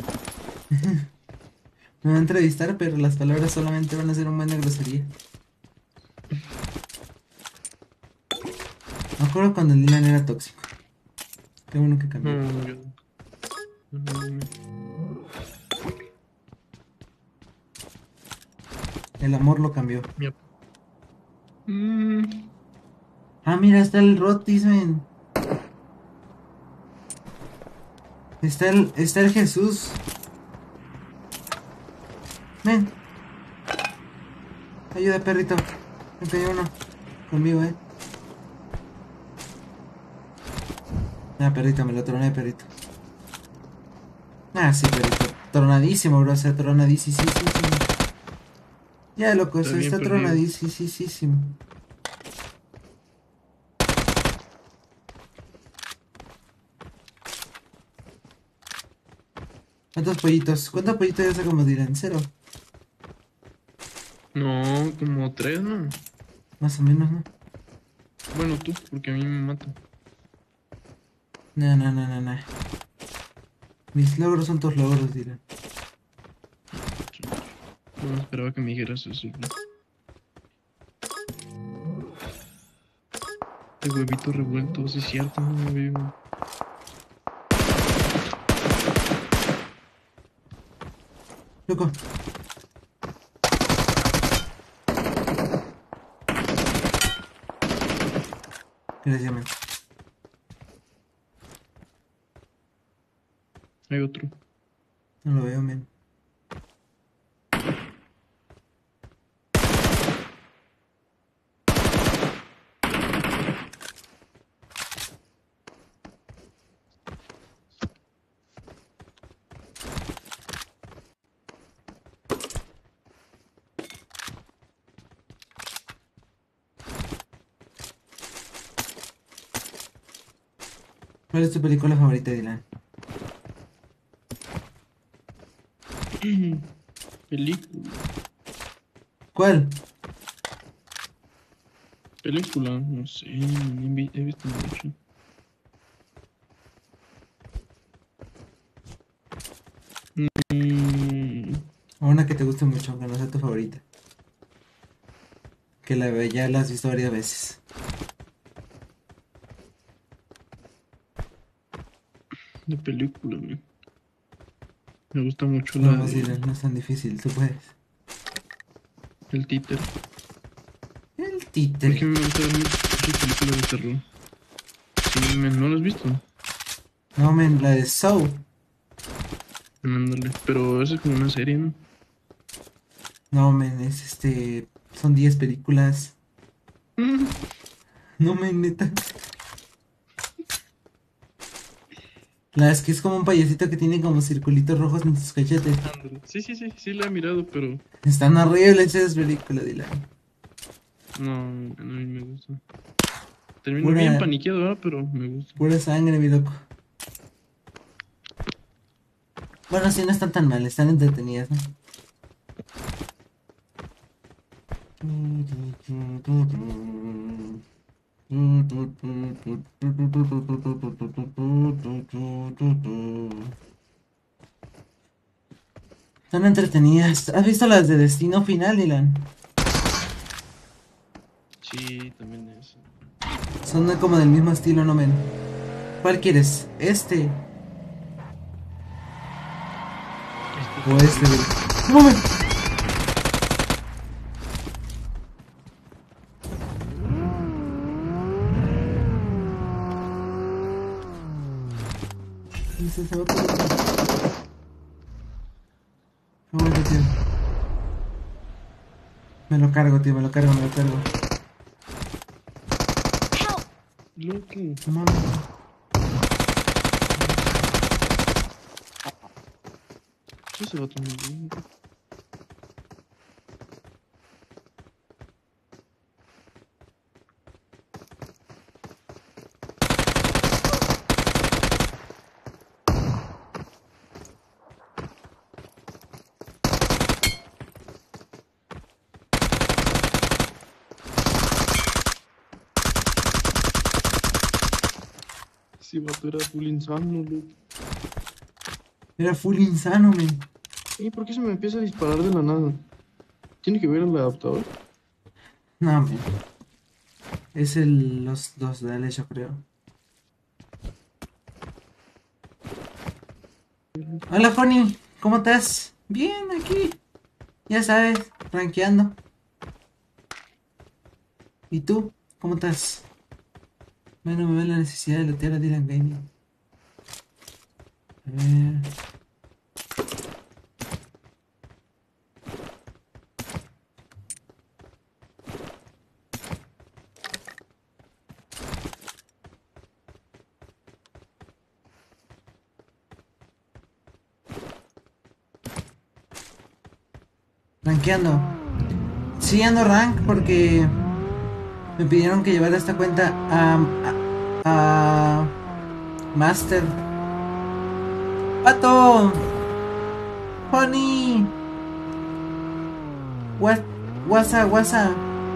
Me va a entrevistar, pero las palabras solamente van a ser una buena grosería. Me acuerdo cuando el Dylan era tóxico. Qué bueno que No, cambió. yo. No. El amor lo cambió. Mira. Mm. Ah, mira, está el Rotis, men. Está el Jesús. Ven, ayuda, perrito. Me cayó uno. Conmigo, Ah, perrito, me lo troné, perrito. Ah, sí, perrito. Tronadísimo, bro. O sea, tronadísimo. Ya, loco, Está eso bien está perdido. tronadísimo. ¿Cuántos pollitos? ¿Cuántos pollitos ya sacamos, Dylan? Cero. No, como 3, ¿no? Más o menos, ¿no? Bueno, tú, porque a mí me matan. No. Mis logros son tus logros, Dylan. No esperaba que me dijeras eso, bro. El huevito revuelto, sí es cierto, no me veo. Loco. Gracias, man. Hay otro. No lo veo, man. ¿Cuál es tu película favorita, Dylan? Película. ¿Cuál? Película, no sé, he visto mucho. Mm, O una que te guste mucho, aunque no sea tu favorita. Que ya la has visto varias veces. de película, man. Me gusta mucho la Vamos, de Dylan, no es tan difícil, tú puedes. El Títer. El Es que títere. me gusta ver muchas películas de terror. Sí, ¿no lo has visto? No, men, la de Saw. Ándale. Pero eso es como una serie, ¿no? No, men, es son 10 películas. No, men, neta. La es que es como un payasito que tiene como circulitos rojos en sus cachetes. Ándale. Sí la he mirado, pero Están horribles esas películas, Dylan. no, a mí me gusta. Termino bien Pura, paniqueado, ¿verdad? Pero me gusta. pura sangre, mi loco. Bueno, sí, no están tan mal, están entretenidas, ¿no? Están entretenidas. ¿Has visto las de Destino Final, Dylan? Sí, también eso. Son como del mismo estilo, ¿no, men? ¿Cuál quieres? ¿Este o este, Dylan? ¡No, men! Se va todo. Aguanta, tío. Me lo cargo, tío, me lo cargo, me lo cargo. Loco. No mames. Eso se va a tomar bien. Sí, vato era full insano, loco. Era full insano, men. ¿Y por qué se me empieza a disparar de la nada? ¿Tiene que ver el adaptador? No, men. Es los dos de Ale, yo creo. Hola, Honey. ¿Cómo estás? Bien, aquí. Ya sabes, rankeando. ¿Y tú? ¿Cómo estás? Bueno, me ve la necesidad de lootear a Dylan Gaming. A ver. Rankeando. Sí, ando rank porque me pidieron que llevara esta cuenta a Master. ¡Pato! ¡Honey! What? What's up?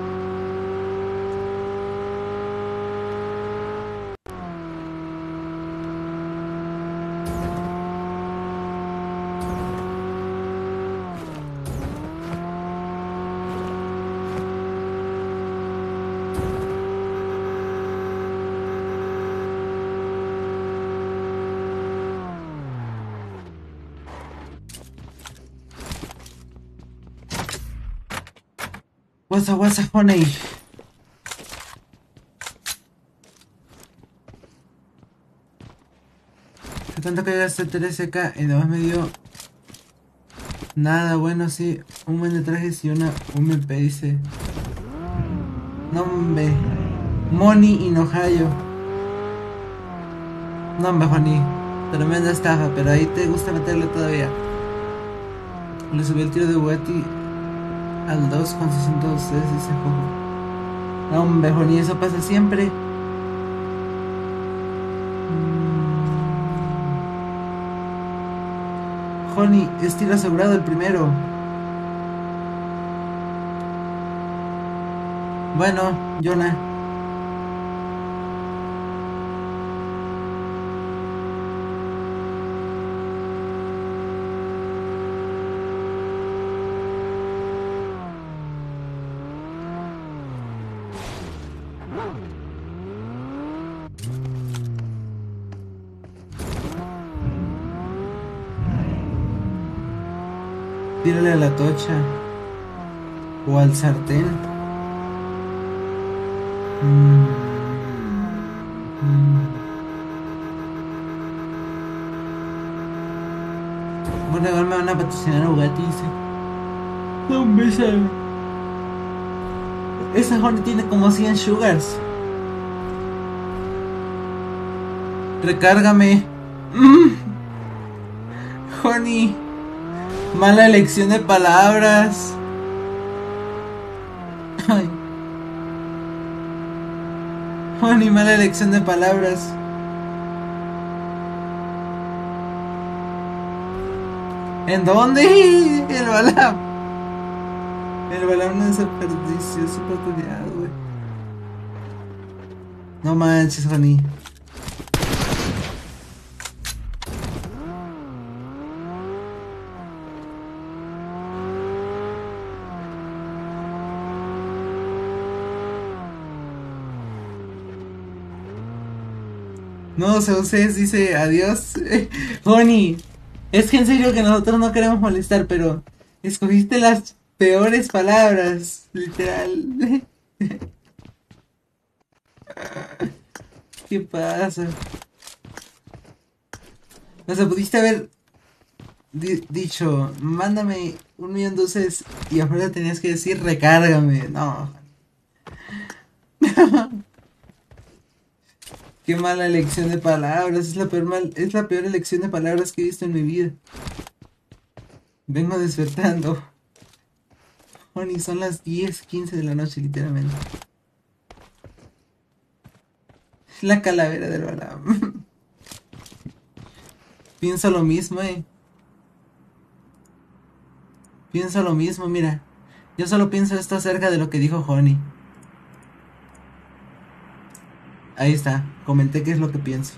What's up, honey? Te cuento que gasté 13k y además me dio nada bueno, sí. Un buen de trajes y una UMP, dice. Nombre. Money in Ohio. Nombre, honey. Tremenda estafa, pero ahí te gusta meterle todavía. Le subí el tiro de Bugatti al 2 con 600 ese juego. No, hombre, Joni, eso pasa siempre. Joni, es tiro asegurado el primero. Bueno, Jonah. Tírale a la tocha. O al sartén. Mm, mm. Bueno, igual me van a patrocinar a Bugatti, dice. No, un beso. Esa Honey tiene como 100 sugars. Recárgame. Honey. Mala elección de palabras. Ay. Honey, mala elección de palabras. ¿En dónde? El Balam. El Balam no desapareció su oportunidad, güey. No manches, Honey. No, Sauces dice adiós. Honey, es que en serio que nosotros no queremos molestar, pero escogiste las peores palabras, literal. ¿Qué pasa? O sea, pudiste haber dicho, mándame 1.000.000 dulces y afuera tenías que decir recárgame. No. Qué mala elección de palabras. Es la peor elección de palabras que he visto en mi vida. Vengo despertando. Honey, son las 10:15 de la noche, literalmente. La calavera del Balam. Pienso lo mismo, Pienso lo mismo, mira. Yo solo pienso esto acerca de lo que dijo Honey. Ahí está, comenté qué es lo que pienso.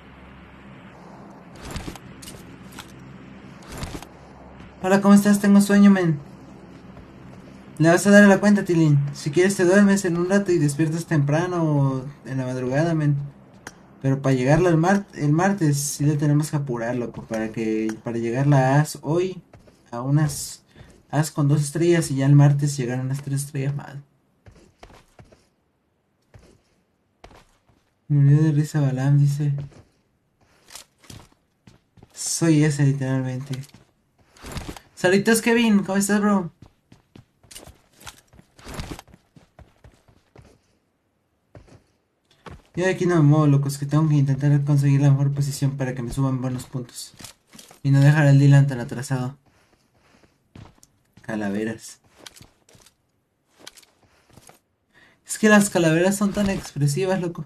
Hola, ¿cómo estás? Tengo sueño, men. Le vas a dar a la cuenta, Tilín. Si quieres te duermes en un rato y despiertas temprano o en la madrugada, men. Pero para llegarla el martes sí le tenemos que apurar, loco. Para llegarla a As hoy a unas As con 2 estrellas y ya el martes llegar a unas 3 estrellas más. Murió de risa Balam, dice. Soy ese, literalmente. Saluditos, Kevin. ¿Cómo estás, bro? Yo de aquí no me muevo, locos, que tengo que intentar conseguir la mejor posición para que me suban buenos puntos. Y no dejar al Dylan tan atrasado. Calaveras. Es que las calaveras son tan expresivas, loco.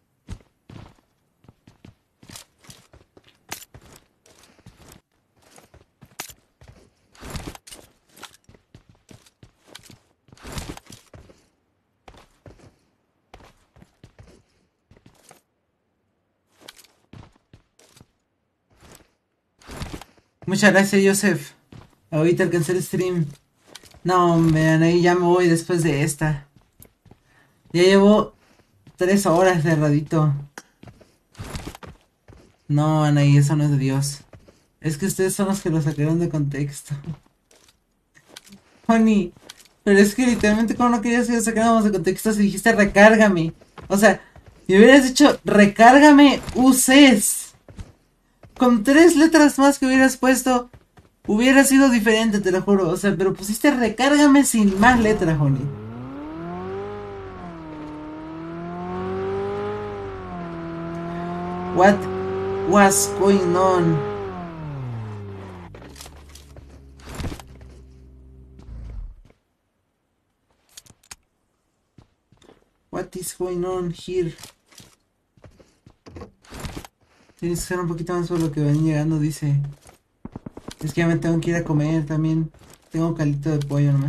Muchas gracias, Joseph. Ahorita alcancé el stream. No, vean, ahí ya me voy después de esta. Ya llevo 3 horas de radito. No, Anaí, eso no es de Dios. Es que ustedes son los que lo sacaron de contexto. Honey, pero es que literalmente como no querías que lo sacáramos de contexto si dijiste recárgame. O sea, si hubieras dicho recárgame UCs. Con 3 letras más que hubieras puesto, hubiera sido diferente, te lo juro. O sea, pero pusiste recárgame sin más letras, Honey. What was going on? What is going on here? Tienes que ser un poquito más por lo que van llegando, dice. Es que ya me tengo que ir a comer también. Tengo un caldito de pollo nomás.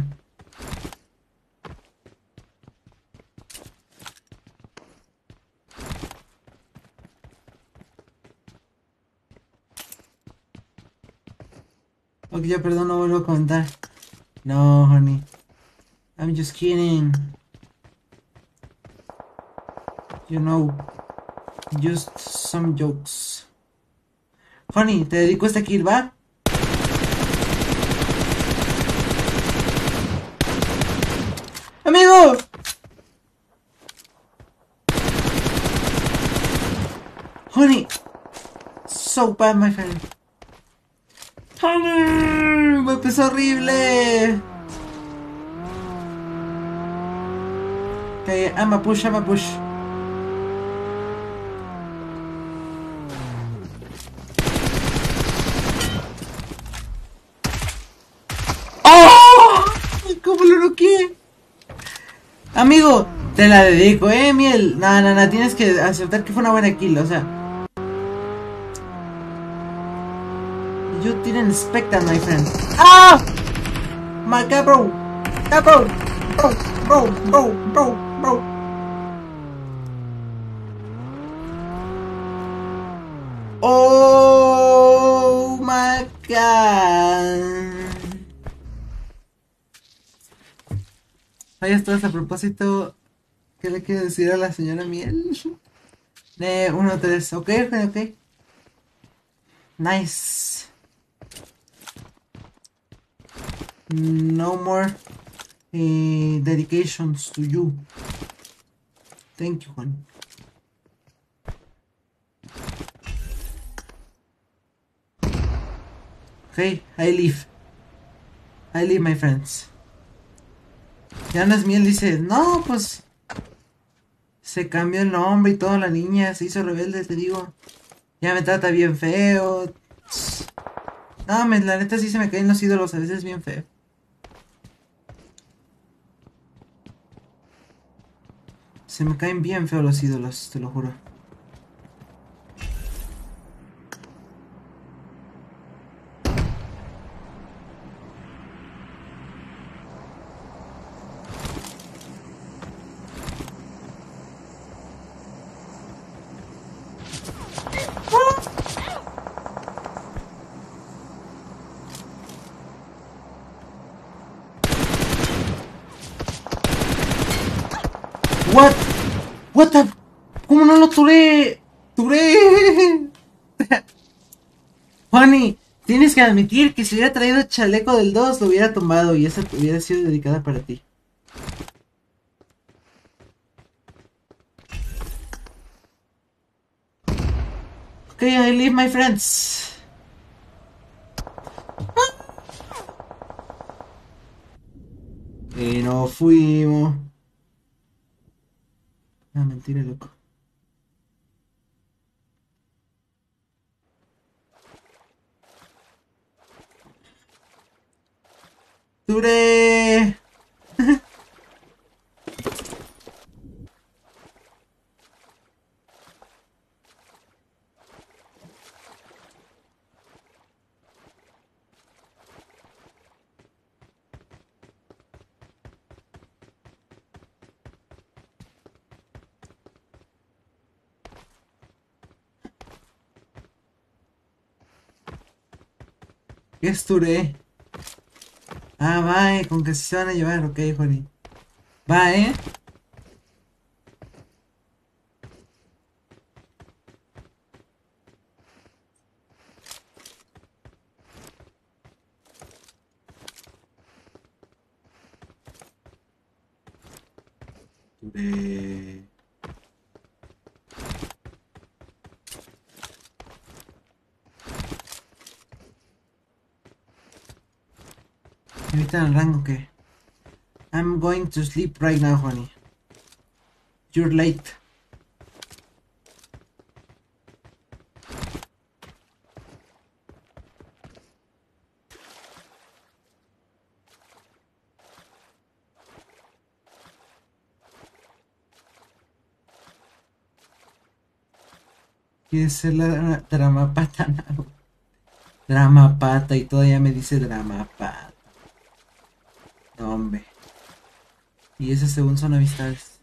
Ok, ya perdón, no vuelvo a comentar. No, honey. I'm just kidding. You know. Just some jokes. Honey, te dedico esta kill, ¿va? Honey. So bad, my friend. Honey. Me empezó horrible. Okay, I'm a push. ¡Oh! ¿Cómo lo noqueé? Amigo, te la dedico, miel. No, tienes que aceptar que fue una buena kill, o sea. You didn't expect that, my friend. ¡Ah! My god, bro. Bro. Oh my god. Ahí estás, a propósito, ¿qué le quiero decir a la señora Miel? 1-3, ok. Nice. No more dedications to you. Thank you, Juan. Okay, I leave, my friends. Ya no es Miel, dice, no, pues se cambió el nombre y toda la niña se hizo rebelde, te digo. Ya me trata bien feo. No, la neta sí se me caen los ídolos a veces bien feo. Se me caen bien feos los ídolos, te lo juro. What the... ¿Cómo no lo turé? Juani, tienes que admitir que si hubiera traído el chaleco del 2 lo hubiera tomado y esa hubiera sido dedicada para ti. Ok, I leave, my friends. Y nos fuimos. Ah, mentira, loco. ¡Ture! ¿Qué es Ture? Ah, va, con que se van a llevar, ok, Juani. Va, Ture. Ahorita en el rango que... I'm going to sleep right now, honey. You're late. Quiere ser la dramapata, no. Dramapata y todavía me dice dramapata. No, hombre. Y eso según son amistades.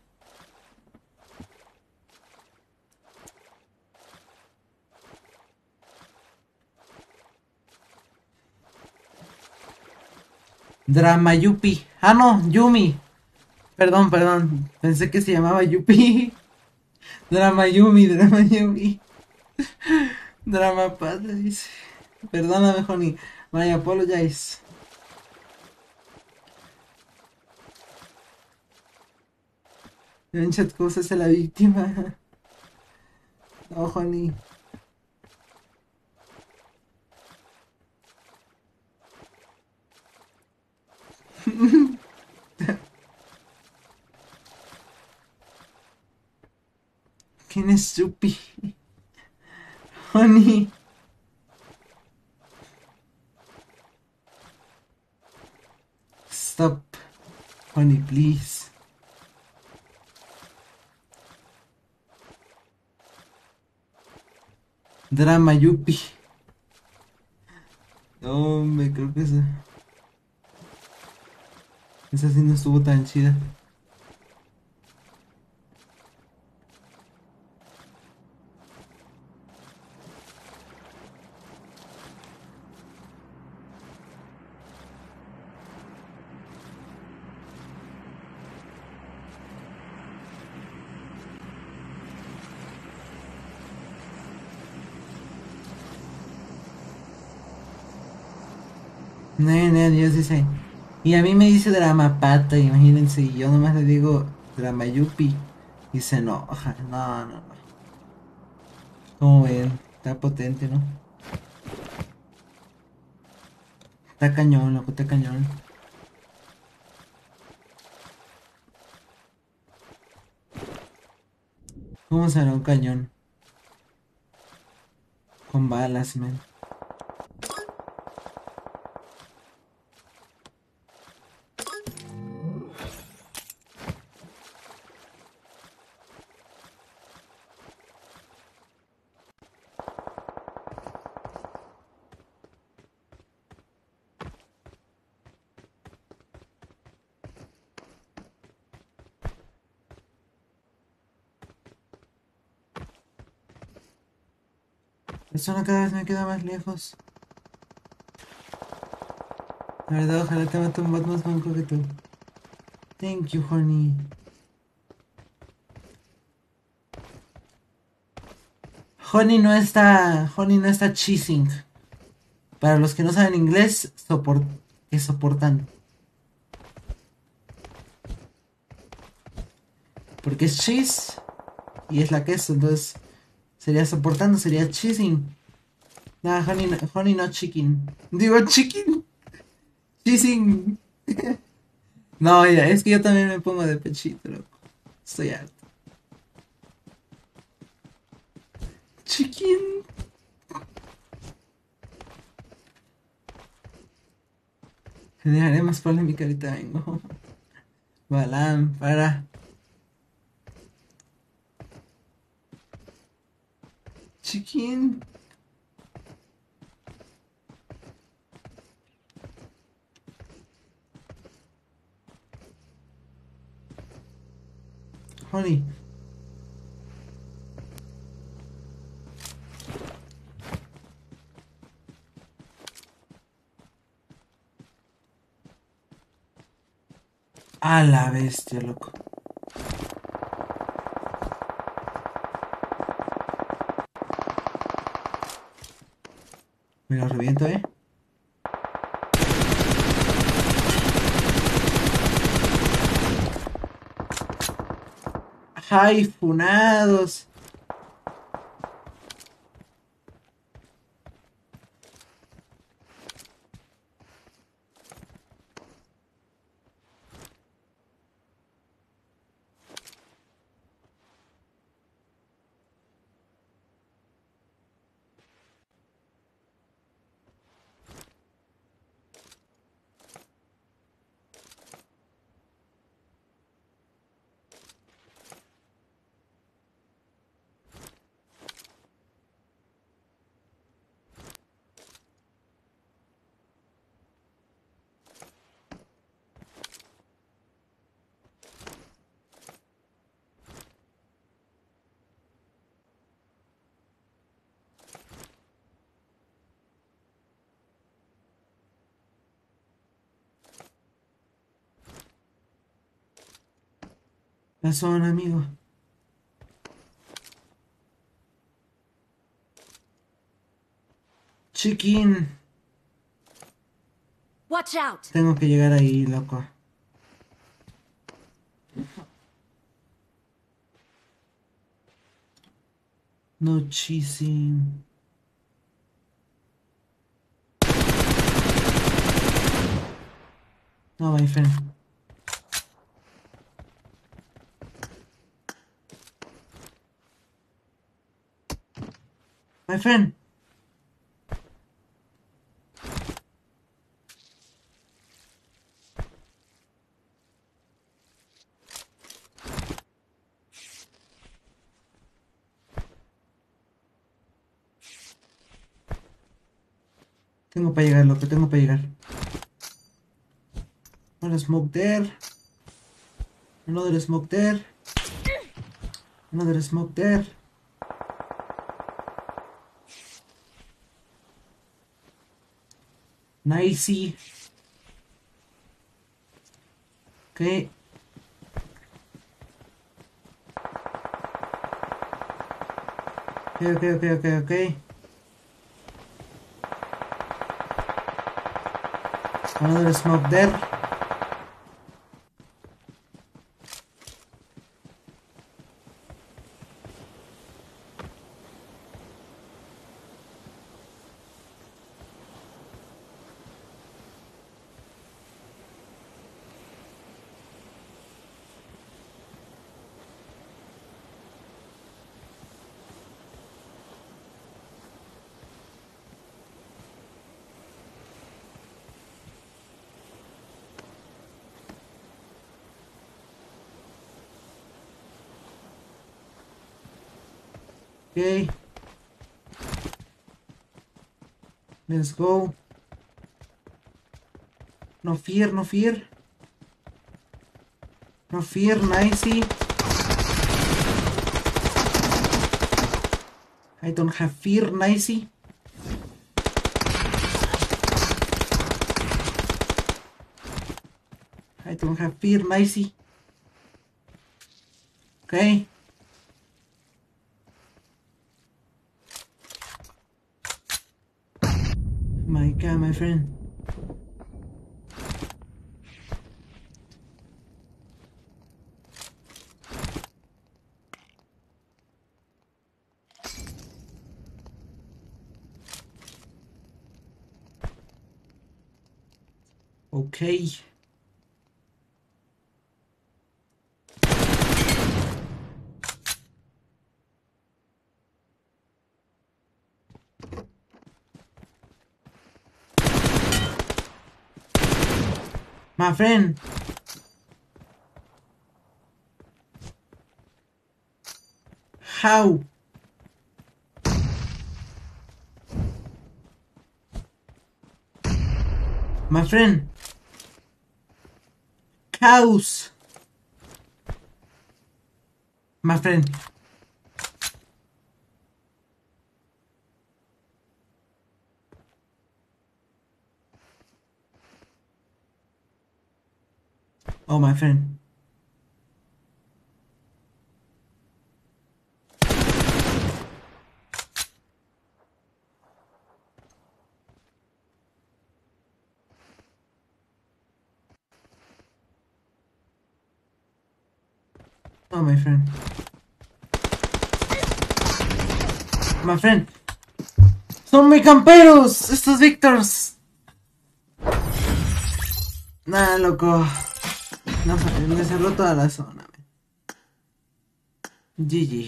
Drama Yupi. Ah, no, Yumi. Perdón. Pensé que se llamaba Yupi. Drama Yumi. Drama Pata, dice. Perdóname, honey. My apologize. En chat, ¿cómo se hace la víctima? Oh, honey. ¿Quién es Supi? Honey. Stop. Honey, please. Drama Yuppie. No, me creo que esa sí no estuvo tan chida. No, no, Dios dice. Y a mí me dice drama pata, imagínense, y yo nomás le digo drama yuppie. Y se enoja. No, no, no. Como ven, está potente, ¿no? Está cañón, loco, está cañón. ¿Cómo será un cañón? Con balas, man. La zona cada vez me queda más lejos. La verdad, ojalá te mate un bot más manco que tú. Thank you, honey. Honey no está cheesing. Para los que no saben inglés, que soportan. Porque es cheese y es la queso, entonces sería soportando, sería cheesing. Nah, honey no chicken. Digo chicken. Cheesing. No, mira, es que yo también me pongo de pechito, loco. Estoy harto. Chicken. Generaré más polémica ahorita vengo. Balam, para. Chicken. Honey. A la bestia, loco. Me lo reviento, ¡Ay, funados! La zona, amigo. Chicken. Watch out! Tengo que llegar ahí, loco. No cheesing. No, my friend. My friend. Tengo para llegar, loco, tengo para llegar. Another smoke there. Another smoke there. Another smoke there. Nicey. Okay. Okay. Another smoke there. Okay. Let's go. No fear, no fear. No fear, nicey. I don't have fear, nicey. I don't have fear, nicey. Okay. My God, my friend. Okay. My friend. How? My friend. Cows. My friend. Oh, my friend. Oh, my friend. My friend. ¡Son muy camperos! ¡Estos Victors! Nah, loco. No, me cerró toda la zona. GG.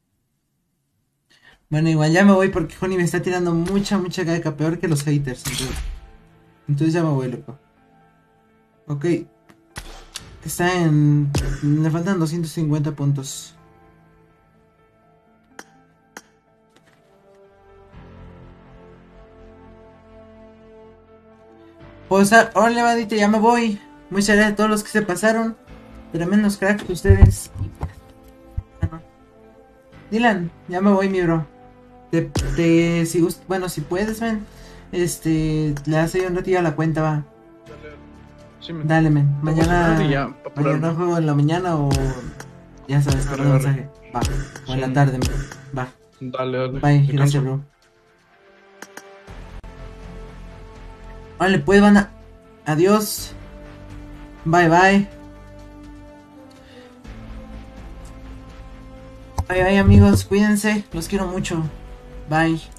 Bueno, igual ya me voy porque Honey me está tirando mucha caca, peor que los haters. Entonces ya me voy, loco. Ok. Está en... Le faltan 250 puntos. Puedo estar... Órale, bandita, ya me voy. Muchas gracias a todos los que se pasaron. Tremendos cracks ustedes. Bueno. Dylan, ya me voy, mi bro. Si bueno, si puedes, men. Le das ahí un ratillo a la cuenta, va. Sí, Dale, men. Mañana Mañana juego en la mañana o... Ya sabes, por un mensaje. Va. O en la tarde, men. Va. Dale. Bye, gracias, bro. Vale, pues, van. Adiós. Bye. Bye, bye amigos, cuídense, los quiero mucho. Bye.